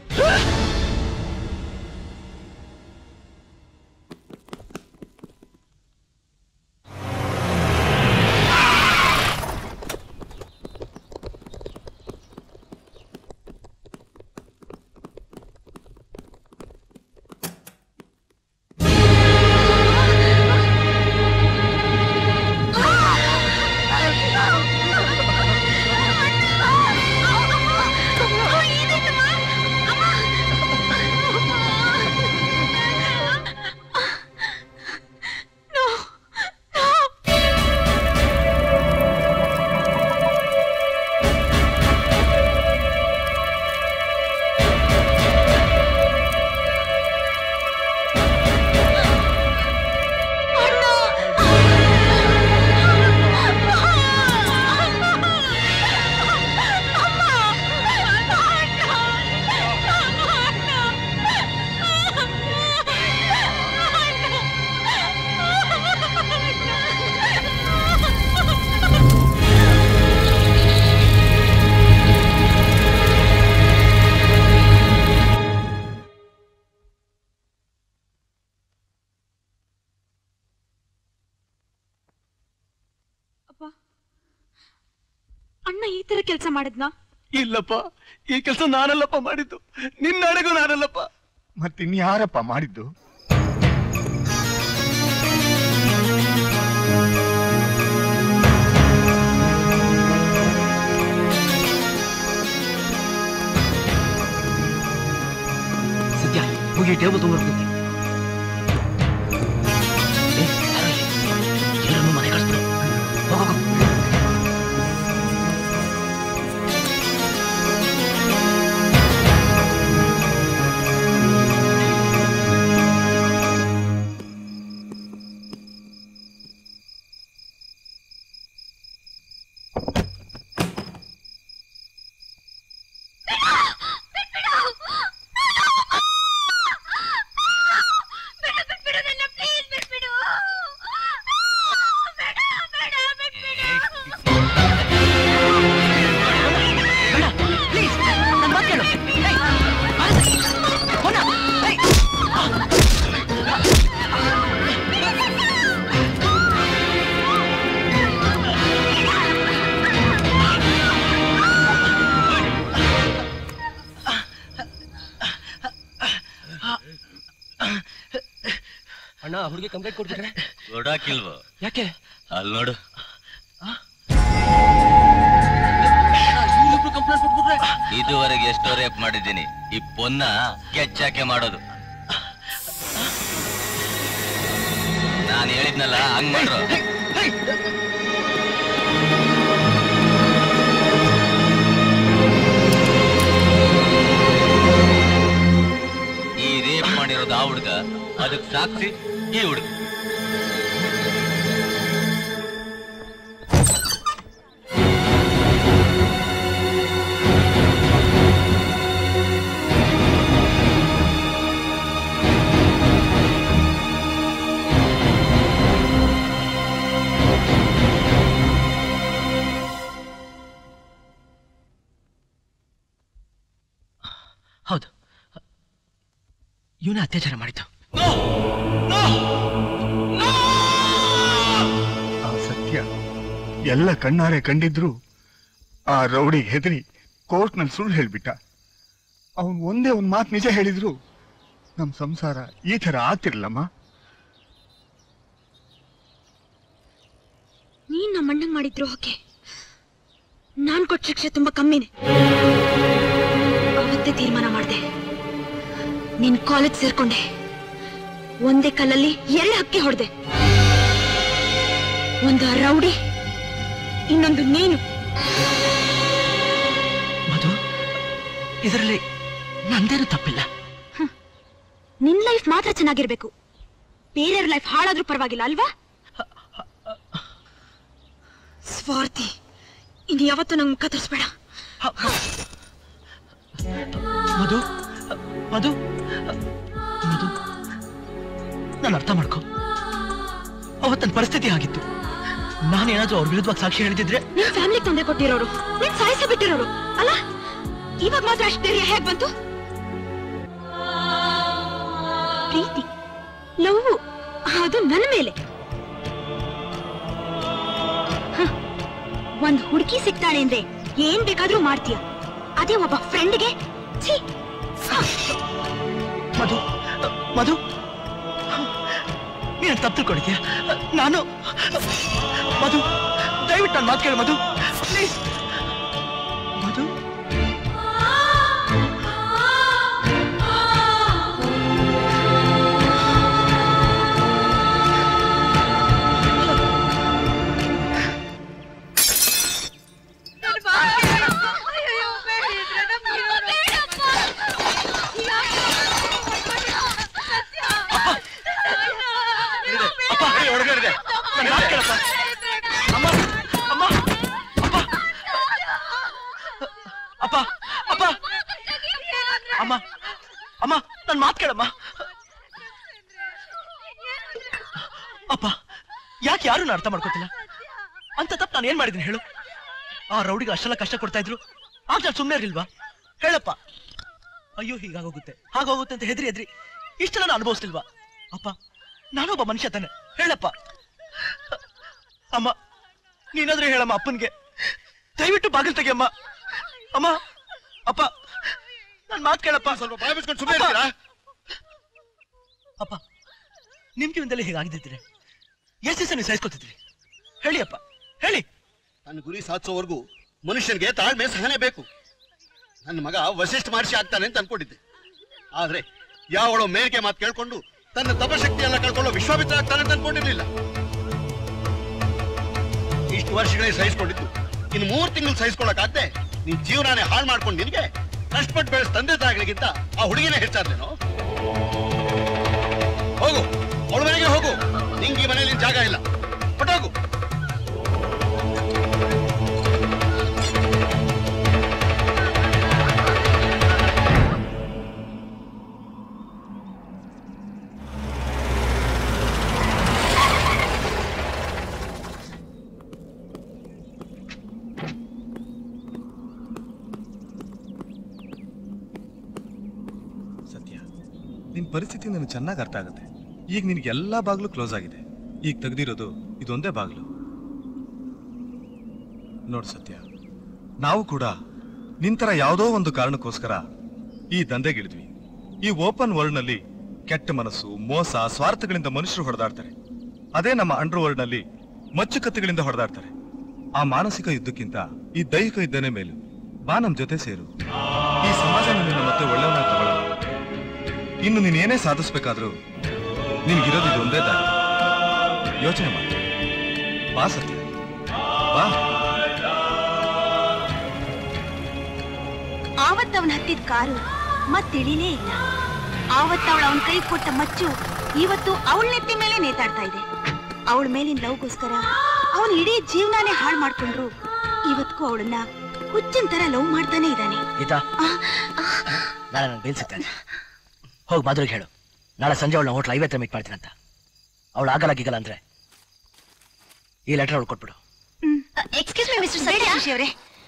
ಅಣ್ಣ ಈ ತರ ಕೆಲಸ ಮಾಡಿದ್ನಾ? ಇಲ್ಲಪ್ಪ, ಈ ಕೆಲಸ ನಾನಲ್ಲಪ್ಪ ಮಾಡಿದ್ದು, ನಿನ್ನ ಅಡೆಗೂ ನಾನಲ್ಲಪ್ಪ. ಮತ್ತಿನ್ಯಾರಪ್ಪ ಮಾಡಿದ್ದು? ಸದ್ಯ ಹೋಗಿ ಟೇಬಲ್ ತಗೊಂಡ್ಬರ್ತೀನಿ. ಎಲ್ಲರನ್ನು ಮನೆ ಕಳಿಸ್ಬಿಡು. ಹೋಗೋ. ಅಣ್ಣ ಹುಡುಗಿ ಕಂಪ್ಲೇಂಟ್ ಕೊಡ್ತಿದ್ರೆ ಕೊಡಾಕಿಲ್ವೋ? ಯಾಕೆ? ಅಲ್ಲಿ ನೋಡು. ಕಂಪ್ಲೇಂಟ್ ಕೊಟ್ಬಿಟ್ರೆ ಇದುವರೆಗೆ ಎಷ್ಟೋ ರೇಪ್ ಮಾಡಿದ್ದೀನಿ, ಈ ಪೊನ್ನ ಕೆಚ್ಚಾಕೆ ಮಾಡೋದು. ನಾನು ಹೇಳಿದ್ನಲ್ಲ ಹಂಗ್ ಮಾಡ್ರು. ಈ ರೇಪ್ ಮಾಡಿರೋದು ಆ ಹುಡುಗ, ಅದಕ್ಕೆ ಸಾಕ್ಷಿ ಈ ಹುಡುಗ. ಹೌದು, ಇವನೇ ಅತ್ಯಾಚಾರ ಮಾಡಿದ್ದು. ಆ ಸತ್ಯ ಎಲ್ಲ ಕಣ್ಣಾರೆ ಕಂಡಿದ್ರು ಆ ರೌಡಿಗೆ ಹೆದರಿ ಕೋರ್ಟ್ನಲ್ಲಿ ಸುಳ್ಳು ಹೇಳ್ಬಿಟ್ಟ. ಅವನ್ ಒಂದೇ ಒಂದ್ ಮಾತು ನಿಜ ಹೇಳಿದ್ರು ನಮ್ ಸಂಸಾರ ಈ ತರ ಆಗ್ತಿರ್ಲಮ್ಮ. ನೀನ್ ನಮ್ಮ ಅಣ್ಣಂಗ್ ಮಾಡಿದ್ರು ಓಕೆ, ನಾನ್ ಕೊಟ್ಟ ಶಿಕ್ಷೆ ತುಂಬಾ ಕಮ್ಮಿನೇ. ಅವತ್ತೇ ತೀರ್ಮಾನ ಮಾಡಿದೆ, ನೀನ್ ಕಾಲೇಜ್ ಸೇರ್ಕೊಂಡೆ, ಒಂದೇ ಕಲ್ಲಲ್ಲಿ ಎರಡು ಹಕ್ಕಿ ಹೊಡೆದೆ. ಒಂದು ರೌಡಿ, ಇನ್ನೊಂದು ನೀನು. ಮಧು, ಇದರಲ್ಲಿ ನಂದೇನು ತಪ್ಪಿಲ್ಲ. ನಿನ್ ಲೈಫ್ ಮಾತ್ರ ಚೆನ್ನಾಗಿರ್ಬೇಕು, ಬೇರೆಯವ್ರ ಲೈಫ್ ಹಾಳಾದ್ರೂ ಪರವಾಗಿಲ್ಲ ಅಲ್ವಾ? ಸ್ವಾರ್ಥಿ, ಇನ್ನು ಯಾವತ್ತೂ ನಂಗೆ ಮುಖ ತೋರಿಸ್ಬೇಡ. ಮಧು ಮಧು ಮಧು ನಾನು ಅರ್ಥ ಮಾಡ್ಕೊ. ಅವತ್ತನ ಪರಿಸ್ಥಿತಿ ಆಗಿತ್ತು. ನಾನೇನಾದ್ರೂ ಅವ್ರ ವಿರುದ್ಧವಾಗಿ ಸಾಕ್ಷಿ ಹೇಳಿದ್ರೆ ನಿನ್ ಫ್ಯಾಮಿಲಿಗೆ ತೊಂದರೆ ಕೊಟ್ಟಿರೋರು, ನಿನ್ ಸಾಯಿಸಿ ಬಿಟ್ಟಿರೋರು ಅಲ್ಲ. ಇವಾಗ ಮಾತ್ರ ಅಷ್ಟು ಧೈರ್ಯ ಹೇಗ್ ಬಂತು? ಪ್ರೀತಿ, ಲವ್, ಅದು ನನ್ನ ಮೇಲೆ. ಒಂದ್ ಹುಡುಗಿ ಸಿಗ್ತಾಳೆ ಅಂದ್ರೆ ಏನ್ ಬೇಕಾದ್ರೂ ಮಾಡ್ತೀಯ, ಅದೇ ಒಬ್ಬ ಫ್ರೆಂಡ್ಗೆ ಮಧು ಮಧು ನೀನು ತಪ್ಪು ತಿಳ್ಕೊಂಡಿದ್ಯಾ? ನಾನು ಮಧು ದಯವಿಟ್ಟು ನಾನು ಮಾತು ಕೇಳು ಮಧು, ಪ್ಲೀಸ್. ಮಧು ಅಪ್ಪ ಅಪ್ಪ ಅಮ್ಮ ಅಮ್ಮ ನನ್ ಮಾತು ಕೇಳಮ್ಮ. ಅಪ್ಪ ಯಾಕೆ ಯಾರು ಅರ್ಥ ಮಾಡ್ಕೋತಿಲ್ಲ? ಅಂತ ತಪ್ಪು ನಾನು ಏನ್ ಮಾಡಿದ್ದೀನಿ ಹೇಳು? ಆ ರೌಡಿಗೆ ಅಷ್ಟೆಲ್ಲ ಕಷ್ಟ ಕೊಡ್ತಾ ಇದ್ರು, ಆಗ ನಾನು ಸುಮ್ಮನೆ ಇರ್ಲಿಲ್ವಾ? ಹೇಳಪ್ಪ. ಅಯ್ಯೋ ಹೀಗಾಗೋಗುತ್ತೆ ಹಾಗೋಗುತ್ತೆ ಅಂತ ಹೆದ್ರಿ ಹೆದ್ರಿ ಇಷ್ಟೆಲ್ಲ ನಾನು ಅನುಭವಿಸ್ತಿಲ್ವಾ? ಅಪ್ಪ ನಾನೊಬ್ಬ ಮನುಷ್ಯ ತಾನೆ, ಹೇಳಪ್ಪ. ಅಮ್ಮ ನೀನಾದ್ರೂ ಹೇಳಮ್ಮ ಅಪ್ಪನ್ಗೆ, ದಯವಿಟ್ಟು ಬಾಗಿಲು ತೆಗಿಯಮ್ಮ. ಅಮ್ಮ, ಅಪ್ಪ, ನನ್ ಮಾತು ಕೇಳಪ್ಪ. ಸ್ವಲ್ಪ ಬಾಯಿ ಬಿಚ್ಕೊಂಡು ಸುಮ್ಮನೆ ಇರ್ತೀರಾ? ಅಪ್ಪ, ನಿಮ್ ಜೀವನದಲ್ಲಿ ಹೇಗಾಗಿದ್ದಿದ್ರೆ ಎಷ್ಟು ದಿವಸ ನೀವು ಸಹಿಸ್ಕೊತಿದ್ರಿ? ಹೇಳಿ ಅಪ್ಪ, ಹೇಳಿ. ನನ್ನ ಗುರಿ ಸಾಧಿಸೋವರೆಗೂ ಮನುಷ್ಯನಿಗೆ ತಾಳ್ಮೆ ಸಹನೆ ಬೇಕು. ನನ್ನ ಮಗ ವಸಿಷ್ಠ ಮಹರ್ಷಿ ಆಗ್ತಾನೆ ಅಂತ ಅನ್ಕೊಂಡಿದ್ದೆ. ಆದ್ರೆ ಯಾವಳೋ ಮೇಲ್ಗೆ ಮಾತು ಕೇಳ್ಕೊಂಡು ತನ್ನ ತಪಶಕ್ತಿ ಎಲ್ಲ ಕಳ್ಕೊಳ್ಳೋ ವಿಶ್ವಾಮಿತ್ರ ಆಗ್ತಾನೆ ಅಂತ ಅನ್ಕೊಂಡಿರ್ಲಿಲ್ಲ. ಇಷ್ಟು ವರ್ಷಗಳೇ ಸಹಿಸ್ಕೊಂಡಿದ್ದು ಇನ್ನು ಮೂರು ತಿಂಗಳು ಸಹಿಸ್ಕೊಳ್ಳಕ್ಕಾಗ್ದೆ ನಿನ್ ಜೀವನಾನೇ ಹಾಳು ಮಾಡ್ಕೊಂಡು ನಿನ್ಗೆ ಕಷ್ಟಪಟ್ಟು ಬೆಳೆಸ್ ತಂದೆ ತಾಯಿಗಳಿಗಿಂತ ಆ ಹುಡುಗಿನೇ ಹೆಚ್ಚಾದೇನೋ. ಹೋಗು, ಅವಳ ಮನೆಗೆ ಹೋಗು. ನಿಂಗೆ ಈ ಮನೆಯಲ್ಲಿ ಜಾಗ ಇಲ್ಲ, ಹೊಟ್ಟೋಗು. ನಿನ್ ಪರಿಸ್ಥಿತಿ ನನಗೆ ಚೆನ್ನಾಗಿ ಅರ್ಥ ಆಗುತ್ತೆ. ಈಗ ನಿನ್ಗೆ ಎಲ್ಲಾ ಬಾಗ್ಲು ಕ್ಲೋಸ್ ಆಗಿದೆ. ಈಗ ತೆಗ್ದಿರೋದು ಇದೊಂದೇ ಬಾಗ್ಲು. ನೋಡ್ ಸತ್ಯ, ನಾವು ಕೂಡ ನಿಂತರ ಯಾವುದೋ ಒಂದು ಕಾರಣಕ್ಕೋಸ್ಕರ ಈ ದಂಧೆಗಿಳಿದ್ವಿ. ಈ ಓಪನ್ ವರ್ಲ್ಡ್ ನಲ್ಲಿ ಕೆಟ್ಟ ಮನಸ್ಸು, ಮೋಸ, ಸ್ವಾರ್ಥಗಳಿಂದ ಮನುಷ್ಯರು ಹೊಡೆದಾಡ್ತಾರೆ. ಅದೇ ನಮ್ಮ ಅಂಡರ್ ವರ್ಲ್ಡ್ ನಲ್ಲಿ ಮಚ್ಚುಕತ್ತುಗಳಿಂದ ಹೊಡೆದಾಡ್ತಾರೆ. ಆ ಮಾನಸಿಕ ಯುದ್ಧಕ್ಕಿಂತ ಈ ದೈಹಿಕ ಯುದ್ಧನೇ ಮೇಲು. ಬಾ ನಮ್ ಜೊತೆ ಸೇರು. ಈ ಸಮಾಜ ನಿನ್ನ ಮತ್ತೆ ಒಳ್ಳೆಯವನಾಗಿ ತಗೊಳ್ಳಲ್ಲ. ಇನ್ನು ನೀನೇನೇ ಸಾಧಿಸ್ಬೇಕಾದ್ರೂ ನಿನ್ಗಿರೋದು ಇದೊಂದೇ ದಾರಿ. ಯೋಚನೆ ಮಾಡಿ. ಬಾ ಸತ್ಯ, ಬಾ. ಆವತ್ತವನ ಹತ್ತಿದ ಕಾರು ಮತ್ತಿಳಿಲೇ ಇಲ್ಲ. ಆವತ್ತವಳ ಅವನ ಕೈ ಕೊಟ್ಟ ಮಚ್ಚು ಇವತ್ತು ಅವಳ ನೆತ್ತಿ ಮೇಲೆ ನೇತಾಡ್ತಾ ಇದೆ. ಅವಳ ಮೇಲಿನ ಲವ್ಗೋಸ್ಕರ ಅವನು ಇಡೀ ಜೀವನಾನೇ ಹಾಳು ಮಾಡ್ಕೊಂಡ್ರು ಇವತ್ಗೂ ಅವಳನ್ನ ಹುಚ್ಚಿನ ತರ ಲವ್ ಮಾಡ್ತಾನೆ ಇದ್ದಾನೆ. ಗೀತಾ, ನಾಳೆ ನಾನು ಬೇಲ್ ಸಿಗ್ತಾನೆ. ಹೋಗಿ ಮಾಧುರಿಗೆ ಹೇಳು, ನಾಳೆ ಸಂಜೆ ಅವಳನ್ನ ಹೋಟ್ಲ್ ಐವತ್ತರ ಮೀಟ್ ಮಾಡ್ತೀನಂತ. ಅವಳು ಆಗಲ್ಲ ಗೀಗಲ್ಲ ಅಂದ್ರೆ ಈ ಲೆಟರ್ ಅವಳು ಕೊಟ್ಬಿಡು. ಎಕ್ಸ್ಕ್ಯೂಸ್ ಮೀ ಮಿಸ್ಟರ್ ಸತ್ಯಶಿ ಅವರೇ,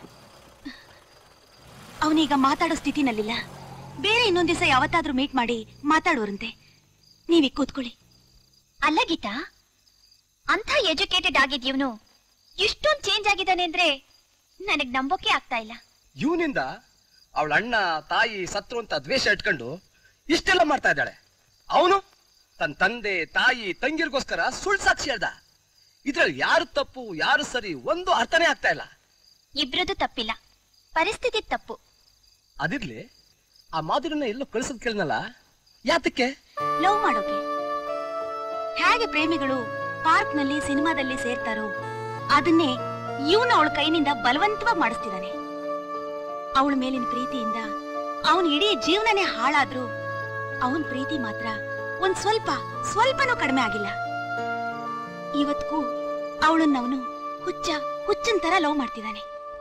ಅವನೀಗ ಮಾತಾಡೋ ಸ್ಥಿತಿನಲ್ಲಿಲ್ಲ. ಬೇರೆ ಇನ್ನೊಂದ್ ದಿವಸ ಯಾವತ್ತಾದ್ರೂ ಮೀಟ್ ಮಾಡಿ ಮಾತಾಡೋರಂತೆ. ನೀವೀಗ ಕೂತ್ಕೊಳ್ಳಿ. ಅಲ್ಲ ಗೀತಾ, ಅಂತ ಎಜುಕೇಟೆಡ್ ಆಗಿದ್ಯವನು ಇಷ್ಟೊಂದು ಚೇಂಜ್ ಆಗಿದ್ದಾನೆ ಅಂದ್ರೆ ನನಗ್ ನಂಬೋಕೆ ಆಗ್ತಾ ಇಲ್ಲ. ಇವನಿಂದ ಅವಳ ಅಣ್ಣ ತಾಯಿ ಸತ್ರು ಅಂತ ದ್ವೇಷ ಇಟ್ಕೊಂಡು ಇಷ್ಟೆಲ್ಲ ಮಾಡ್ತಾ ಇದ್ದಾಳೆ. ಅವನು ತನ್ನ ತಂದೆ ತಾಯಿ ತಂಗಿರ್ಗೋಸ್ಕರ ಸುಳ್ಳು ಸಾಕ್ಷಿ ಹೇಳ್ದ. ಇದ್ರಲ್ಲಿ ಯಾರು ತಪ್ಪು ಯಾರು ಸರಿ ಒಂದು ಅರ್ಥನೇ ಆಗ್ತಾ ಇಲ್ಲ. ಇಬ್ರದ್ದು ತಪ್ಪಿಲ್ಲ, ಪರಿಸ್ಥಿತಿ ತಪ್ಪು. ಅದಿರ್ಲಿ, ಆ ಮಾಧುರನ್ನ ಎಲ್ಲೋ ಕಳಿಸೋದ್ ಕೇಳಿನಲ್ಲ, ಯಾತಕ್ಕೆ? ಲವ್ ಮಾಡೋಕೆ. ಹೇಗೆ ಪ್ರೇಮಿಗಳು ಪಾರ್ಕ್ ನಲ್ಲಿ ಸಿನಿಮಾದಲ್ಲಿ ಸೇರ್ತಾರೋ ಅದನ್ನೇ ಇವನು ಅವಳ ಕೈನಿಂದ ಬಲವಂತವಾಗಿ ಮಾಡಿಸ್ತಿದ್ದಾನೆ. ಅವಳ ಮೇಲಿನ ಪ್ರೀತಿಯಿಂದ ಅವನ ಇಡೀ ಜೀವನನೇ ಹಾಳಾದ್ರೂ ಅವನ್ ಪ್ರೀತಿ ಮಾತ್ರ ಒಂದ್ ಸ್ವಲ್ಪ ಸ್ವಲ್ಪನೂ ಕಡಿಮೆ ಆಗಿಲ್ಲ. ಇವತ್ಗೂ ಅವಳನ್ನ ಅವನು ಹುಚ್ಚ ಹುಚ್ಚನ್ ತರ ಲವ್ ಮಾಡ್ತಿದ್ದಾನೆ.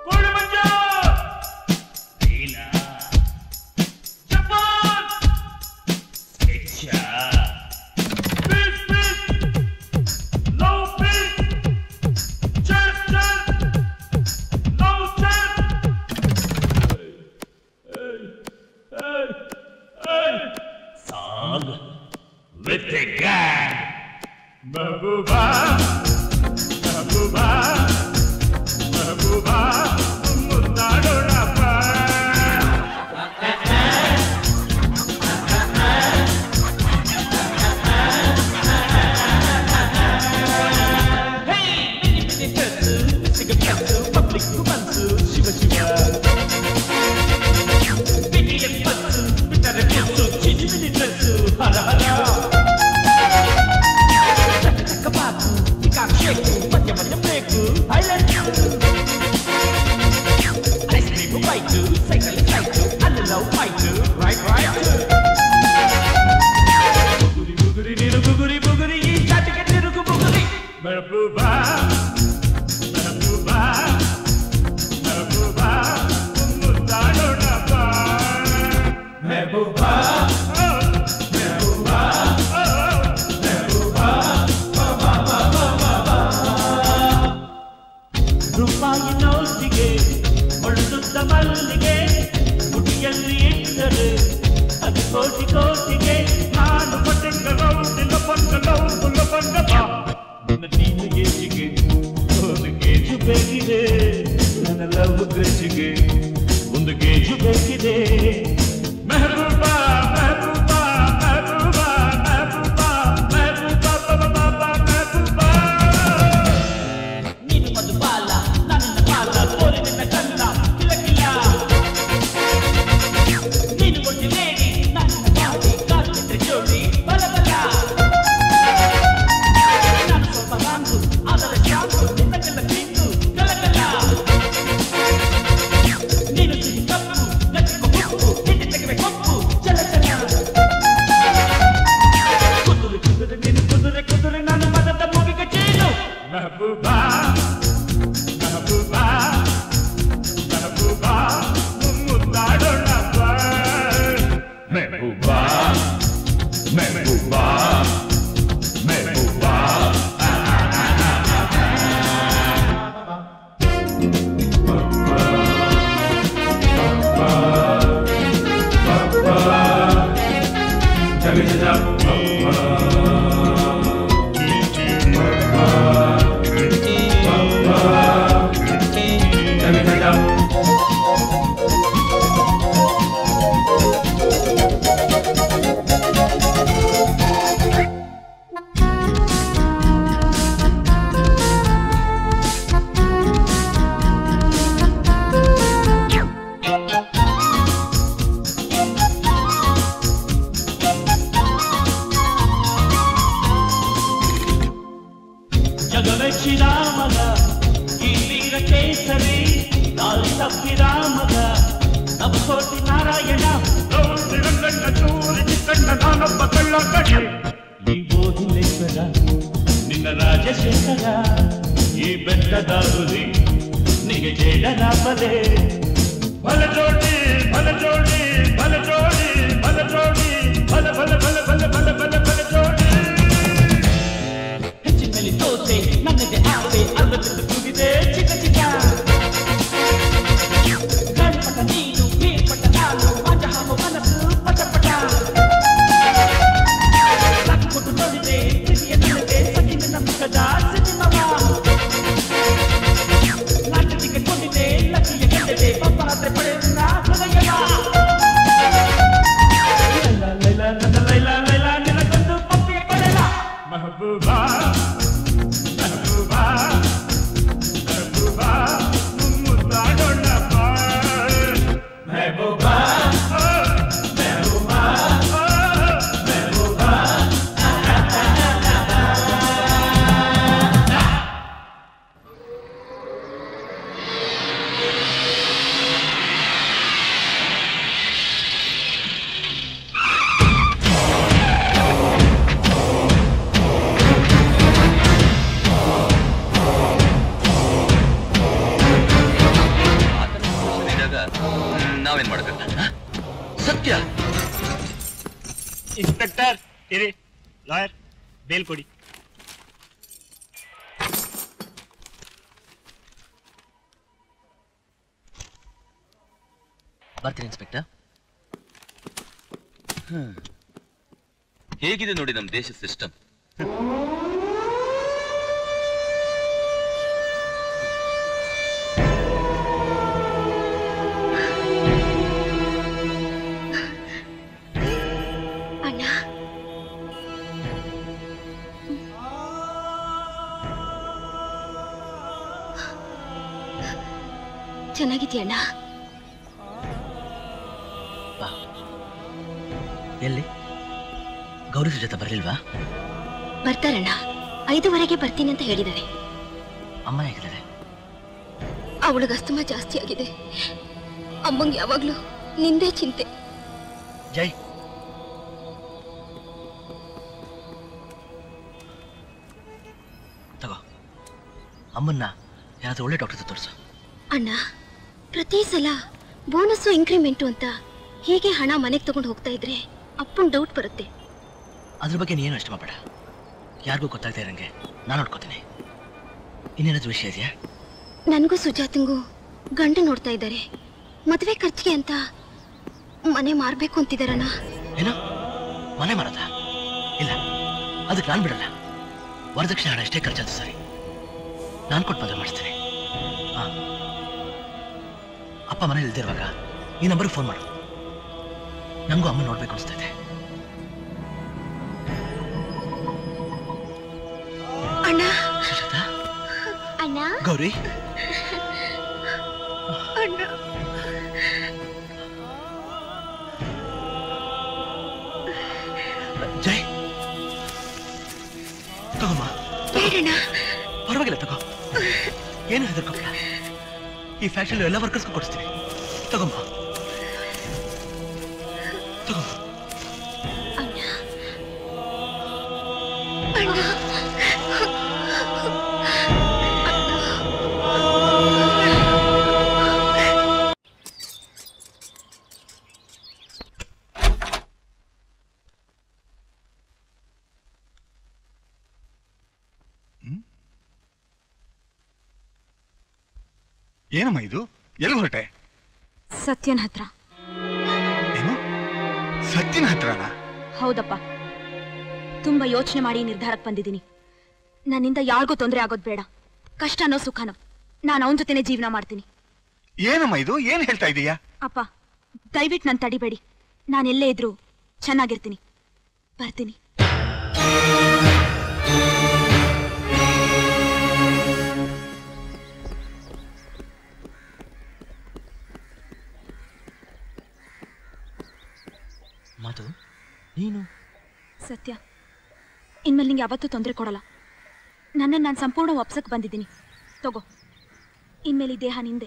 With the gang, Mabuba, Mabuba, Mabuba, Mundadorapa. Hey, mini mini katsu, siga katsu, public kubansu, shiva shiva. Mini katsu, bitare katsu, chiji mini katsu, hara hara. ಮಲ್ಲಿಗೆ ಮುಡಿಯಲ್ಲಿ ಇಟ್ಟರೆ ಅದು ಕೋಟಿ ಕೋಟಿಗೆ ನಾನು ಪಟ್ಟಂಗಲೋ ನಿನ್ನ ಪಂಗಲೋ ಕುಲ್ಲ ಪಂಗಲ ನಿನ್ನ ನೀನು ಗೇಜಿಗೆ ಒಂದು ಗೇಜು ಬೇಕಿದೆ ನನ್ನ ಗ್ರೆಜ್ಜಿಗೆ ಒಂದು ಗೇಜು ಬೇಕಿದೆ. ಮೆಹಬೂಬಾ ಮೆಹಬೂಬಾ ಮೆಹಬೂಬಾ ಮೆಹಬೂಬಾ ಮೆಹಬೂಬಾ ಬಾಬಾ ಮೆಹಬೂಬಾ. ನೀನು ಮಧುಬಾಲ ನನ್ನ ಬಾಲ ಕೋರಿ ನಿನ್ನ ಕಲ್ಲ ಕಿಲ ಕಿಲ. ನೀನು ಕೊಟ್ಟಿ ಲೇಡಿ ನನ್ನ ಬಾಡಿ ಕಾಲ್ಬಿಟ್ರೆ ಜೋಡಿ ಬಲ ಬಲ. ನಾನು ಸ್ವಲ್ಪ ರಾಂಗು ಅದರ ಶಾಂಪು ನಿನ್ನ ಕೆಲ ಕಿಂಗು ಕಲ ಕಲ. ನೀನು ಸಿಹಿ ಕಪ್ಪು ನಚ್ಚಿಕೊ ಕಪ್ಪು ಹಿಂಡಿ ತೆಗೆವೆ ಕಪ್ಪು ಚಲ ಚಲ. ಕುದುರೆ ಕುದುರೆ ನೀನು ಕುದುರೆ ಕುದುರೆ ನಾನು ಮದದ ಮೂಗಿಗ ಚೀನು. ಮೆಹಬೂಬಾ ಮೆಹಬೂಬಾ ಮೆಹಬೂಬಾ ಮುದ್ದಾಡೋಣ ಬಾ. ಮೆಹಬೂಬಾ ಮೆಹಬೂಬಾ ಮೆಹಬೂಬಾ. ಜಗವೆಚ್ಚಿದ ಮಗ ಈ ವೀರ ಕೇಸರಿ ದಾರಿ ತಪ್ಪಿದ ಮಗ ನವಕೋಟಿ ನಾರಾಯಣ ರಂಗಣ್ಣ ಚೂರಿ ಚಿಕ್ಕಣ್ಣ ನಾನೊಬ್ಬ ಕಳ್ಳ ಕಡೆ. ಈ ಬೋಧಿಲೇಶ್ವರ ನಿನ್ನ ರಾಜಶೇಖರ ಈ ಬೆಟ್ಟದ ಹುಲಿ ನಿಗೆ ಜೇಡನ ಬಲೆ. ಬಲ ಜೋಡಿ ಬಲ ಜೋಡಿ ಬಲ ಜೋಡಿ ಬಲ ಜೋಡಿ ಬಲ ಬಲ ಬಲ ಬಲ ಬಲ ಬಲ ಬಲ ಜೋಡಿ. ಹೆಚ್ಚಿನಲ್ಲಿ ತೋತೆ ನನ್ನದೆ ಆಸೆ ಅರ್ಧದಲ್ಲಿ ಕೂಗಿದೆ ಚಿಕ್ಕ ಚಿಕ್ಕ. ಗಣಪಟ ನೀನು ಬೀರ್ಪಟ ನಾನು ಮಾಜ ಹಾಕೋ ಮನಸ್ಸು ಪಟ ಪಟ. ಸಾಕು ಕೊಟ್ಟು ನೋಡಿದೆ ಪ್ರೀತಿಯ ನನಗೆ ಸಖಿ ನನ್ನ ಮುಖದ ಸಿನಿಮವ. ನಾಟ್ಯ ಟಿಕೆಟ್ ಕೊಂಡಿದೆ ಲಕ್ಕಿಯ ಗೆದ್ದೆ ಪಪ್ಪ ಹತ್ರ ಪಡೆದ ಹೃದಯವ. ಲೈಲ ಲೈಲ ನನ್ನ ಲೈಲ ಲೈಲ ನಿನಗೊಂದು ಪಪ್ಪಿಗೆ ಕೊಡಲ. ಮೆಹಬೂಬಾ ಮೆಹಬೂಬಾ ಮೆಹಬೂಬಾ ಮುದ್ದಾಡೋಣ ಬಾ. ಮೆಹಬೂಬಾ ಮೆಹಬೂಬಾ ಮೆಹಬೂಬಾ. ನಾವೇನ್ ಮಾಡಬೇಕು? ಸತ್ಯ ಇನ್ಸ್ಪೆಕ್ಟರ್ ಇರಿ. ಲಾಯರ್ ಬೇಲ್ ಕೊಡಿ. ಬರ್ತೀನಿ ಇನ್ಸ್ಪೆಕ್ಟರ್. ಹೇಗಿದೆ ನೋಡಿ ನಮ್ ದೇಶ ಸಿಸ್ಟಮ್. ಚೆನ್ನಾಗಿದ್ಯಣ್ಣ? ಎಲ್ಲಿ ಗೌರಿ ಸುಜಾತ ಬರಲಿಲ್ವಾ? ಬರ್ತಾರಣ್ಣ, ಐದುವರೆಗೆ ಬರ್ತೀನಿ ಅಂತ ಹೇಳಿದ್ದಾರೆ. ಅಮ್ಮ ಹೇಗಿದ್ದಾರೆ? ಅವಳಿಗೆ ಅಸ್ತಮ ಜಾಸ್ತಿ ಆಗಿದೆ. ಅಮ್ಮಂಗೆ ಯಾವಾಗ್ಲೂ ನಿಂದೇ ಚಿಂತೆ. ಜೈ, ತಗೋ ಅಮ್ಮನ್ನ ಯಾರಾದ್ರೂ ಒಳ್ಳೆ ಡಾಕ್ಟರ್ ತೋರಿಸು. ಅಣ್ಣ, ಪ್ರತಿ ಸಲ ಬೋನಸ್ಸು ಇಂಕ್ರಿಮೆಂಟು ಅಂತ ಹೀಗೆ ಹಣ ಮನೆಗೆ ತಗೊಂಡು ಹೋಗ್ತಾ ಇದ್ರೆ ಅಪ್ಪನ್ ಡೌಟ್ ಬರುತ್ತೆ. ಅದ್ರ ಬಗ್ಗೆ ನೀನು ಅಷ್ಟು ಮಾಡಬೇಡ. ಯಾರಿಗೂ ಗೊತ್ತಾಗದೆ ಇರಂಗೆ ನಾನು ನೋಡ್ಕೋತೀನಿ. ಇನ್ನೇನಾದ್ರು ವಿಷಯ ಇದೆಯಾ? ನನಗೂ ಸುಜಾತಂಗೂ ಗಂಡು ನೋಡ್ತಾ ಇದ್ದಾರೆ. ಮದುವೆ ಖರ್ಚಿಗೆ ಅಂತ ಮನೆ ಮಾರ್ಬೇಕು ಅಂತಿದಾರಣ್ಣ. ಏನೋ ಮನೆ ಮಾರದ? ಇಲ್ಲ, ಅದಕ್ಕೆ ನಾನು ಬಿಡಲ್ಲ. ವರದಕ್ಷಿಣೆ ಹಣ ಎಷ್ಟೇ ಖರ್ಚಾಯ್ತು ಸರಿ, ನಾನು ಕೊಟ್ಟು ಮದುವೆ ಮಾಡಿಸ್ತೀನಿ. ಹಾ, ಅಪ್ಪ ಮನೇಲಿ ಇಲ್ದಿರುವಾಗ ಈ ನಂಬರ್ ಫೋನ್ ಮಾಡು. ನಂಗೂ ಅಮ್ಮ ನೋಡ್ಬೇಕು ಅನಿಸ್ತಾ ಇದೆ. ಅಣ್ಣ ಸುಜಾತ, ಅಣ್ಣ, ಗೌರಿ, ಅಣ್ಣ, ಜೈ, ತಗೋಮ್ಮ. ಬೇಡಣ್ಣ. ಪರವಾಗಿಲ್ಲ, ತಗೋ. ಏನು ಹೆದರ್ಕೋಬೇಡ. ಈ ಫ್ಯಾಕ್ಟ್ರಿಲಿ ಎಲ್ಲ ವರ್ಕರ್ಸ್ಗೂ ಕೊಡಿಸ್ತೀನಿ. ತಗೋಮ್ಮ, ತಗೋಮ್ಮ. ಅಣ್ಣ, ಅಣ್ಣ, ಏನಮ್ಮ ಇದು? ಎಲ್ಲಿ ಹೊರಟೆ? ಸತ್ಯನ್ ಹತ್ರ. ಏನು? ಸತ್ಯನ ಹತ್ರನಾ? ಹೌದಪ್ಪ, ತುಂಬಾ ಯೋಚನೆ ಮಾಡಿ ನಿರ್ಧಾರಕ್ಕೆ ಬಂದಿದ್ದೀನಿ. ನನ್ನಿಂದ ಯಾರಿಗೂ ತೊಂದರೆ ಆಗೋದು ಬೇಡ. ಕಷ್ಟನೋ ಸುಖನೋ ನಾನು ಅವನ ಜೊತೆನೆ ಜೀವನ ಮಾಡ್ತೀನಿ. ಏನಮ್ಮ ಇದು? ಏನ್ ಹೇಳ್ತಾ ಇದೀಯಾ? ಅಪ್ಪ, ದಯವಿಟ್ಟು ನಾನು ತಡಿಬೇಡಿ. ನಾನೆಲ್ಲೇ ಇದ್ರು ಚೆನ್ನಾಗಿರ್ತೀನಿ. ಬರ್ತೀನಿ. ಮಧು, ನೀನು ಸತ್ಯ, ಇನ್ಮೇಲೆ ನಿಂಗೆ ಯಾವತ್ತೂ ತೊಂದರೆ ಕೊಡಲ್ಲ. ನನ್ನನ್ನು ನಾನು ಸಂಪೂರ್ಣ ಒಪ್ಸಕ್ ಬಂದಿದ್ದೀನಿ. ತಗೋ, ಇನ್ಮೇಲೆ ಈ ದೇಹ ನಿಂದೆ.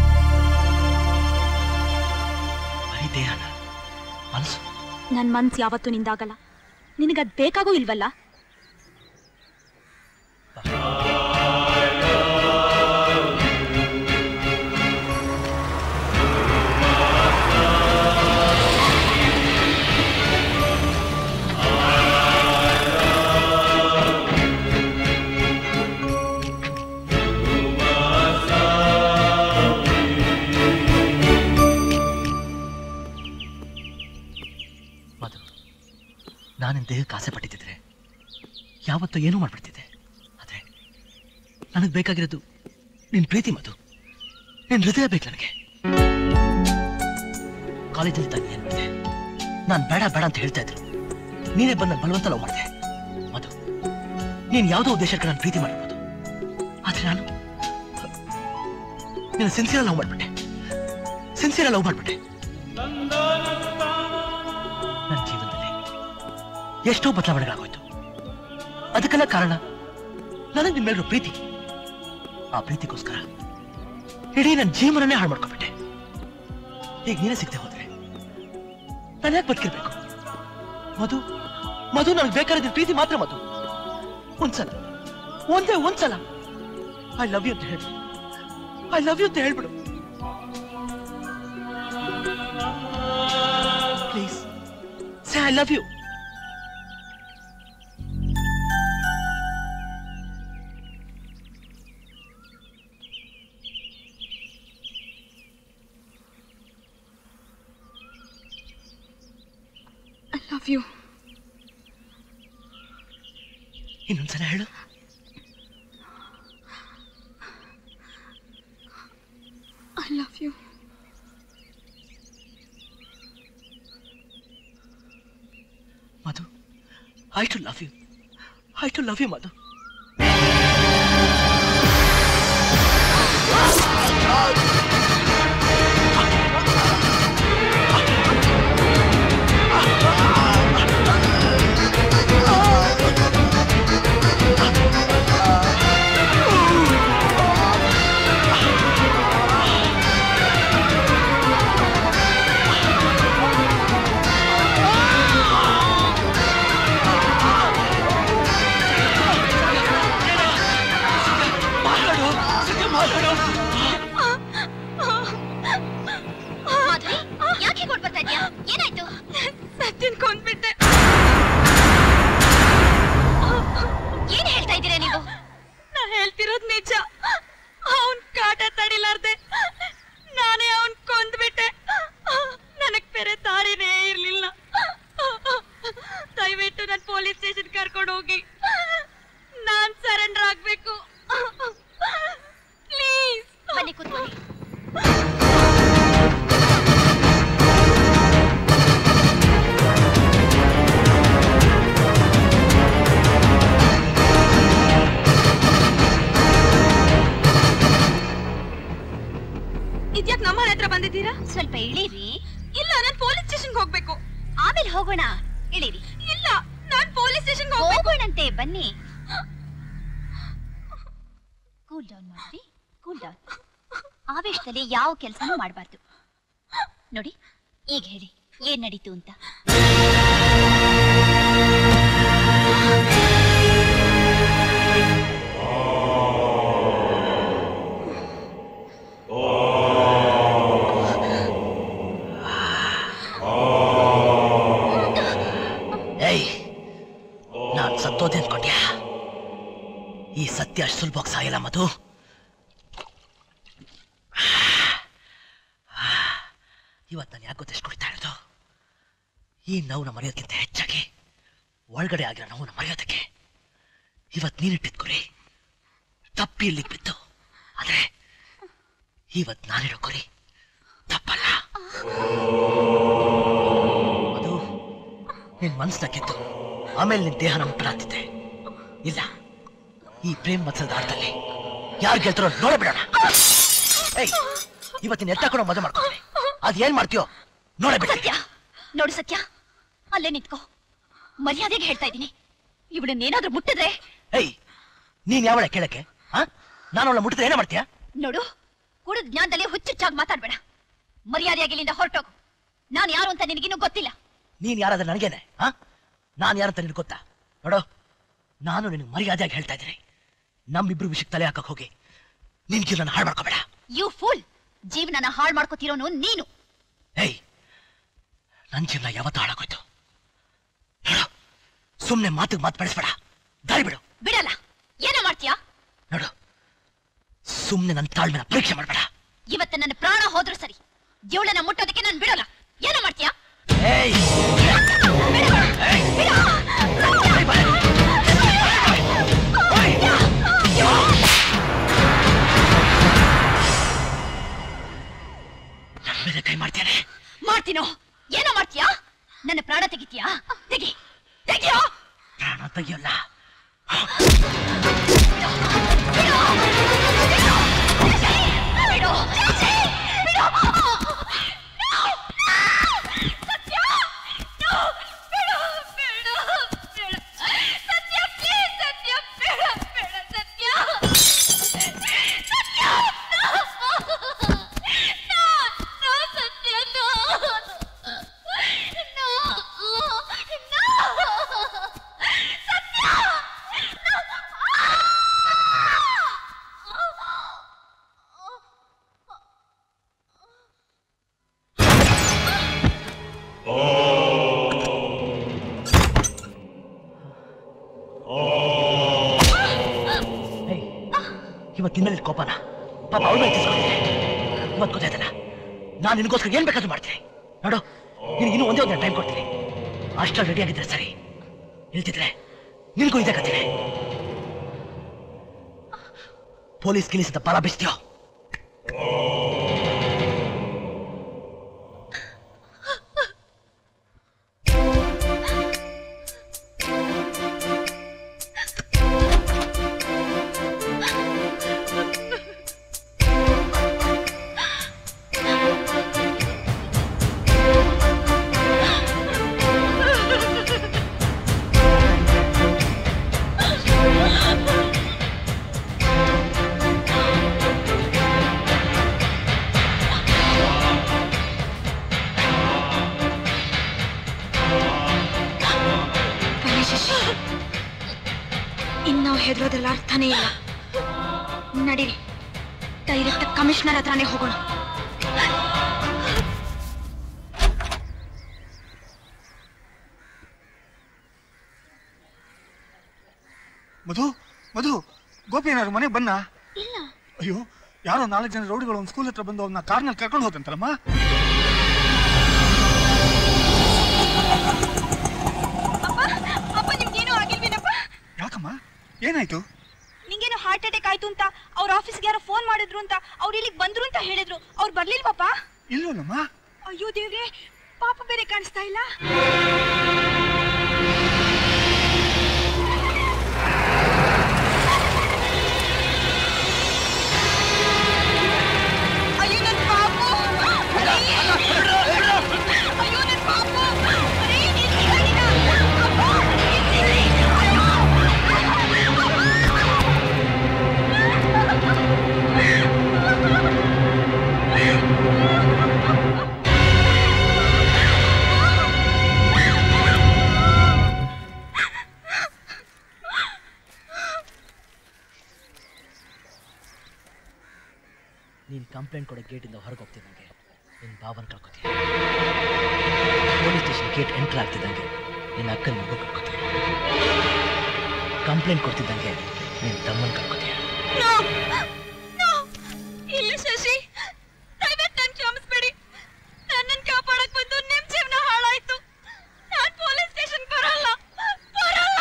ಬರೀ ದೇಹನ? ಮನಸ್ಸು? ನನ್ನ ಮನ್ಸು ಯಾವತ್ತೂ ನಿಂದಾಗಲ್ಲ. ನಿನಗದ್ ಬೇಕಾಗೂ ಇಲ್ವಲ್ಲ? ನಾನಿನ್ ದೇಹಕ್ಕೆ ಆಸೆ ಪಟ್ಟಿದ್ದಿದ್ರೆ ಯಾವತ್ತೂ ಏನೂ ಮಾಡ್ಬಿಡ್ತಿದ್ದೆ. ಆದ್ರೆ ನನಗೆ ಬೇಕಾಗಿರೋದು ನಿನ್ ಪ್ರೀತಿ ಮಧು, ನಿನ್ ಹೃದಯ ಬೇಕು ನನಗೆ. ಕಾಲೇಜಲ್ಲಿ ತಾನು ಏನ್ ಮಾಡಿದೆ? ನಾನು ಬೇಡ ಬೇಡ ಅಂತ ಹೇಳ್ತಾ ಇದ್ರು. ನೀನೇ ಬಂದ ಬಲವಂತ ಲವ್ ಮಾಡಿದೆ. ಮಧು, ನೀನ್ ಯಾವುದೋ ಉದ್ದೇಶಕ್ಕೆ ನಾನು ಪ್ರೀತಿ ಮಾಡಿರ್ಬೋದು. ಆದ್ರೆ ನಾನು ನಿನ್ನ ಸಿನ್ಸಿಯರ್ ಲವ್ ಮಾಡ್ಬಿಟ್ಟೆ. ಸಿನ್ಸಿಯರ್ ಲವ್ ಮಾಡ್ಬಿಟ್ಟೆ. ನನ್ನ ಜೀವನದಲ್ಲಿ ಎಷ್ಟೋ ಬದಲಾವಣೆಗಳಾಗೋಯ್ತು. ಅದಕ್ಕೆಲ್ಲ ಕಾರಣ ನನಗೆ ನಿಮ್ಮ ಮೇಲಿರೋ ಪ್ರೀತಿ. ಆ ಪ್ರೀತಿಗೋಸ್ಕರ ಇಡೀ ನನ್ನ ಜೀವನನೇ ಹಾಳು ಮಾಡ್ಕೊಂಡ್ಬಿಟ್ಟೆ. ಈಗ ನೀನೇ ಸಿಗದೆ ಹೋದ್ರೆ ನಾನು ಯಾಕೆ ಬದುಕಿರ್ಬೇಕು? ಮಧು, ಮಧು, ನನಗೆ ಬೇಕಾದ ಪ್ರೀತಿ ಮಾತ್ರ ಮಧು. ಒಂದ್ಸಲ, ಒಂದೇ ಒಂದ್ಸಲ ಐ ಲವ್ ಯು ಅಂತ ಹೇಳಿ, ಐ ಲವ್ ಯು ಅಂತ ಹೇಳ್ಬಿಡು please. Say I love you. love you. ಇನ್ನೊಂದ್ಸಲ ಹೇಳು. I love you. Madhu, I too love you. I too love you, Madhu. ಮಾಮನ ಹತ್ರ ಬಂದಿದ್ದೀರಾ? ಸ್ವಲ್ಪ ಇಳೀರಿ. ಇಲ್ಲ, ನಾನು ಪೊಲೀಸ್ ಸ್ಟೇಷನ್ಗೆ ಹೋಗ್ಬೇಕು. ಆಮೇಲೆ ಹೋಗೋಣ, ಇಳೀರಿ. ಇಲ್ಲ, ನಾನು ಪೊಲೀಸ್ ಸ್ಟೇಷನ್ಗೆ ಹೋಗ್ಬೇಕು. ಹೋಗೋಣಂತೆ, ಬನ್ನಿ. ಕೂಲ್ ಡೌನ್ ಮಾಡಿ, ಕೂಲ್ ಡೌನ್. ಆವೇಶದಲ್ಲಿ ಯಾವ ಕೆಲಸನೂ ಮಾಡಬಾರ್ದು. ನೋಡಿ, ಈಗ ಹೇಳಿ ಏನ್ ನಡೀತು ಅಂತ. ಏಯ್, ನಾನ್ ಸತ್ತೋದೆ ಅನ್ಕೊಂಡ್ಯಾ? ಈ ಸತ್ಯ ಅಷ್ಟು ಸುಲಭವಾಗಿ ಸಾಯಲ್ಲ ಮಧು. ಇವತ್ತು ನಾನು ಯಾಕೆ ಗೊತ್ತೆಷ್ಟು ಕುಡಿತಾ ಇರೋದು? ಈ ನೋವನ್ನ ಮರೆಯೋದಕ್ಕಿಂತ ಹೆಚ್ಚಾಗಿ ಒಳಗಡೆ ಆಗಿರೋ ನೋವನ್ನ ಮರೆಯೋದಕ್ಕೆ. ಇವತ್ತು ನೀನಿಟ್ಟಿದ್ ಗುರಿ ತಪ್ಪಿ ಇಲ್ಲಿಗೆ ಬಿತ್ತು, ಆದ್ರೆ ಇವತ್ತು ನಾನಿಡೋ ಗುರಿ ತಪ್ಪಲ್ಲ. ಅದು ನಿನ್ ಮನ್ಸನ್ನ ಗೆದ್ದು ಆಮೇಲೆ ನಿನ್ ದೇಹನ ಮುಟ್ಟಲಾಗ್ತಿದ್ದೆ. ಇಲ್ಲ, ಈ ಪ್ರೇಮ್ ಮತ್ಸರದ ಆಟದಲ್ಲಿ ಯಾರು ಗೆಲ್ತಾರೋ ನೋಡೇ ಬಿಡೋಣ. ಏಯ್, ಇವತ್ತಿನ ಎತ್ತಾಕೊಂಡು ಮದುವೆ ಮಾಡ್ಕೊಂಡ್ರೆ ಅದ್ ಏನ್ ಮಾಡ್ತೀಯೋ ನೋಡೇ ಬಿಡ. ಸತ್ಯ ನೋಡು, ಸತ್ಯ ಅಲ್ಲೇ ನಿಂತ್ಕೋ. ಮರ್ಯಾದೆಗೆ ಹೇಳ್ತಾ ಇದ್ದೀನಿ, ಇವಳನ್ನೇನಾದ್ರೂ ಮುಟ್ಟಿದ್ರೆ. ಏಯ್, ನೀನ್ ಯಾವಳ ಕೇಳಕ್ಕೆ? ನಾನು ಅವಳ ಮುಟ್ಟಿದ್ರೆ ಏನ ಮಾಡ್ತೀಯಾ? ನೋಡು, ಕುಡಿದ ಜ್ಞಾನದಲ್ಲಿ ಹುಚ್ಚುಚ್ಚಾಗಿ ಮಾತಾಡ್ಬೇಡ. ಮರ್ಯಾದೆಯಾಗಿ ಇಲ್ಲಿಂದ ಹೊರಟೋಗು. ನಾನು ಯಾರು ಅಂತ ನಿನಗಿನ್ನೂ ಗೊತ್ತಿಲ್ಲ. ನೀನ್ ಯಾರಾದ್ರೆ ನನಗೇನೆ? ಹಾ, ನಾನು ಯಾರಂತ ನಿನಗೆ ಗೊತ್ತಾ? ನೋಡು, ನಾನು ನಿನಗೆ ಮರ್ಯಾದೆಯಾಗಿ ಹೇಳ್ತಾ ಇದ್ದೀನಿ, ನಮ್ಮಿಬ್ರು ವಿಷಯಕ್ಕೆ ತಲೆ ಹಾಕಕ್ ಹೋಗಿ ನಿನ್ ಜೀವನ ಹಾಳು ಮಾಡ್ಕೋಬೇಡ. ಯು ಫೂಲ್, ಜೀವನನ ಹಾಳು ಮಾಡ್ಕೋತಿರೋನು ನೀನು. ಏಯ್, ನನ್ ಜೀವನ ಯಾವತ್ತೂ ಹಾಳಾಗೋಯ್ತು. ನೋಡು, ಸುಮ್ನೆ ಮಾತಿಗೆ ಮಾತು ಬೆಳೆಸ್ಬೇಡ, ದಾರಿ ಬಿಡು. ಬಿಡಲ್ಲ. ಏನೋ ಮಾಡ್ತೀಯಾ? ನೋಡು, ಸುಮ್ನೆ ನನ್ನ ತಾಳ್ಮೆನ ಪರೀಕ್ಷೆ ಮಾಡಬೇಡ. ಇವತ್ತು ನನ್ನ ಪ್ರಾಣ ಹೋದ್ರು ಸರಿ, ಜೀವನ ಮುಟ್ಟೋದಕ್ಕೆ ನಾನು ಬಿಡಲ್ಲ. ಏನೋ ಮಾಡ್ತೀಯಾ? ಏಯ್, ನನ್ನ ಮೇಲೆ ಕೈ ಮಾಡ್ತೇನೆ. ಮಾಡ್ತೀನೋ? ಏನೋ ಮಾಡ್ತೀಯಾ? ನನ್ನ ಪ್ರಾಣ ತೆಗಿತೀಯಾ? ತೆಗಿ, ತೆಗಿಯೋ. ಪ್ರಾಣ ತೆಗಿಯಲ್ಲ. ಇವತ್ತಿನ ಕೋಪನ ಪಾಪ ಅವಳು ಎತ್ತಿಸ್ಕೊಂಡಿದ್ದೆ. ಇವತ್ತು ಗೊತ್ತಾಯ್ತಲ್ಲ, ನಾನು ನಿನಗೋಸ್ಕರ ಏನ್ ಬೇಕಾದ್ರೂ ಮಾಡ್ತೀನಿ. ನೋಡು, ನಿನಗೆ ಇನ್ನೂ ಒಂದೇ ಒಂದು ಟೈಮ್ ಕೊಡ್ತೀನಿ. ಅಷ್ಟರಲ್ಲಿ ರೆಡಿ ಆಗಿದ್ರೆ ಸರಿ, ಇಲ್ತಿದ್ರೆ ನಿನಗೂ ಇದೇ ಕತ್ತೀನಿ. ಪೊಲೀಸ್ ಗಿಲಿಸಿದ ಬಲ ಬಿಸ್ತೀಯೋ? ಹೆದರೋದ್ರಲ್ಲಿ ಅರ್ಥನೇ ಇಲ್ಲ. ನಡೀರಿ, ಡೈರೆಕ್ಟ್ ಕಮಿಷನರ್ ಹತ್ರನೇ ಹೋಗೋಣ. ಮಧು, ಮಧು, ಗೋಪಿ ಏನಾದ್ರು ಮನೆಗೆ ಬನ್ನ? ಇಲ್ಲ. ಅಯ್ಯೋ, ಯಾರೋ ನಾಲ್ಕು ಜನ ರೌಡಿಗಳು ಒಂದು ಸ್ಕೂಲ್ ಹತ್ರ ಬಂದು ಅವನ್ನ ಕಾರ್ನಲ್ಲಿ ಕರ್ಕೊಂಡು ಹೋದಂತರಮ್ಮ. ಅಪ್ಪ, ನಿಮ್ಗೇನು ಆಗಿಲ್ವೇನಪ್ಪ? ಯಾಕಮ್ಮ, ಏನಾಯ್ತು? ನಿಂಗೇನು ಹಾರ್ಟ್ ಅಟ್ಯಾಕ್ ಆಯ್ತು ಅಂತ ಅವ್ರ ಆಫೀಸ್ಗೆ ಯಾರೋ ಫೋನ್ ಮಾಡಿದ್ರು ಅಂತ ಅವ್ರು ಇಲ್ಲಿಗೆ ಬಂದ್ರು ಅಂತ ಹೇಳಿದ್ರು. ಅವ್ರು ಬರ್ಲಿಲ್ವಪ್ಪ? ಇಲ್ವಲ್ಲಮ್ಮ. ಅಯ್ಯೋ ದೇವ್ರೆ, ಪಾಪ ಬೇರೆ ಕಾಣಿಸ್ತಾ ಇಲ್ಲ. ಅಯ್ಯೋ ನನ್ ಪಾಪು. ಕಂಪ್ಲೇಂಟ್ ಕೊಡೋ ಗೇಟಿಂದ ಹೊರಗೆ ಹೋಗ್ತಿದ್ದಂಗೆ ನಿನ್ನ ಬಾವನ್ ಕಳ್ಕೊತೀಯ. ಪೊಲೀಸ್ ಸ್ಟೇಷನ್ ಗೇಟ್ ಎಂಟ್ರ್ ಆಗ್ತಿದ್ದಂಗೆ ನಿನ್ನ ಅಕ್ಕನ ಮಗು ಕಳ್ಕೊತೀಯ. ಕಂಪ್ಲೇಂಟ್ ಕೊಡ್ತಿದ್ದಂಗೆ ನಿನ್ನ ತಮ್ಮನ್ ಕಳ್ಕೊತೀಯ. ಇಲ್ಲ ಶಶಿ, ದಯವಿಟ್ಟು ನನ್ ಕ್ಷಮಿಸ್ಬೇಡಿ. ನನ್ನನ್ನು ಕಾಪಾಡಕ್ ಬಂದು ನಿಮ್ ಜೀವನ ಹಾಳಾಯ್ತು. ನಾನ್ ಪೊಲೀಸ್ ಸ್ಟೇಷನ್ ಬರಲ್ಲ ಬರಲ್ಲ.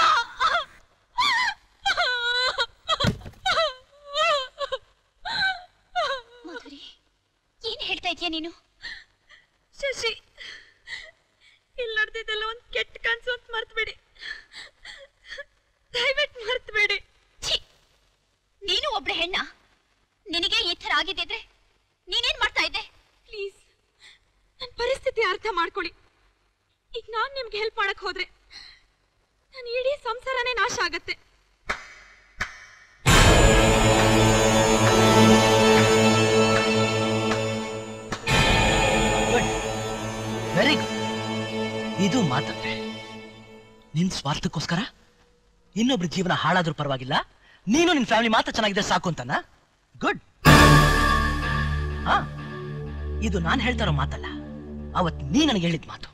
ಮಾಧುರಿ, ಏನ್ ಹೇಳ್ತಾ ಇದೀಯ ನೀನು? ಶಶಿ, ಇಲ್ಲಿ ನಡೆದಿದ್ದೆಲ್ಲ ಒಂದ್ ಕೆಟ್ಟ ಕನ್ಸು ಅಂತ ಮರ್ತ್ಬೇಡಿ. ದಯವಿಟ್ಟು ಮರ್ತ್ಬೇಡಿ. ನೀನು ಒಬ್ಳೆ ಹೆಣ್ಣ, ನಿನಗೆ ಈ ತರ ಆಗಿದ್ದಿದ್ರೆ ನೀನೇನ್ ಮಾಡ್ತಾ ಇದ್ದೆ? ಪ್ಲೀಸ್ ನನ್ನ ಪರಿಸ್ಥಿತಿ ಅರ್ಥ ಮಾಡ್ಕೊಳ್ಳಿ. ಈಗ ನಾನ್ ನಿಮ್ಗೆ ಹೆಲ್ಪ್ ಮಾಡಕ್ ಹೋದ್ರೆ ನನ್ನ ಇಡೀ ಸಂಸಾರನೇ ನಾಶ ಆಗತ್ತೆ. Very good. ಇದು ಮಾತಂದ್ರೆ ನಿನ್ ಸ್ವಾರ್ಥಕ್ಕೋಸ್ಕರ ಇನ್ನೊಬ್ರ ಜೀವನ ಹಾಳಾದ್ರೂ ಪರವಾಗಿಲ್ಲ, ನೀನು ನಿನ್ ಫ್ಯಾಮಿಲಿ ಮಾತ್ರ ಚೆನ್ನಾಗಿದೆ ಸಾಕು ಅಂತನಾ? ಗುಡ್. ಹಾ, ಇದು ನಾನು ಹೇಳ್ತಾ ಇರೋ ಮಾತಲ್ಲ, ಅವತ್ ನೀ ನನಗೆ ಹೇಳಿದ ಮಾತು.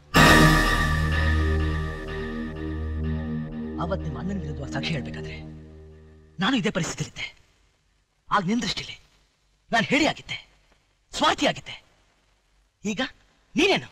ಅವತ್ ನಿಮ್ಮ ಅಣ್ಣನ ವಿರುದ್ಧವಾಗಿ ಸಾಕ್ಷಿ ಹೇಳ್ಬೇಕಾದ್ರೆ ನಾನು ಇದೇ ಪರಿಸ್ಥಿತಿಲಿದ್ದೆ. ಆಗ ನಿನ್ ದೃಷ್ಟಿಲಿ ನಾನು ಹೇಳಿ ಆಗಿದ್ದೆ, ಸ್ವಾರ್ಥಿ ಆಗಿದ್ದೆ. ಈಗ ನೀನೇನು?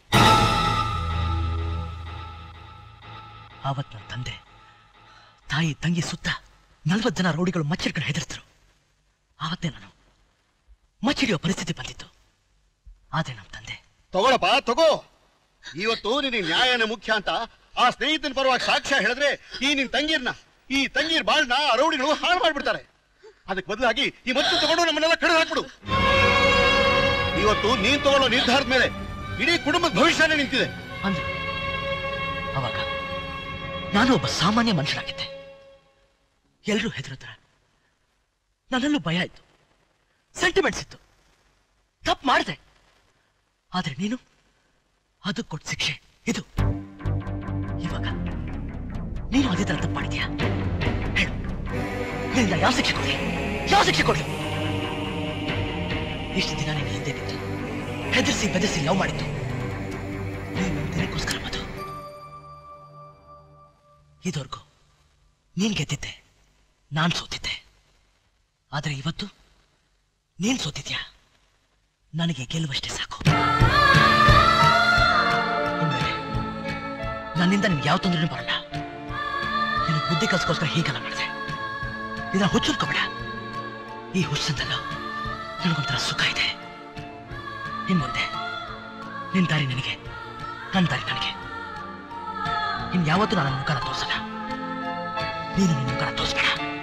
ಆವತ್ ನನ್ನ ತಂದೆ ತಾಯಿ ತಂಗಿ ಸುತ್ತ ನಲ್ವತ್ತು ಜನ ರೌಡಿಗಳು ಮಚ್ಚಿಡ್ಕೊಂಡು ಹೆದರ್ತಿದ್ರು. ಆವತ್ತೇ ನಾನು ಮಚ್ಚಿಡಿಯೋ ಪರಿಸ್ಥಿತಿ ಬಂದಿತ್ತು. ಆದ್ರೆ ನಮ್ಮ ತಂದೆ ತಗೊಳಪ್ಪ ತಗೋ, ಇವತ್ತು ನಿನಗೆ ನ್ಯಾಯನೇ ಮುಖ್ಯ ಅಂತ ಆ ಸ್ನೇಹಿತನ ಪರವಾಗಿ ಸಾಕ್ಷ್ಯ ಹೇಳಿದ್ರೆ ಈ ನಿನ್ ತಂಗೀರ್ನ ಈ ತಂಗೀರ್ ಬಾಳ್ನ ರೌಡಿಗಳು ಹಾಳು ಮಾಡ್ಬಿಡ್ತಾರೆ. ಅದಕ್ಕೆ ಬದಲಾಗಿ ಈ ಮತ್ತು ತಗೊಂಡು ನಮ್ಮನ್ನೆಲ್ಲ ಕಡೆ ಹಾಕ್ಬಿಡು. ಇವತ್ತು ನೀನ್ ತಗೊಳ್ಳೋ ನಿರ್ಧಾರದ ಮೇಲೆ ಇಡೀ ಕುಟುಂಬದ ಭವಿಷ್ಯನೇ ನಿಂತಿದೆ. ಅಂದ್ರೆ ಅವಾಗ ನಾನು ಒಬ್ಬ ಸಾಮಾನ್ಯ ಮನುಷ್ಯನಾಗಿದ್ದೆ. ಎಲ್ಲರೂ ಹೆದರುತ್ತಾರೆ, ನನ್ನಲ್ಲೂ ಭಯ ಇತ್ತು, ಸೆಂಟಿಮೆಂಟ್ಸ್ ಇತ್ತು, ತಪ್ಪು ಮಾಡಿದೆ. ಆದ್ರೆ ನೀನು ಅದು ಕೊಟ್ಟ ಶಿಕ್ಷೆ ಇದು. ಇವಾಗ ನೀನು ಅದೇ ತರ ತಪ್ಪು ಮಾಡಿದ್ಯಾ? ಹೇಳು, ನಿನ್ನ ಯಾವ ಶಿಕ್ಷೆ ಕೊಡ್ಲಿ? ಯಾವ ಶಿಕ್ಷೆ ಕೊಡ್ಲಿ? ಇಷ್ಟು ದಿನ ನೀನು ಹಿಂದೆ ಬಿದ್ದು ಹೆದರ್ಸಿ ಬೆದರ್ಸಿ ಲವ್ ಮಾಡಿದ್ದು ನೀನು ದಿನಕ್ಕೋಸ್ಕರ ಮಧು. ಇದುವರೆಗೂ ನೀನ್ ಗೆದ್ದಿದ್ದೆ, ನಾನ್ ಸೋತಿದ್ದೆ. ಆದ್ರೆ ಇವತ್ತು ನೀನ್ ಸೋತಿದ್ಯಾ, ನನಗೆ ಗೆಲ್ಲುವಷ್ಟೇ ಸಾಕು. ಇನ್ಮೇಲೆ ನನ್ನಿಂದ ನಿನ್ಗೆ ಯಾವ ತೊಂದರೆನೂ ಬರಲ್ಲ. ನಿನಗೆ ಬುದ್ಧಿ ಕಲ್ಸ್ಕೋಸ್ಕರ ಹೀಗೆಲ್ಲ ಮಾಡಿದೆ. ಇದನ್ನ ಹುಚ್ಚುರ್ಕೋಬೇಡ. ಈ ಹುಚ್ಚಂದಲ್ಲೂ ನನಗೊಂಥರ ಸುಖ ಇದೆ. ಇನ್ ಮುಂದೆ ನಿನ್ ದಾರಿ ನನಗೆ, ನನ್ನ ದಾರಿ ನನಗೆ. ಇನ್ ಯಾವತ್ತೂ ನಾನು ನನ್ನ ಮುಖನ ತೋರಿಸಲ್ಲ, ನೀನು ನಿನ್ನ ಮುಖನ ತೋರಿಸ್ಬೇಡ.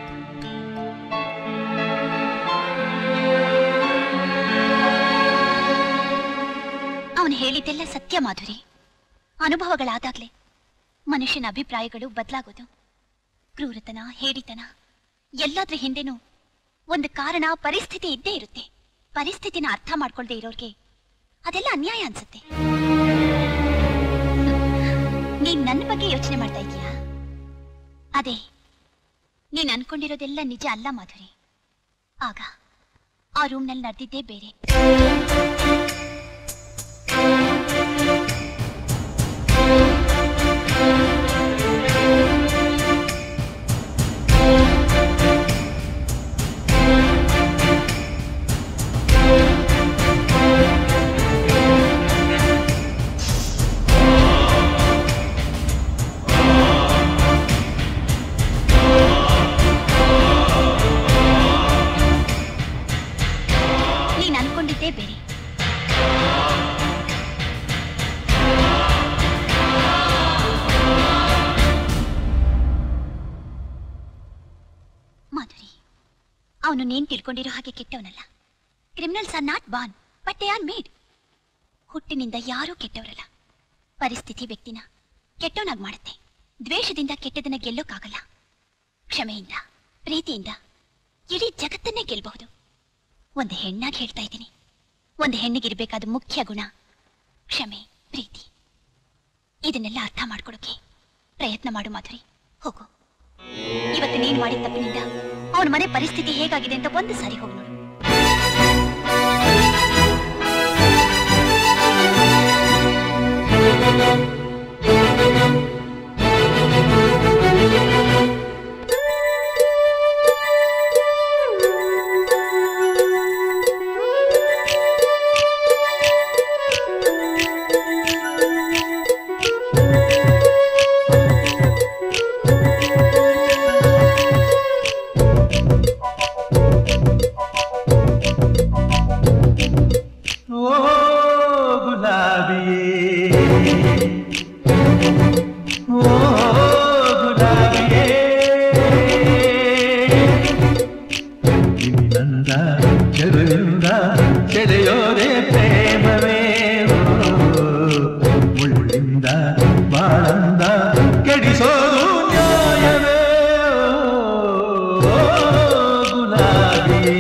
ಅವನು ಹೇಳಿದ್ದೆಲ್ಲ ಸತ್ಯ ಮಾಧುರಿ. ಅನುಭವಗಳಾದಾಗ್ಲೇ ಮನುಷ್ಯನ ಅಭಿಪ್ರಾಯಗಳು ಬದಲಾಗೋದು. ಕ್ರೂರತನ, ಹೇಡಿತನ ಎಲ್ಲಾದ್ರ ಹಿಂದೆನೂ ಒಂದು ಕಾರಣ, ಪರಿಸ್ಥಿತಿ ಇದ್ದೇ ಇರುತ್ತೆ. ಪರಿಸ್ಥಿತಿನ ಅರ್ಥ ಮಾಡ್ಕೊಳ್ದೆ ಇರೋರ್ಗೆ ಅದೆಲ್ಲ ಅನ್ಯಾಯ ಅನ್ಸುತ್ತೆ. ನೀನ್ ನನ್ನ ಬಗ್ಗೆ ಯೋಚನೆ ಮಾಡ್ತಾ ಇದೀಯಾ? ಅದೇ ನೀನ್ ಅನ್ಕೊಂಡಿರೋದೆಲ್ಲ ನಿಜ ಅಲ್ಲ ಮಾಧುರಿ. ಆಗ ಆ ರೂಮ್ನಲ್ಲಿ ನಡೆದಿದ್ದೇ ಬೇರೆ. ನೀನ್ ಅನ್ಕೊಂಡಿದ್ದೇ ಬೇರೆ. ಮಾಧುರಿ, ಅವನು ನೀನ್ ತಿಳ್ಕೊಂಡಿರೋ ಹಾಗೆ ಕೆಟ್ಟವನಲ್ಲ. Criminals are not born but they are made. ಹುಟ್ಟಿನಿಂದ ಯಾರೂ ಕೆಟ್ಟವರಲ್ಲ. ಪರಿಸ್ಥಿತಿ ವ್ಯಕ್ತಿನ ಕೆಟ್ಟವನಾಗಿ ಮಾಡುತ್ತೆ. ದ್ವೇಷದಿಂದ ಕೆಟ್ಟದನ್ನ ಗೆಲ್ಲೋಕ್ಕಾಗಲ್ಲ. ಕ್ಷಮೆಯಿಂದ, ಪ್ರೀತಿಯಿಂದ ಇಡೀ ಜಗತ್ತನ್ನೇ ಗೆಲ್ಲಬಹುದು. ಒಂದು ಹೆಣ್ಣಾಗಿ ಹೇಳ್ತಾ ಇದ್ದೀನಿ, ಒಂದು ಹೆಣ್ಣಿಗಿರ್ಬೇಕಾದ ಮುಖ್ಯ ಗುಣ ಕ್ಷಮೆ, ಪ್ರೀತಿ. ಇದನ್ನೆಲ್ಲ ಅರ್ಥ ಮಾಡ್ಕೊಡೋಕೆ ಪ್ರಯತ್ನ ಮಾಡು ಮಾಧುರಿ. ಹೋಗು. ಇವತ್ತು ನೀನ್ ಮಾಡಿದ ತಪ್ಪಿನಿಂದ ಅವನ ಮನೆ ಪರಿಸ್ಥಿತಿ ಹೇಗಾಗಿದೆ ಅಂತ ಒಂದು ಸಾರಿ ಹೋಗಿ ನೋಡು. ಗುಲಾಬಿಯೇ ಓ ಗುಲಾಬಿಯೇ ನಿನ್ನಂದ ಚೆಲುವಿಂದ ಸೆಳೆಯೋದೆ ಪ್ರೇಮವೇ ಮುಳ್ಳಿಂದ ಬಾಳಂದ ಕೆಡಿಸೋದು ನ್ಯಾಯವೇ ಗುಲಾಬಿಯೇ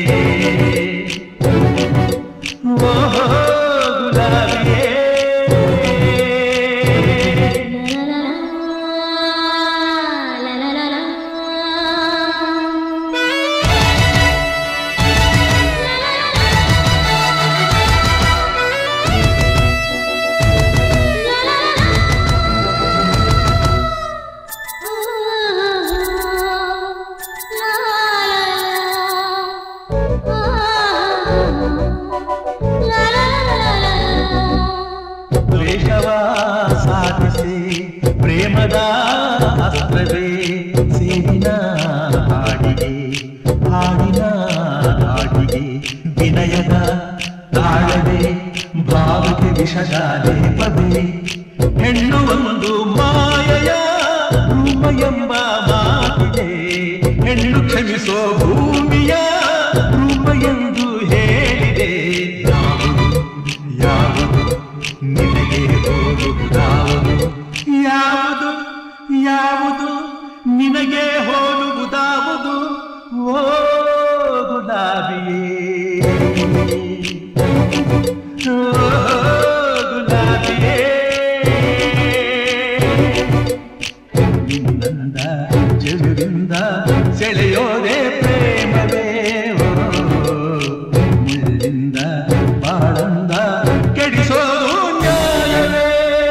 ಓ ಗುಲಾಬಿಯೇ ಪ್ರೇಮದ ಅಸ್ತ್ರವೇ ಸೇರಿನ ಹಾಡಿಗೆ ಹಾಡಿನ ಹಾಡಿಗೆ ವಿನಯದ ತಾಳವೇ ಭಾವಕ್ಕೆ ವಿಷದ ಲೇಪವೇ ಹೆಣ್ಣು ಒಂದು ಮಾಯೆಯ ರೂಪ ಎಂಬ ಮಾತಿದೆ ಹೆಣ್ಣು ಕ್ಷಮಿಸೋ ಭೂಮಿಯ ರೂಪ ಎಂದು ಹೇಳಿದೆ ಯಾವುದು ನಿನಗೆ ಹೋಗುವುದಾವುದು ಯಾವುದು ಯಾವುದು ನಿನಗೆ ಹೋಲುವುದಾವುದು ಓ ಗುಲಾಬಿಯೇ ಓ ಗುಲಾಬಿಯೇ ನಿನ್ನಂದ ಚೆಲುವಿಂದ ಸೆಳೆಯೋದೆ ಪ್ರೇಮವೇ ಮುಳ್ಳಿಂದ ಬಾಳಂದ ಕೆಡಿಸೋದು ನ್ಯಾಯವೇ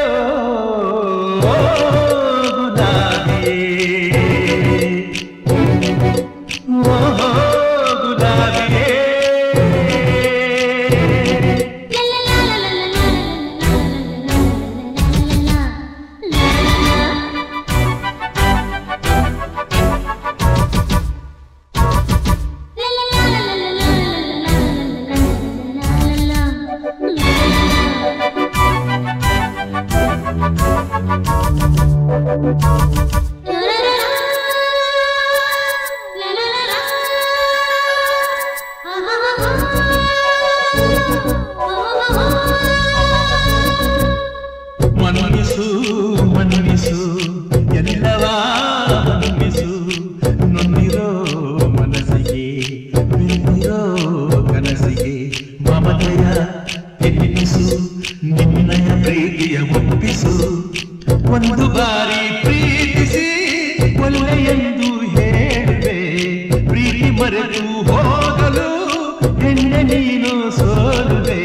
ಮನ್ನಿಸು ಮನ್ನಿಸು ಎಲ್ಲವ ಮನ್ನಿಸು ನೊಂದಿರೋ ಮನಸ್ಸಿಗೆ ಬಿರಿದಿರೋ ಕನಸಿಗೆ ಮಮತೆಯ ಎನ್ನಿಸು ನಿನ್ನಯ ಪ್ರೀತಿಯ ಒಪ್ಪಿಸು ಒಂದು ಬಾರಿ ಪ್ರೀತಿಸಿ ಒಳ್ಳೆಯೆಂದು ಹೇಳುವೆ ಪ್ರೀತಿ ಮರೆತು ಹೋಗಲು ಹೆಣ್ಣೆ ನೀನು ಸೋಲುವೆ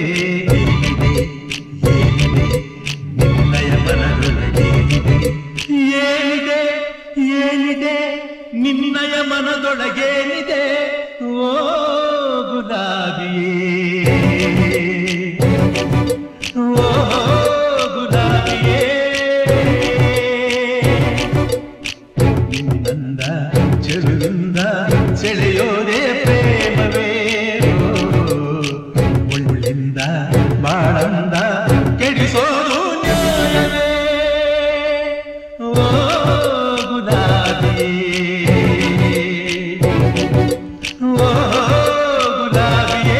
ಏನಿದೆ ಏನಿದೆ ನಿನ್ನಯ ಮನದೊಳಗೇನಿದೆ ಓ ಗುಲಾಬಿಯೇ ಓ ಗುಲಾಬಿಯೇ ನಿನ್ನಂದ ಚೆಲುವಿಂದ ಸೆಳೆಯೋದೆ ಪ್ರೇಮವೇ ಮುಳ್ಳಿಂದ ಬಾಳಂದ ಕೆಡಿಸೋದು ನ್ಯಾಯವೇ ಓ ಗುಲಾಬಿಯೇ ಓ ಗುಲಾಬಿಯೇ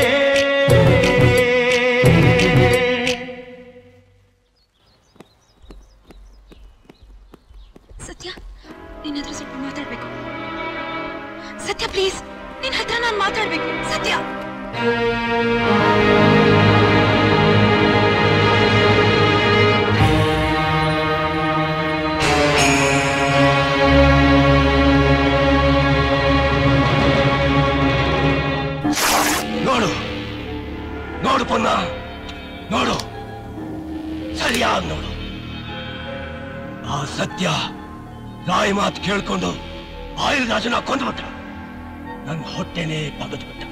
ಸತ್ಯ ನಿನ್ನ ಹತ್ರ ಸ್ವಲ್ಪ ಮಾತಾಡ್ಬೇಕು ಸತ್ಯ ಪ್ಲೀಸ್ ನಿನ್ನ ಹತ್ರ ನಾನು ಮಾತಾಡ್ಬೇಕು ಸತ್ಯ ನೋಡು ನೋಡು ಪೊನ್ನ ನೋಡು ಸರಿಯಾಗಿ ನೋಡು ಆ ಸತ್ಯ ರಾಯ ಮಾತು ಕೇಳ್ಕೊಂಡು ಆಯಿಲ್ ರಾಜನ ಕೊಂದ್ಬಿಟ್ಟ ನನ್ನ ಹೊಟ್ಟೆನೇ ಬಗದು ಬಿಟ್ಟ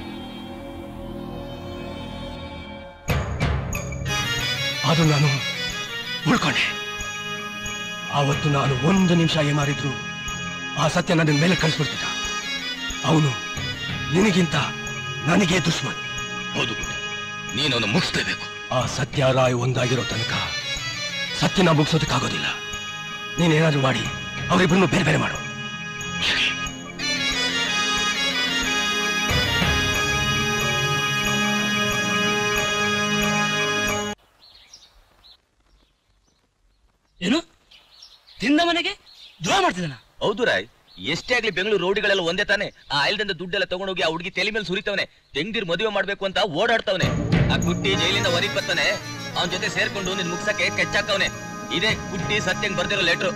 ಅದು ನಾನು ಉಳ್ಕೊಂಡೆ ಆವತ್ತು ನಾನು ಒಂದು ನಿಮಿಷ ಏಮಾರಿದ್ರು ಆ ಸತ್ಯ ನನ್ನ ಮೇಲೆ ಕಳಿಸ್ಬಿಡ್ತಿದ್ದ ಅವನು ನಿನಗಿಂತ ನನಗೆ ದುಶ್ಮನ್ ಹೌದು ಗುಡ್ಡ ನೀನವನು ಮುಗಿಸ್ಲೇಬೇಕು ಆ ಸತ್ಯ ರಾಯ್ ಒಂದಾಗಿರೋ ತನಕ ಸತ್ಯನ ಮುಗಿಸೋದಕ್ಕಾಗೋದಿಲ್ಲ. ನೀನೇನಾದ್ರೂ ಮಾಡಿ ಅವರಿಬ್ಬರನ್ನು ಬೇರೆ ಬೇರೆ ಮಾಡು. ಏನು ತಿಂದ ಮನೆಗೆ ದ್ರೋಹ ಮಾಡ್ತಿದ್ದಾನ? ಹೌದು ರಾಯ್, ಎಷ್ಟೇ ಆಗ್ಲಿ ಬೆಂಗಳೂರು ರೋಡಿಗಳೆಲ್ಲ ಒಂದೇ ತಾನೆ. ಆ ಆಯ್ಲದಿಂದ ದುಡ್ಡೆಲ್ಲ ತಗೊಂಡೋಗಿ ಆ ಹುಡುಗಿ ತಲೆ ಮೇಲೆ ಸುರಿತವನೆ. ತೆಂಗಿರ್ ಮದುವೆ ಮಾಡ್ಬೇಕು ಅಂತ ಓಡಾಡ್ತವನೆ. ಆ ಕುಟ್ಟಿ ಜೈಲಿಂದ ಹೊರಗೆ ಬರ್ತಾನೆ. ಅವನ ಜೊತೆ ಸೇರ್ಕೊಂಡು ನಿನ್ ಮುಗ್ಸಕ್ಕೆ ಕೆಚ್ಚಾಕವನೆ. ಇದೇ ಕುಟ್ಟಿ ಸತ್ಯಂಗ್ ಬರ್ದಿರೋ ಲೆಟ್ರು.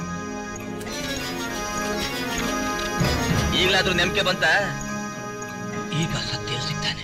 ಈಗಲಾದ್ರೂ ನೆಮ್ಕೆ ಬಂತ? ಈಗ ಸತ್ಯ ಸಿಗ್ತಾನೆ.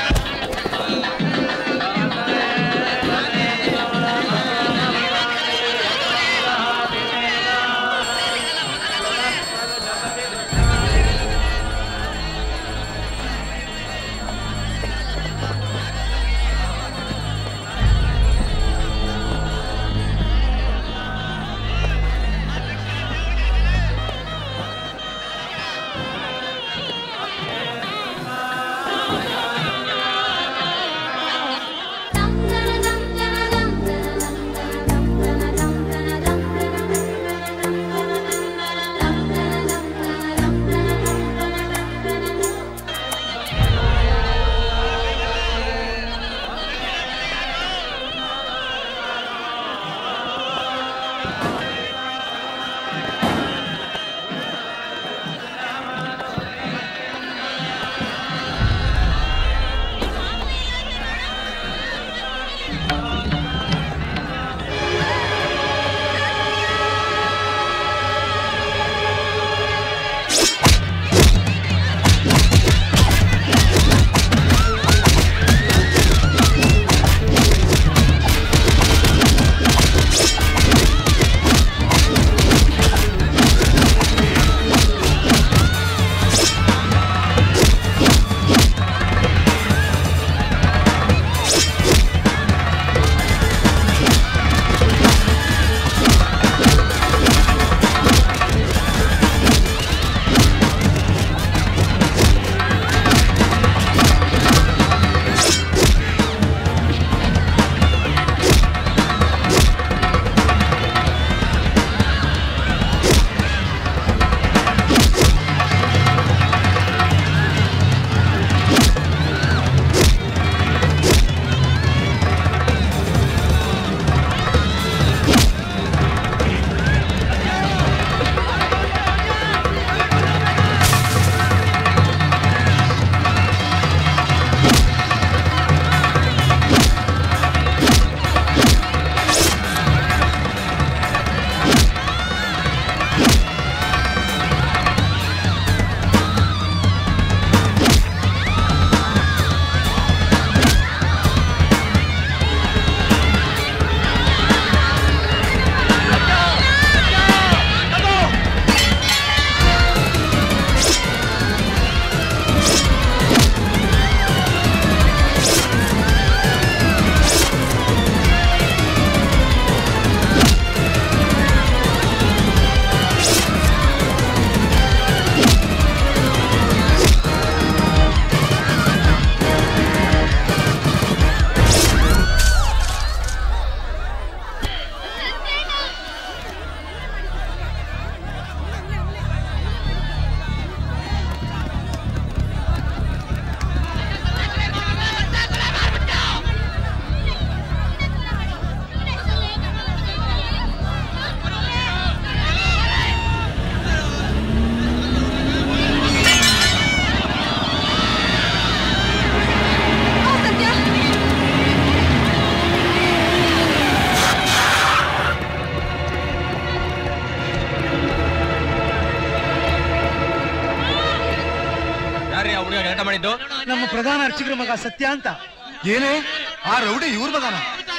ನಮ್ಮ ಪ್ರಧಾನ ಅರ್ಚಕರ ಮಗ ಸತ್ಯ ಅಂತ. ಏನೇ ಆ ರೌಡಿ ಇವ್ರ ಮಗನ?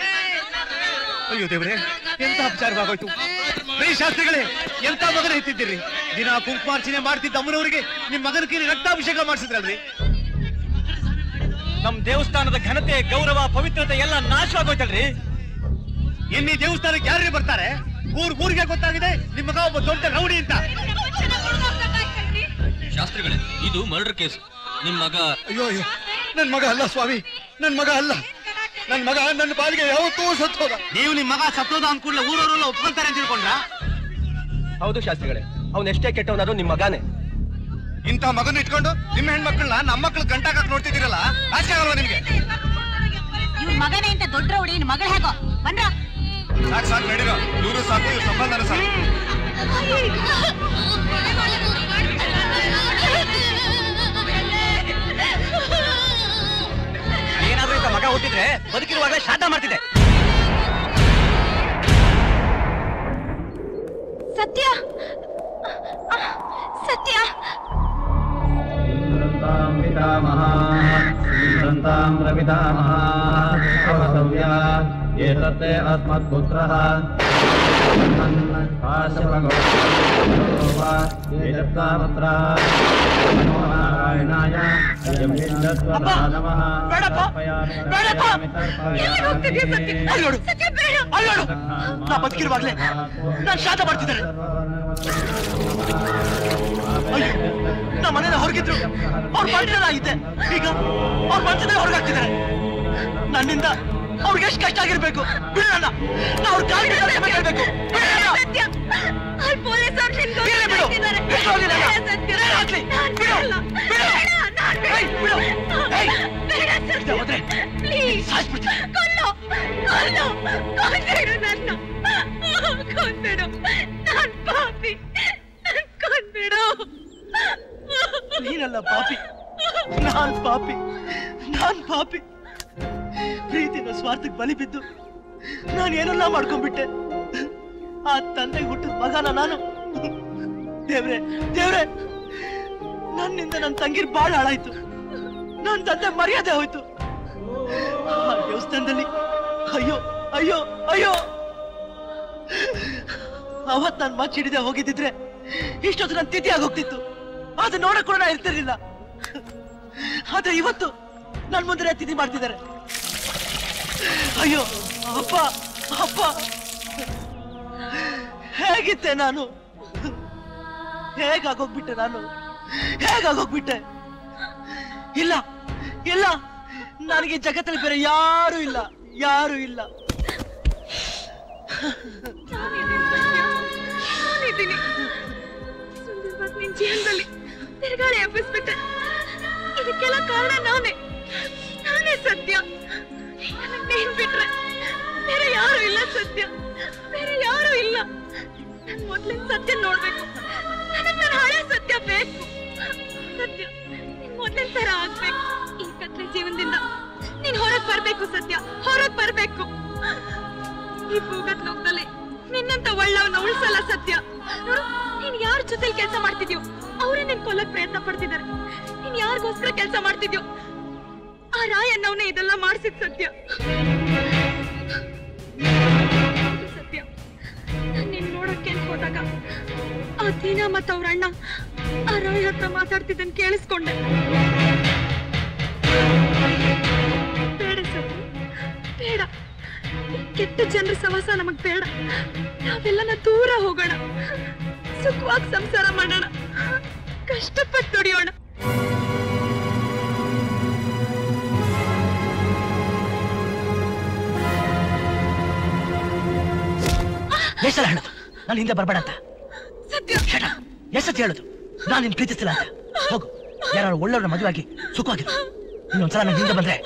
ಅಯ್ಯೋ ದೇವ್ರೆ, ಎಂತ ಅಪಚಾರವಾಗೋಯ್ತು. ಬರೀ ಶಾಸ್ತ್ರಿಗಳೇ, ಎಂತ ಮಗನ ಎತ್ತಿದ್ದೀರಿ? ದಿನ ಕುಂಕುಮಾರ್ಚನೆ ಮಾಡ್ತಿದ್ದ ಅಮ್ಮನವರಿಗೆ ನಿಮ್ ಮಗನ ಕೀರಿ ರಕ್ತಾಭಿಷೇಕ ಮಾಡಿಸಿದ್ರಲ್ರಿ. ನಮ್ ದೇವಸ್ಥಾನದ ಘನತೆ, ಗೌರವ, ಪವಿತ್ರತೆ ಎಲ್ಲ ನಾಶವಾಗೋಯ್ತಲ್ರಿ. ಇನ್ನೀ ದೇವಸ್ಥಾನಕ್ಕೆ ಯಾರೇ ಬರ್ತಾರೆ? ಊರ್ ಊರಿಗೆ ಗೊತ್ತಾಗಿದೆ ನಿಮ್ ಮಗ ಒಬ್ಬ ದೊಡ್ಡ ರೌಡಿ ಅಂತ. ಶಾಸ್ತ್ರಿಗಳೇ, ಇದು ಮರ್ಡರ್ ಕೇಸ್. ನಿಮ್ ಮಗ? ಅಯ್ಯೋ ಅಯ್ಯೋ, ನನ್ ಮಗ ಅಲ್ಲ ಸ್ವಾಮಿ, ನನ್ ಮಗ ಅಲ್ಲ. ನನ್ನ ಮಗ ನನ್ನ ಪಾಲಿಗೆ ಯಾವತ್ತೂ ಸತ್ತೋದ. ನೀವು ನಿಮ್ಮ ಮಗ ಸತ್ತೋದ ಅಂದ್ಕೂಡ್ಲೆ ಊರವರೆಲ್ಲ ಒಪ್ಕೊಳ್ತಾರೆ ಅಂತ ತಿಳ್ಕೊಂಡ್ರ? ಹೌದು ಶಾಸ್ತ್ರಿಗಳೇ, ಅವನ್ ಎಷ್ಟೇ ಕೆಟ್ಟವನಾದ್ರು ನಿಮ್ ಮಗಾನೇ. ಇಂಥ ಮಗನ ಇಟ್ಕೊಂಡು ನಿಮ್ಮ ಹೆಣ್ಮಕ್ಳನ್ನ ನಮ್ಮ ಮಕ್ಳು ಗಂಟಾಕಕ್ ನೋಡ್ತಿದ್ದೀರಲ್ಲ, ಆಚೆ ಆಗಲ್ವಾ ನಿಮ್ಗೆ? ಇವ್ರ ಮಗನೇ ಅಂತ ದೊಡ್ಡ ರೌಡಿ, ನಿನ್ ಮಗಳು ಹೇಗೋ ಬಂದ್ರ? ಸಾಕು ಸಾಕು ನಡೀರೋ, ಇವರು ಸಾಕು, ಇವ್ರ ಸಂಬಂಧನ ಸಾಕು. ಏನಾದ್ರೂ ಇಂಥ ಮಗ ಹುಟ್ಟಿದ್ರೆ ಬದುಕಿರುವಾಗಲೇ ಶ್ರಾದ್ದ ಮಾಡ್ತಿದ್ದೆ. ಸತ್ಯ ಸತ್ಯ ಏತತ್ತೆ ಅಸ್ಮತ್ ಪುತ್ರಃ ನಾ ಬದುಕಿರುವಾಗ್ಲೇ ನಾನ್ ಶ್ರಾದ್ದ ಮಾಡ್ತಿದ್ದಾರೆ. ನಮ್ಮ ಮನೇನ ಹೊರಗಿದ್ರು ಅವ್ರ ಮನುಷ್ಯನಾಗಿದ್ದೆ, ಈಗ ಅವ್ರ ಮನುಷ್ಯನೇ ಹೊರಗಾಗ್ತಿದ್ದಾರೆ. ನನ್ನಿಂದ ಅವ್ರಿಗೆ ಎಷ್ಟು ಕಷ್ಟ ಆಗಿರ್ಬೇಕು. ಬಿಡೋಣ, ಅವ್ರ ಕಾಲ್ ಹೇಳ್ಬೇಕು. ನೀನಲ್ಲ ಪಾಪಿ, ನಾನ್ ಪಾಪಿ, ನಾನ್ ಪಾಪಿ. ಪ್ರೀತಿನ ಸ್ವಾರ್ಥಕ್ಕೆ ಬಲಿ ಬಿದ್ದು ನಾನು ಏನೆಲ್ಲ ಮಾಡ್ಕೊಂಡ್ಬಿಟ್ಟೆ. ಆ ತಂದೆಗೆ ಹುಟ್ಟಿದ ಮಗನ ನಾನು. ದೇವ್ರೆ ದೇವ್ರೆ, ನನ್ನಿಂದ ನನ್ನ ತಂಗಿರ್ ಬಾಳ ಹಾಳಾಯ್ತು. ನನ್ನ ತಂದೆ ಮರ್ಯಾದೆ ಹೋಯ್ತು. ಆ ದೇವಸ್ಥಾನದಲ್ಲಿ ಅಯ್ಯೋ ಅಯ್ಯೋ ಅಯ್ಯೋ, ಅವತ್ ನಾನು ಮಚ್ಚ ಹಿಡಿದೆ ಹೋಗಿದ್ದಿದ್ರೆ ಇಷ್ಟೊತ್ತು ನನ್ನ ತಿಥಿ ಆಗೋಗ್ತಿತ್ತು. ಅದು ನೋಡಕ್ ಕೂಡ ಇರ್ತಿರ್ಲಿಲ್ಲ. ಆದ್ರೆ ಇವತ್ತು ನನ್ ಮುಂದೆ ತಿಥಿ ಮಾಡ್ತಿದ್ದಾರೆ. ಅಯ್ಯೋ ಅಪ್ಪ ಅಪ್ಪ, ಹೇಗಿದ್ದೆ ನಾನು, ಹೇಗಾಗೋಗ್ಬಿಟ್ಟೆ ನಾನು, ಹೇಗಾಗೋಗ್ಬಿಟ್ಟೆ. ಇಲ್ಲ ಇಲ್ಲ, ನನಗೆ ಜಗತ್ತಲ್ಲಿ ಬೇರೆ ಯಾರು ಇಲ್ಲ, ಯಾರು ಇಲ್ಲ. ನಿನ್ ಜೀವನದಲ್ಲಿ ತಿರುಗಾಳಿ ಎಬ್ಬಿಸ್ಬಿಟ್ಟೆ. ಇದಕ್ಕೆಲ್ಲ ಕಾರಣ ನಾನೇ, ನಾನೇ ಸತ್ಯ. ನೀನ್ ಬಿಟ್ರೆ ಬೇರೆ ಯಾರು ಇಲ್ಲ ಸತ್ಯ, ಬೇರೆ ಯಾರು ಇಲ್ಲ. ನನ್ ಮೊದ್ಲಿನ ಸತ್ಯ ನೋಡ್ಬೇಕು, ನನಗ್ ನನ್ನ ಹಳೆ ಸತ್ಯ ಬೇಕು. ಸತ್ಯ ನಿನ್ ಮೊದ್ಲಿನ ತರ ಆಗ್ಬೇಕು. ಈ ಕತ್ಲೆ ಜೀವನದಿಂದ ನೀನ್ ಹೊರಗ್ ಬರ್ಬೇಕು ಸತ್ಯ, ಹೊರಗ್ ಬರ್ಬೇಕು. ಈ ಭೂಗತ್ ಲೋಕದಲ್ಲಿ ನಿನ್ನಂತ ಒಳ್ಳವನ್ನ ಉಳಿಸಲ್ಲ ಸತ್ಯ. ನೋಡು, ನೀನ್ ಯಾರ ಜೊತೆಲಿ ಕೆಲಸ ಮಾಡ್ತಿದ್ಯೋ ಅವರೇ ನಿನ್ ಕೊಲ್ಲಕ್ ಪ್ರಯತ್ನ ಪಡ್ತಿದ್ದಾರೆ. ನೀನ್ ಯಾರಿಗೋಸ್ಕರ ಕೆಲಸ ಮಾಡ್ತಿದ್ಯೋ ಆ ರಾಯಣ್ಣವನೇ ಇದೆಲ್ಲ ಮಾಡ್ಸಿದ್ ಸತ್ಯ. ಸತ್ಯ, ನೀನ್ ನೋಡಕ್ಕೆ ಹೋದಾಗ ಆ ದೀನಾ ಮತ್ತ ಅವ್ರ ಅಣ್ಣ ಆ ರಾಯ ಹತ್ರ ಮಾತಾಡ್ತಿದ್ದನ್ ಕೇಳಿಸ್ಕೊಂಡೆ. ಬೇಡ ಸತ್ಯ, ಬೇಡ. ಕೆಟ್ಟ ಜನರ ಸವಾಸ ನಮಗ್ ಬೇಡ. ನಾವೆಲ್ಲನ ದೂರ ಹೋಗೋಣ, ಸುಖವಾಗಿ ಸಂಸಾರ ಮಾಡೋಣ, ಕಷ್ಟಪಟ್ಟು ದುಡಿಯೋಣ. ಎಷ್ಟು ಸಲ ಹೇಳೋದು ನಾನು ಹಿಂದೆ ಬರ್ಬೇಡ ಅಂತ? ಎಷ್ಟು ಸತಿ ಹೇಳೋದು ನಾನು ನಿನ್ ಪ್ರೀತಿಸ್ತಿಲ್ಲ ಅಂತ? ಹೋಗು, ಯಾರು ಒಳ್ಳೆಯವ್ರನ್ನ ಮದುವಾಗಿ ಸುಖವಾಗಿರು. ಇನ್ನೊಂದ್ಸಲ ನಾನು ಹಿಂದೆ ಬಂದ್ರೆ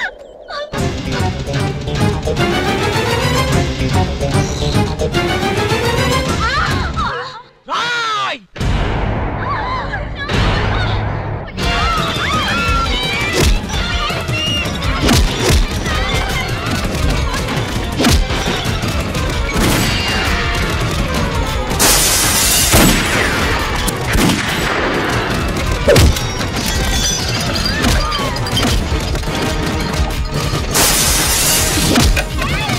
ರಾಯ್ Ah!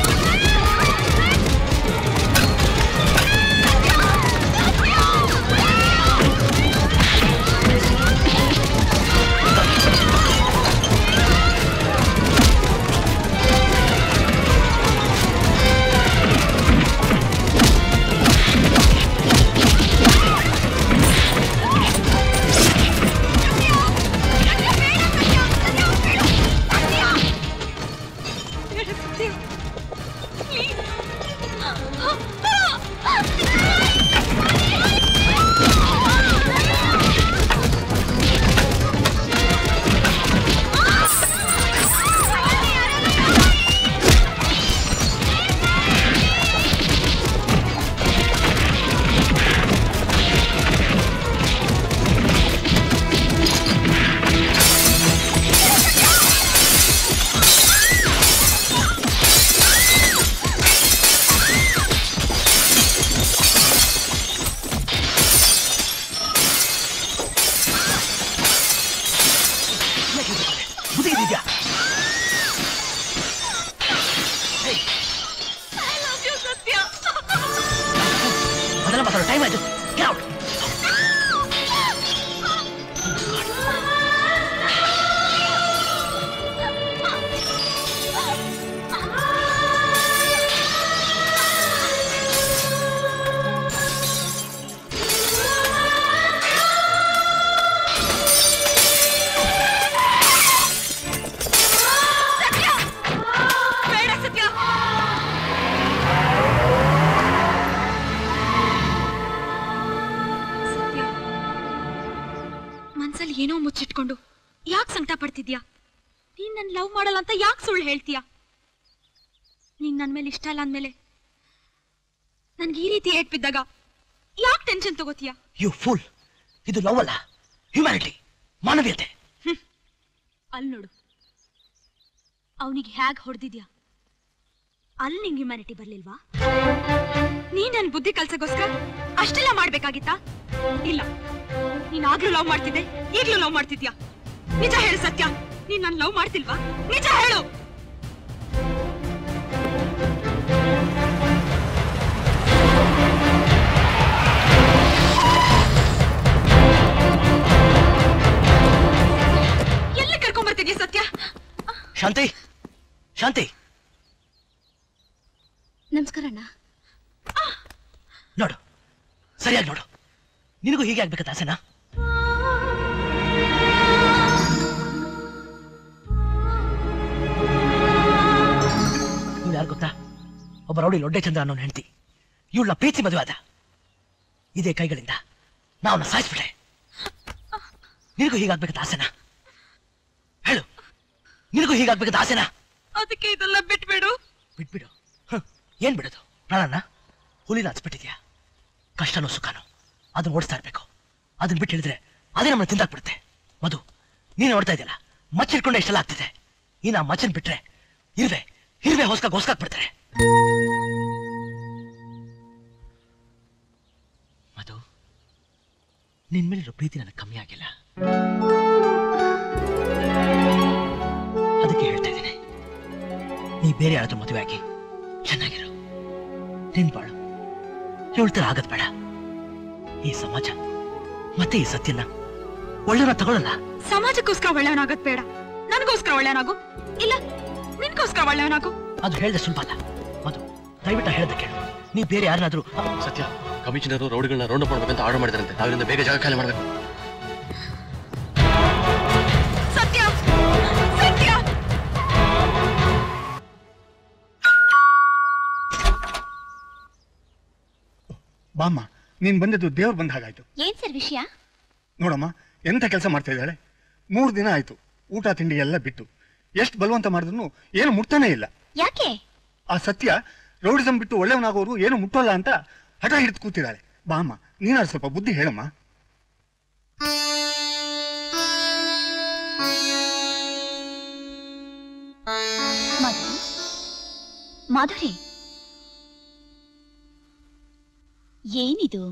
ನೀನ್ ನನ್ ಲವ್ ಮಾಡಲ್ಲ ಅಂತ ಯಾಕೆ ಸುಳ್ಳು ಹೇಳ್ತೀಯ? ನೀನ್ ನನ್ ಮೇಲೆ ಇಷ್ಟ ಇಲ್ಲ ಅಂದ್ಮೇಲೆ ನನ್ಗೆ ಈ ರೀತಿ ಏಟ್ ಬಿದ್ದಾಗ ಯಾಕೆ ಟೆನ್ಷನ್ ತಗೋತೀಯ? ಯು ಫುಲ್, ಇದು ಲವ್ ಅಲ್ಲ, ಹ್ಯುಮ್ಯಾನಿಟಿ, ಮಾನವೀಯತೆ. ಅಲ್ಲಿ ನೋಡು, ಅವನಿಗೆ ಹೇಗ್ ಹೊಡೆದಿದ್ಯಾ, ಅಲ್ಲಿ ನಿಂಗೆ ಹ್ಯುಮ್ಯಾನಿಟಿ ಬರ್ಲಿಲ್ವಾ? ನೀ ನನ್ ಬುದ್ಧಿ ಕಲ್ಸಗೋಸ್ಕರ ಅಷ್ಟೆಲ್ಲ ಮಾಡ್ಬೇಕಾಗಿತ್ತಾ? ಇಲ್ಲ, ನೀನ್ ಆಗ್ಲೂ ಲವ್ ಮಾಡ್ತಿದ್ದೆ, ಈಗ್ಲೂ ಲವ್ ಮಾಡ್ತಿದ್ಯಾ? ನಿಜ ಹೇಳು ಸತ್ಯ, ನೀನ್ ನನ್ ಲವ್ ಮಾಡ್ತಿಲ್ವಾ? ನಿಜ ಹೇಳು. ಎಲ್ಲಿ ಕರ್ಕೊಂಡ್ಬರ್ತಿದ್ಯಾ ಸತ್ಯ? ಶಾಂತಿ, ಶಾಂತಿ, ನಮಸ್ಕಾರ ಅಣ್ಣ. ನೋಡು, ಸರಿಯಾಗಿ ನೋಡು, ನಿನಗೂ ಹೀಗೆ ಆಗ್ಬೇಕಂತ ಆಸೆನಾ? ಯಾರು ಗೊತ್ತಾ? ಒಬ್ಬ ರೌಡಿ ಲೊಡ್ಡೆ ಚಂದ್ರ ಅನ್ನೋ ಹೆಂಡತಿ, ಇವಳನ್ನ ಪ್ರೀತಿ ಮದುವೆ ಆದ. ಇದೇ ಕೈಗಳಿಂದ ನಾವನ್ನ ಸಾಯಿಸ್ಬಿಟ್ಟೆ. ನಿನಗೂ ಹೀಗಾಗ್ಬೇಕಂತ ಆಸೆನಾ? ಹೇಳು, ನಿನಗೂ ಹೀಗಾಗ್ಬೇಕಂತ ಆಸೆನಾ? ಅದಕ್ಕೆ ಇದೆಲ್ಲ ಬಿಟ್ಬಿಡು. ಬಿಟ್ಬಿಡು? ಏನ್ ಬಿಡೋದು? ಪ್ರಾಣನ ಹುಲಿನ ಹಚ್ಬಿಟ್ಟಿದ್ಯಾ. ಕಷ್ಟನೋ ಸುಖನೋ ಅದನ್ನ ಓಡಿಸ್ತಾ ಇರ್ಬೇಕು. ಅದನ್ನ ಬಿಟ್ಟು ಹೇಳಿದ್ರೆ ಅದೇ ನಮ್ಮನ್ನ ತಿಂದಾಕ್ಬಿಡುತ್ತೆ. ಮಧು, ನೀನು ನೋಡ್ತಾ ಇದೆಯಲ್ಲ, ಮಚ್ಚ ಹಿಡ್ಕೊಂಡೆ ಇಷ್ಟೆಲ್ಲ ಆಗ್ತಿದೆ. ಈ ನಾ ಮಚ್ಚನ್ ಬಿಟ್ರೆ ಇರುವೆ ಇರುವೆ ಹೊಸ್ಕಾಗ ಹೊಸ್ಕಾಕ್ಬಿಡ್ತಾರೆ. ಮಧು, ನಿನ್ ಮೇಲಿರೋ ಪ್ರೀತಿ ನನಗೆ ಕಮ್ಮಿ ಆಗಿಲ್ಲ. ಅದಕ್ಕೆ ಹೇಳ್ತಾ ಇದ್ದೀನಿ, ನೀ ಬೇರೆ ಯಾರಾದ್ರೂ ಮದುವೆ ಆಗಿ ಚೆನ್ನಾಗಿರು. ನಿನ್ ಬಾಳು ಹೇಳ್ತಾರ ಆಗದ್ ಬೇಡ. ಈ ಸಮಾಜ ಮತ್ತೆ ಈ ಸತ್ಯನ ಒಳ್ಳೆಯವನ ತಗೊಳ್ಳಲ್ಲ. ಸಮಾಜಕ್ಕೋಸ್ಕರ ಒಳ್ಳೆಯವನಾಗದ್ ಬೇಡ, ನನಗೋಸ್ಕರ ಒಳ್ಳೆಯವನಾಗು. ಇಲ್ಲ, ನಿನ್ಗೋಸ್ಕರ ಒಳ್ಳೆಯವನಾಗು. ಅದು ಹೇಳ್ದೆ ಸ್ವಲ್ಪ ಅಲ್ಲ ಮಧು, ದಯವಿಟ್ಟು ಹೇಳ್ದೆ ಕೇಳು. ನೀ ಬೇರೆ ಯಾರನ್ನಾದ್ರೂ. ಸತ್ಯ, ಕಮಿಷನರು ರೌಡಿಗಳನ್ನ ರೌಂಡ್ ಅಪ್ ಮಾಡ್ಬೇಕಂತ ಆರ್ಡರ್ ಮಾಡಿದಾರಂತೆ. ನಾವಿಂದ ಬೇಗ ಜಾಗ ಖಾಲಿ ಮಾಡ್ಬೇಕು. ಸತ್ಯ, ಸತ್ಯ, ಬಾಮ್ಮ, ನೀನ್ ಬಂದಿದ್ದು ದೇವ್ರು ಬಂದ ಹಾಗಾಯ್ತು. ಏನ್ ಸರ್ ವಿಷಯ? ನೋಡಮ್ಮ, ಎಂತ ಕೆಲಸ ಮಾಡ್ತಾ ಇದ್ದಾಳೆ. ಮೂರು ದಿನ ಆಯ್ತು ಊಟ ತಿಂಡಿ ಎಲ್ಲ ಬಿಟ್ಟು. ಎಷ್ಟು ಬಲವಂತ ಮಾಡಿದ್ರು ಏನು ಮುಟ್ತಾನೆ ಇಲ್ಲ. ಯಾಕೆ? ಆ ಸತ್ಯ ರೌಡಿಸಂ ಬಿಟ್ಟು ಒಳ್ಳೆಯವನಾಗೋರು ಏನು ಮುಟ್ಟೋಲ್ಲ ಅಂತ ಹಠ ಹಿಡಿದು ಕೂತಿದ್ದಾಳೆ. ಬಾಮ್ಮ, ನೀನಾದ್ರು ಸ್ವಲ್ಪ ಬುದ್ಧಿ ಹೇಳಮ್ಮ. ಮಾಧುರಿ, ಏನಿದು?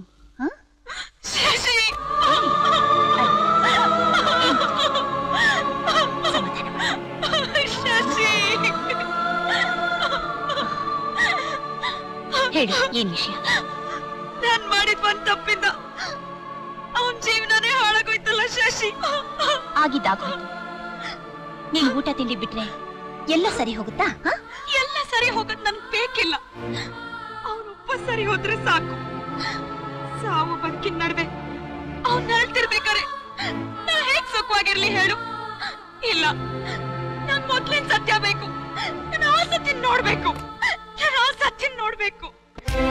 ಹೇಳು, ಏನ್ ವಿಷಯ? ನಾನ್ ಮಾಡಿದ್ ಒಂದ್ ತಪ್ಪಿಂದ ಅವನ್ ಜೀವನನೇ ಹಾಳಾಗೋಯ್ತಲ್ಲ ಶಶಿ. ಆಗಿದ್ದಾಗೋಯ್ತು. ನೀನು ಊಟ ತಿಂಡಿ ಬಿಟ್ರೆ ಎಲ್ಲ ಸರಿ ಹೋಗುತ್ತಾ? ಎಲ್ಲ ಸರಿ ಹೋಗದ್ ನನ್ ಬೇಕಿಲ್ಲ. ಅವನೊಬ್ಬ ಸರಿ ಹೋದ್ರೆ ಸಾಕು. ಸಾವು ಬದುಕಿನ ನಡುವೆ ಅವ್ನ ಹೇಳ್ತಿರ್ಬೇಕಾರೆ ನಾ ಹೇಗ್ ಸುಖವಾಗಿರ್ಲಿ ಹೇಳು? ಇಲ್ಲ, ನನ್ ಮೊದ್ಲಿನ ಸತ್ಯ ಬೇಕು. ನಾನು ಆ ಸತ್ಯ ನೋಡ್ಬೇಕು. ನಾನು ಆ ಸತ್ಯ ನೋಡ್ಬೇಕು.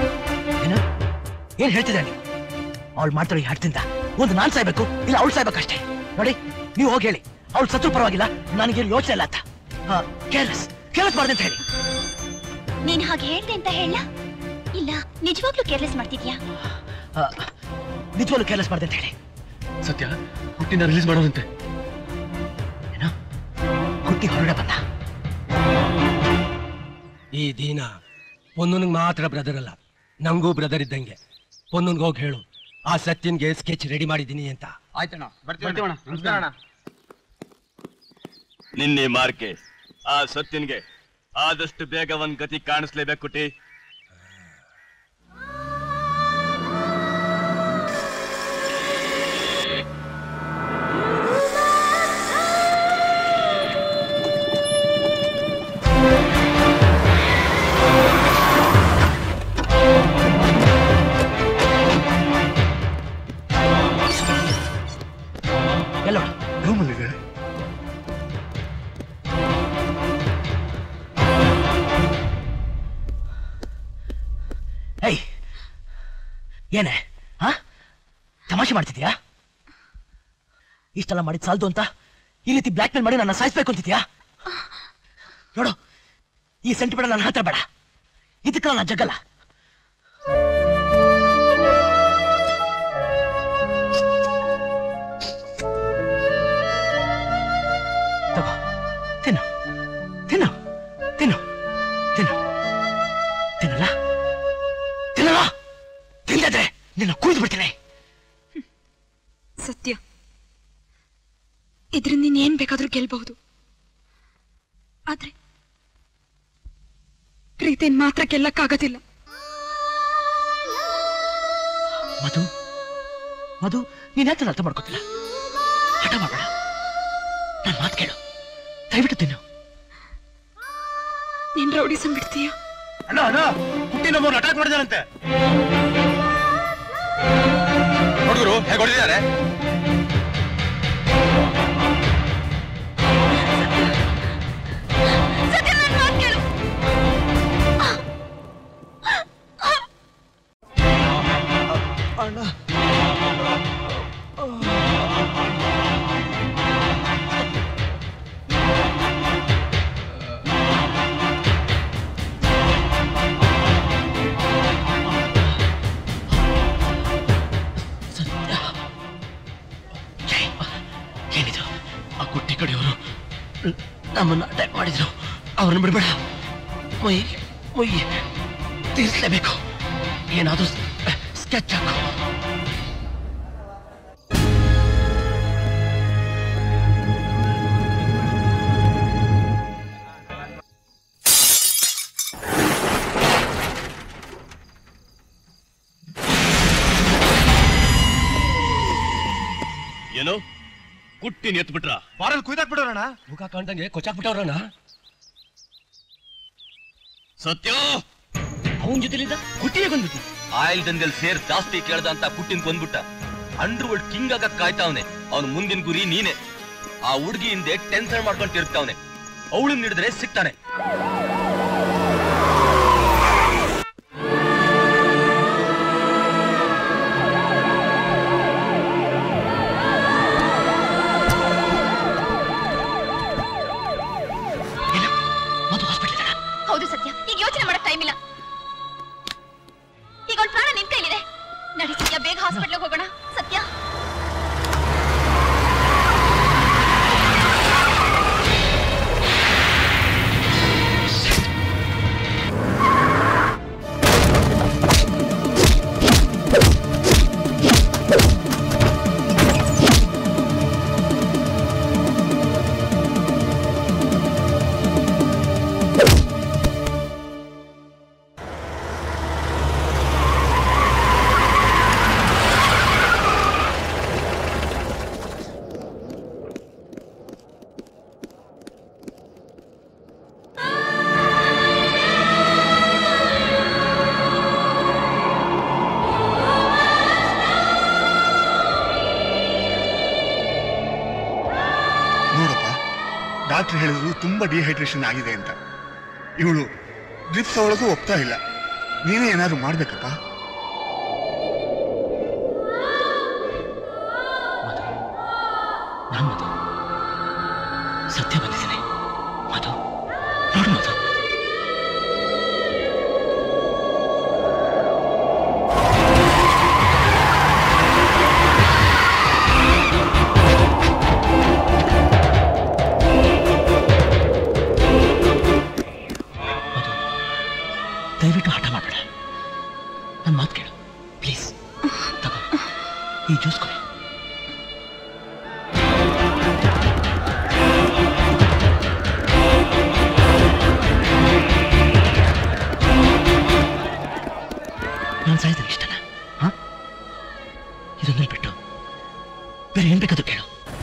ಏನ್ ಹೇಳ್ತಿದ್ದೆ ನೀವು? ಅವಳು ಮಾಡ್ತಾಳೆ ಈ ಹಠದಿಂದ ಒಂದು ನಾನ್ ಸಾಯ್ಬೇಕು ಇಲ್ಲ ಅವಳು ಸಾಯ್ಬೇಕಷ್ಟೇ. ನೋಡಿ ನೀವು ಹೋಗಿ ಹೇಳಿ ಅವಳು ಸತ್ರು ಪರವಾಗಿಲ್ಲ, ನನಗೇನು ಯೋಚನೆ ಇಲ್ಲ ಅಂತ. ಕೇರ್ಲೆಸ್ ಕೇರ್ಲೆಸ್ ಮಾಡ್ದೆ ಅಂತ ಹೇಳಿ. ನೀನ್ ಹಾಗೆ ಹೇಳ್ದೆ ಅಂತ ಹೇಳ ಇಲ್ಲ ನಿಜವಾಗ್ಲೂ ಕೇರ್ಲೆಸ್ ಮಾಡ್ತಿದ್ಯಾ? ನಿಜವಾಗ್ಲೂ ಕೇರ್ಲೆಸ್ ಮಾಡ್ದೆ ಅಂತ ಹೇಳಿ. ಸತ್ಯ ಹುಟ್ಟಿನ ರಿಲೀಸ್ ಮಾಡೋದಂತೆ. ಏನೋ ಹುಟ್ಟಿ ಹೊರಗಡೆ ಬಂದ. ಈ ದಿನ ಪೊನ್ನನಿಗೆ ಮಾತ್ರ ಬ್ರದರ್ ಅಲ್ಲ, ನಂಗೂ ಬ್ರದರ್ ಇದ್ದಂಗೆ. ಪೊನ್ನನ್ಗೆ ಹೋಗಿ ಹೇಳು ಆ ಸತ್ಯನ್ಗೆ ಸ್ಕೆಚ್ ರೆಡಿ ಮಾಡಿದ್ದೀನಿ ಅಂತ. ಆಯ್ತಣ್ಣ, ಬರ್ತೀವಣ್ಣ. ನಮಸ್ಕಾರ. ನಿನ್ನೆ ಮಾರ್ಕೆ ಆ ಸತ್ಯನ್ಗೆ ಆದಷ್ಟು ಬೇಗ ಒಂದ್ ಗತಿ ಕಾಣಿಸ್ಲೇಬೇಕು ಕುಟಿ. ಎಲ್ಲ ರೂಮಲ್ಲಿದೆ. ಏಯ್ ಏನೇ ಹಾ ತಮಾಷೆ ಮಾಡ್ತಿದ್ಯಾ? ಇಷ್ಟೆಲ್ಲ ಮಾಡಿದ್ ಸಾಲ್ದು ಅಂತ ಈ ರೀತಿ ಬ್ಲ್ಯಾಕ್ ಮೇಲ್ ಮಾಡಿ ನನ್ನ ಸಾಯಿಸ್ಬೇಕು ಅಂತಿದ್ಯಾ? ನೋಡು ಈ ಸೆಂಟಿಮೆಂಟ್ ನನ್ನ ಹತ್ರ ಬೇಡ, ಇದಕ್ಕೆ ನಾನು ಜಗ್ಗಲ್ಲ. ತಗೋ ತಿನ್ನು ತಿನ್ನು ತಿನ್ನು ತಿನ್ನು ತಿನ್ನಲ್ಲ ತಿನ್ನಲ್ಲ ತಿಂದಿದ್ರೆ ನಿನ್ನ ಕುಯ್ದು ಬಿಡ್ತೀನಿ. ಸತ್ಯ, ಇದ್ರಿಂದ ನೀನ್ ಏನ್ ಬೇಕಾದ್ರೂ ಗೆಲ್ಬಹುದು, ಆದ್ರೆ ಪ್ರೀತಿನ್ ಮಾತ್ರ ಗೆಲ್ಲಕ್ಕಾಗೋದಿಲ್ಲ. ಮಧು ಮಧು ನೀನ್ ಯಾಕೆ ಅರ್ಥ ಮಾಡ್ಕೊತಿಲ್ಲ? ಹಠ ಮಾಡಬೇಡ, ನನ್ನ ಮಾತು ಕೇಳು, ದಯವಿಟ್ಟು ತಿನ್ನು. ನೀನ್ ರೌಡಿಸಂ ಬಿಡ್ತೀಯ? ಅಣ್ಣ ಅಣ್ಣ ಹುಟ್ಟಿ ನಮ್ಮವ್ರು ಅಟ್ಯಾಕ್ ಮಾಡಿದಾರಂತೆ. ಹುಡುಗರು ಹೇಗೆ ಹೊಡೆದಿದ್ದಾರೆ? ಅಣ್ಣ ಏನಿದು? ಆ ಕುಟ್ಟಿ ಕಡೆಯವರು ನಮ್ಮನ್ನ ಅಟ್ಯಾಕ್ ಮಾಡಿದ್ರು, ಅವ್ರನ್ನ ಬಿಡಬೇಡ. ಮೊಯ್ ಮೊಯ್ ತೀರಿಸಲೇಬೇಕು. ಏನಾದ್ರೂ ಸ್ಕೆಚ್ ಹಾಕು. ಏನೋ ಕುಟ್ಟಿನ ಎತ್ಬಿಟ್ರ? ಬಾರಲ್ಲಿ ಕುಯ್ದಾಕ್ಬಿಡೋಣ. ಮುಖ ಕಾಣ್ದಂಗೆ ಕೊಚ್ಚಾಕ್ಬಿಟ್ಟವ್ರಣ್ಣ. ಸತ್ಯ ಅವನ ಜೊತೆಲಿದ್ದ ಕುಟ್ಟಿಗೆ ಬಂದ್ಬಿಟ್ಟು ಆಯಿಲ್ ದಂಧೆಲ್ ಸೇರ್ ಜಾಸ್ತಿ ಕೇಳ್ದ ಅಂತ ಕುಟ್ಟಿನ ಕೊಂದ್ಬಿಟ್ಟ. ಅಂಡರ್ ವರ್ಲ್ಡ್ ಕಿಂಗ್ ಆಗಕ್ ಕಾಯ್ತಾವನೆ. ಅವನ ಮುಂದಿನ ಗುರಿ ನೀನೆ. ಆ ಹುಡುಗಿ ಹಿಂದೆ ಟೆನ್ಷನ್ ಮಾಡ್ಕೊಂಡು ತಿರುಗ್ತಾವನೆ. ಅವಳನ್ನ ಹಿಡಿದ್ರೆ ಸಿಗ್ತಾನೆ. ಹೌದು ಸತ್ಯ, ಈಗ ಯೋಚನೆ ಮಾಡಕ್ ಟೈಮ್ ಇಲ್ಲ. ಈಗ ಅವ್ಳ ಪ್ರಾಣ ನಿನ್ ಕೈಲಿದೆ. ನಡಿ ಸತ್ಯ, ಬೇಗ ಹಾಸ್ಪಿಟ್ಲಿಗೆ ಹೋಗೋಣ. ಸತ್ಯ ಡಾಕ್ಟರ್ ಹೇಳಿದ್ರು ತುಂಬಾ ಡಿಹೈಡ್ರೇಷನ್ ಆಗಿದೆ ಅಂತ. ಇವಳು ಡ್ರಿಪ್ಸ್ ಒಳಗೂ ಒಪ್ತಾ ಇಲ್ಲ. ನೀನೇ ಏನಾದ್ರು ಮಾಡ್ಬೇಕಪ್ಪ. ನಾನ್ ಮಧು ಸತ್ಯ ಬಂದಿದ್ದೀನಿ. ಮಧು ನೋಡು ಮಧು. ದಯವಿಟ್ಟು ಹಠ ಮಾಡಬೇಡ. ನನ್ನ ಮಾತು ಕೇಳು ಪ್ಲೀಸ್. ತಗೋ ಈ ಜ್ಯೂಸ್ ಕೊಡಿ. ನಾನು ಸಾಯ್ತಾರೆ ಇಷ್ಟನಾ? ಹಾ, ಇದೊಂದನ್ನು ಬಿಟ್ಟು ಬೇರೆ ಏನ್ ಬೇಕಾದ್ರೂ ಕೇಳು.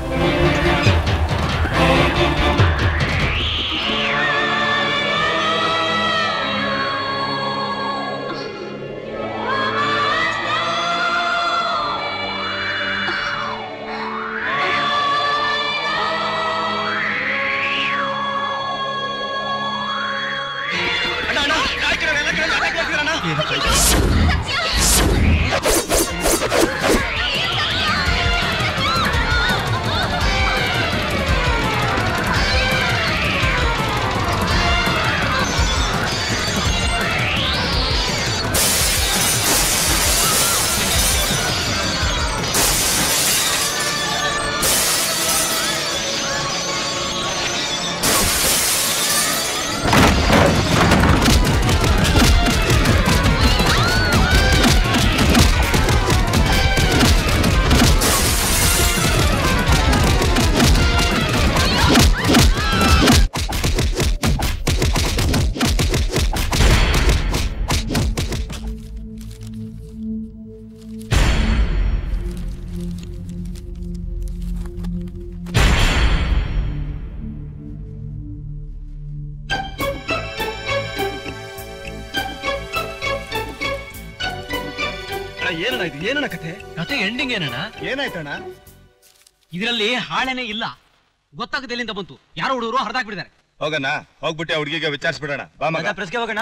ಏನಣ್ಣ ಕಥೆ? ಕಥೆ ಎಂಡಿಂಗ್ ಏನಣ್ಣ? ಏನಾಯ್ತಣ್ಣ? ಇದರಲ್ಲಿ ಹಾಳೆನೇ ಇಲ್ಲ. ಗೊತ್ತಾಗದೆ ಎಲ್ಲಿಂದ ಬಂತು? ಯಾರೋ ಹುಡುಗರು ಹರಿದಾಕ್ಬಿಟ್ಟಿದ್ದಾರೆ. ಹೋಗಣ್ಣ, ಹೋಗ್ಬಿಟ್ಟು ಆ ಹುಡುಗಿಗೆ ವಿಚಾರಿಸ್ಬಿಡೋಣ. ಬಾ ಮಗ. ಪ್ರೆಸ್ಗೆ ಹೋಗೋಣ.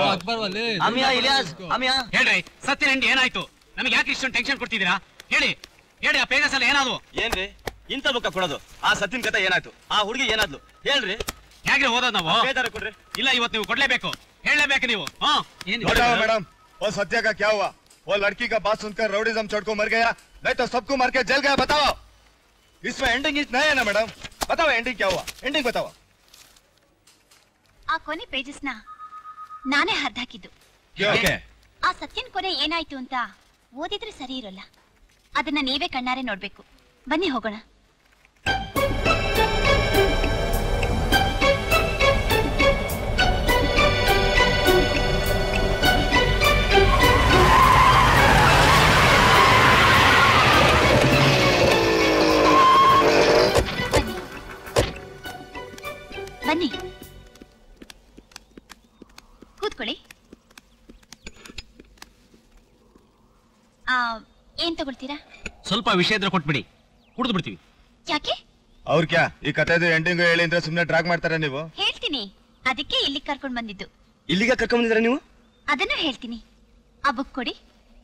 ಹೇಳ್ರಿ, ಸತ್ಯನ ಹೆಂಡಿ ಏನಾಯ್ತು? ನಮಗೆ ಯಾಕೆ ಇಷ್ಟೊಂದು ಟೆನ್ಷನ್ ಕೊಡ್ತಿದ್ದೀರಾ? ಹೇಳಿ ಹೇಳಿ, ಆ ಪೇಜಸ್ ಎಲ್ಲ ಏನಾದ್ರು? ಏನ್ರಿ ಇಂತ ಬುಕ್ಕ ಕೊಡೋದು? ಆ ಸತ್ಯನ ಕಥೆ ಏನಾಯ್ತು? ಆ ಹುಡುಗಿ ಏನಾದ್ಲು ಹೇಳ್ರಿ. ಹೇಗೆ ಓದೋದು ನಾವು? ಬೇದಾರ ಕೊಡ್ರಿ. ಇಲ್ಲ, ಇವತ್ತು ನೀವು ಕೊಡ್ಲೇಬೇಕು, ಹೇಳಲೇಬೇಕು ನೀವು. हाँ मैडम, वो सत्या का क्या हुआ? वो लड़की का बात सुनकर राउडीज़म छोड़ को मर गया, नहीं तो सबको मार के जल गया। बताओ, इसमें एंडिंग इस नहीं है ना मैडम? बताओ एंडिंग क्या हुआ? एंडिंग बताओ. ಆ ಕೊನೆ ಪೇಜಸ್ ನ ನಾನೇ ಹರ್ದಾಕಿದ್ದು. ಆ ಸತ್ಯನ್ ಕೊನೆ ಏನಾಯ್ತು ಅಂತ ಓದಿದ್ರೆ ಸರಿ ಇರೋಲ್ಲ. ಅದನ್ನ ನೀವೇ ಕಣ್ಣಾರೆ ನೋಡ್ಬೇಕು. ಬನ್ನಿ ಹೋಗೋಣ. ಬನ್ನಿ ಕೂತ್ಕೊಳ್ಳಿ. ಏನ್ ತಗೊಳ್ತೀರಾ? ಸ್ವಲ್ಪ ವಿಷಯ ಇದ್ರೆ ಕೊಟ್ಬಿಡಿ, ಕುಡಿದು ಬಿಡ್ತೀವಿ. ಯಾಕೆ? ಅವ್ರ ಕ್ಯಾ ಈ ಕಥೆದು ಎಂಡಿಂಗ್ ಹೇಳಿ ಅಂದ್ರೆ ಸುಮ್ಮನೆ ಡ್ರಾಗ್ ಮಾಡ್ತಾರ ನೀವು? ಹೇಳ್ತೀನಿ, ಅದಕ್ಕೆ ಇಲ್ಲಿಗೆ ಕರ್ಕೊಂಡ್ ಬಂದಿದ್ದು. ಇಲ್ಲಿಗೆ ಕರ್ಕೊಂಡ್ ಬಂದಿದ್ರ ನೀವು? ಅದನ್ನು ಹೇಳ್ತೀನಿ. ಆ ಬುಕ್ ಕೊಡಿ.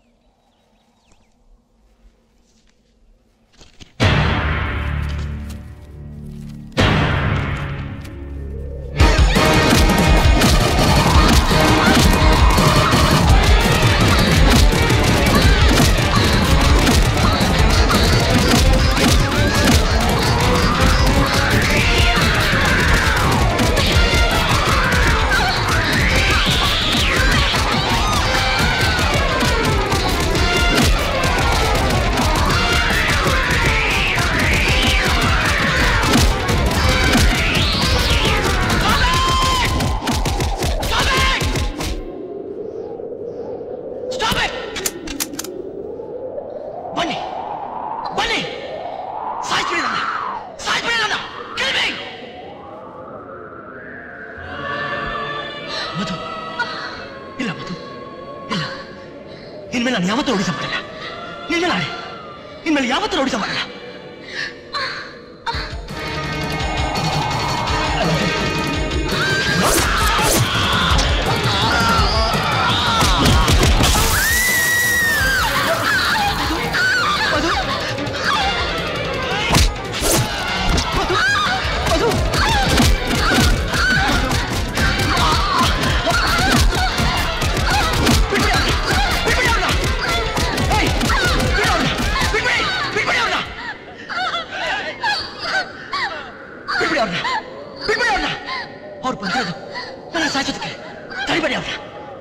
ಯಾವತ್ತೂ ಓಡಿಸ ಮಾಡಲ್ಲ. ನಿನ್ನ ನಾಳೆ ಇನ್ಮೇಲೆ ಯಾವತ್ತೂ ಓಡಿಸ ಮಾಡಲ್ಲ.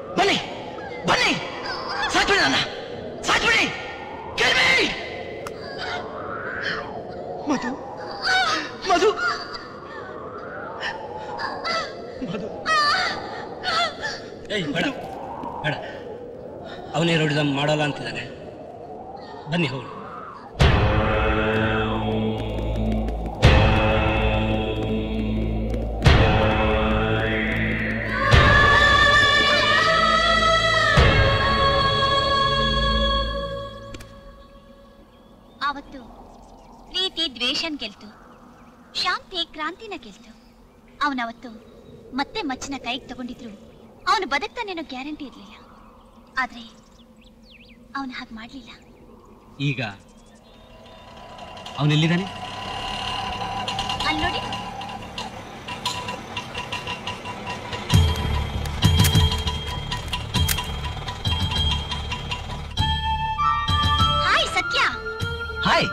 ಬನ್ನಿ ಬನ್ನಿ, ಸಾಕ್ಬಿಡಿ ನನ್ನ, ಸಾಕ್ಬಿಡಿ. ಮಧು ಮಧು ಮಧು ಏಯ್ ಬೇಡ ಬೇಡ, ಅವನೇ ರೌಡಿಸಮ್ ಮಾಡಲ್ಲ ಅಂತಿದ್ದಾನೆ. ಬನ್ನಿ ಹೋಗಿ. ಅವತ್ತು ಪ್ರೀತಿ ದ್ವೇಷನ್ ಗೆಲ್ತು, ಶಾಂತಿ ಕ್ರಾಂತಿನ ಗೆಲ್ತು. ಅವನವತ್ತು ಮತ್ತೆ ಮಚ್ಚನ ಕೈಗೆ ತಗೊಂಡಿದ್ರು ಅವನು ಬದುಕ್ತಾನೇನೋ ಗ್ಯಾರಂಟಿ ಇರ್ಲಿಲ್ಲ. ಆದ್ರೆ ಅವನು ಹಾಗೆ ಮಾಡ್ಲಿಲ್ಲ. ಈಗ ಅವನೆಲ್ಲಿದ್ದಾನೆ? ಅಲ್ಲಿ ನೋಡಿ. ಹಾಯ್ ಸತ್ಯ. ಹಾಯ್.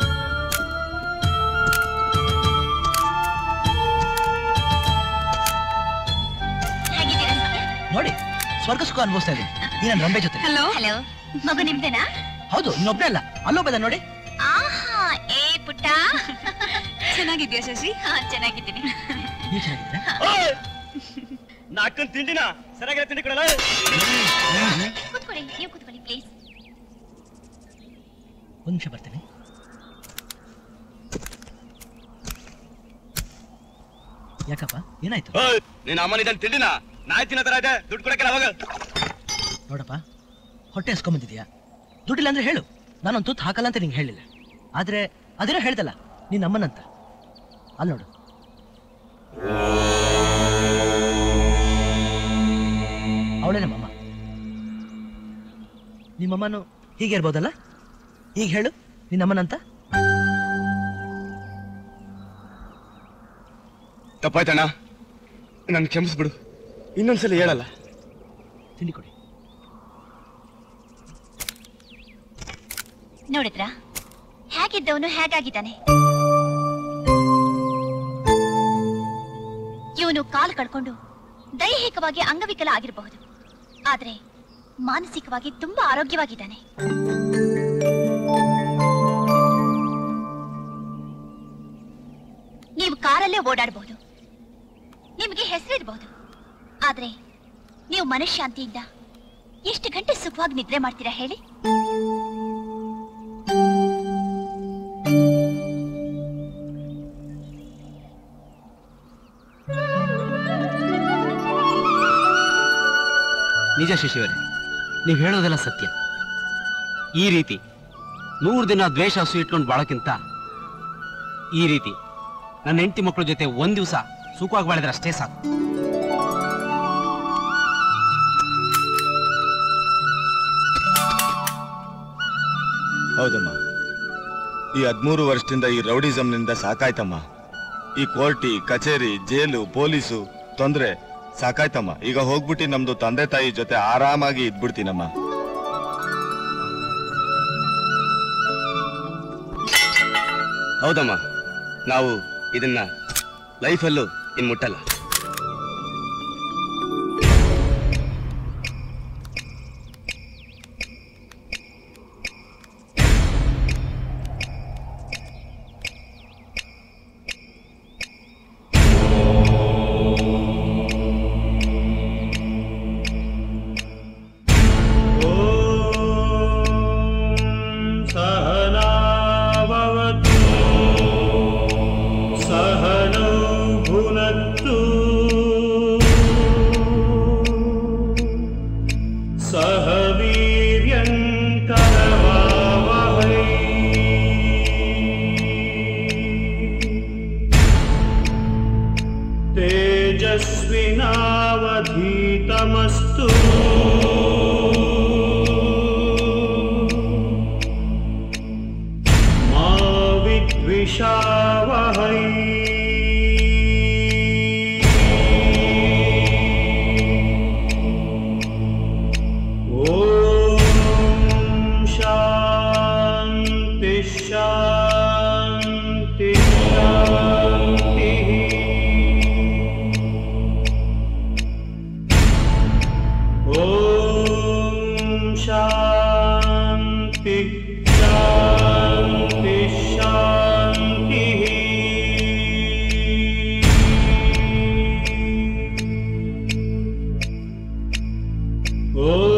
ನೋಡಿ ಸ್ವರ್ಗ ಸುಖ ಅನುಭವಿಸ್ತಾ ಇದ್ದೀನಿ ಈ ನನ್ನ ರಂಬೆ ಜೊತೆ. ಹಲೋ ಹಲೋ, ಮಗು ನಿಮ್ದೇನಾ? ಹೌದು, ಇನ್ನೊಬ್ನೇ ಅಲ್ಲ, ಅಲ್ಲೊಬ್ಬದ ನೋಡಿ. ಆಹಾ, ಏ ಪುಟ್ಟ, ಚೆನ್ನಾಗಿದ್ಯಾ ಶಶಿ? ಹಾ ಚೆನ್ನಾಗಿದ್ದೀನಿ. ನೀವು ಚೆನ್ನಾಗಿದ್ದೀರಾ? ನಾಲ್ಕನ್ ತಿಂಡಿನ ಸರಿಯಾಗಿ ತಿಂಡಿ ಕೊಡಲ್ಲ. ಕೂತ್ಕೊಳ್ಳಿ, ನೀವು ಕೂತ್ಕೊಳ್ಳಿ ಪ್ಲೀಸ್. ಒಂದು ನಿಮಿಷ ಬರ್ತೀನಿ. ಯಾಕಪ್ಪ ಏನಾಯ್ತು? ನೀನ್ ಅಮ್ಮನಿದ್ದಾನೆ ತಿಂಡಿನ ನಾಯಿ ತಿನ್ನೋ ತರ ಇದೆ, ದುಡ್ಡು ಕೊಡಕ್ಕೆಲ್ಲ ಹೋಗ. ನೋಡಪ್ಪ, ಹೊಟ್ಟೆ ಹಸ್ಕೊಂಬಂದಿದ್ಯಾ, ದುಡ್ಡಿಲ್ಲ ಅಂದ್ರೆ ಹೇಳು, ನಾನೊಂದು ತುತ್ತು ಹಾಕಲ್ಲ ಅಂತ ನಿಂಗೆ ಹೇಳಿಲ್ಲ. ಆದ್ರೆ ಅದೇನೋ ಹೇಳ್ದಲ್ಲ ನಿನ್ನ ಅಮ್ಮನಂತ, ಅಲ್ಲಿ ನೋಡು. ಅವಳೇ ನಮ್ಮಮ್ಮ. ನಿಮ್ಮಮ್ಮನು ಹೀಗೆ ಇರ್ಬೋದಲ್ಲ? ಈಗ ಹೇಳು ನಿನ್ನಮ್ಮನಂತ. ತಪ್ಪಾಯ್ತಣ್ಣ, ನನ್ ಕ್ಷಮಿಸ್ಬಿಡು, ಇನ್ನೊಂದ್ಸಲ ಹೇಳಲ್ಲ. ತಿಂಡಿ ಕೊಡಿ. ನೋಡಿದ್ರ ಹೇಗಿದ್ದವನು ಹೇಗಾಗಿದ್ದಾನೆ. ಇವನು ಕಾಲು ಕಳ್ಕೊಂಡು ದೈಹಿಕವಾಗಿ ಅಂಗವಿಕಲ ಆಗಿರಬಹುದು, ಆದ್ರೆ ಮಾನಸಿಕವಾಗಿ ತುಂಬಾ ಆರೋಗ್ಯವಾಗಿದ್ದಾನೆ. ನೀವು ಕಾರಲ್ಲೇ ಓಡಾಡಬಹುದು, ನಿಮಗೆ ಹೆಸರಿರಬಹುದು, ಆದ್ರೆ ನೀವು ಮನಃಶಾಂತಿಯಿಂದ ಎಷ್ಟು ಗಂಟೆ ಸುಖವಾಗಿ ನಿದ್ರೆ ಮಾಡ್ತೀರಾ ಹೇಳಿ? ನಿಜ ಶಶಿಯವರೇ, ನೀವು ಹೇಳೋದೆಲ್ಲ ಸತ್ಯ. ಈ ರೀತಿ ನೂರು ದಿನ ದ್ವೇಷ ಹಸು ಇಟ್ಕೊಂಡು ಬಾಳೋಕ್ಕಿಂತ ಈ ರೀತಿ ನನ್ನ ಹೆಂಡತಿ ಮಕ್ಕಳ ಜೊತೆ ಒಂದ್ ದಿವಸ ಸುಖವಾಗಿ ಬಾಳಿದ್ರೆ ಅಷ್ಟೇ ಸಾಕು. ಹೌದಮ್ಮ, ಈ ಹದಿಮೂರು ವರ್ಷದಿಂದ ಈ ರೌಡಿಸಂನಿಂದ ಸಾಕಾಯ್ತಮ್ಮ. ಈ ಕೋರ್ಟಿ ಕಚೇರಿ ಜೈಲು ಪೊಲೀಸು ತೊಂದ್ರೆ ಸಾಕಾಯ್ತಮ್ಮ. ಈಗ ಹೋಗ್ಬಿಟ್ಟು ನಮ್ದು ತಂದೆ ತಾಯಿ ಜೊತೆ ಆರಾಮಾಗಿ ಇದ್ಬಿಡ್ತೀನಮ್ಮ. ಹೌದಮ್ಮ, ನಾವು ಇದನ್ನ ಲೈಫಲ್ಲೂ ಇನ್ ಮುಟ್ಟಲ್ಲ. सहनौ भुनक्तु ಶಾಂತಿ ಶಾಂತಿ ಶಾಂತಿ ಓ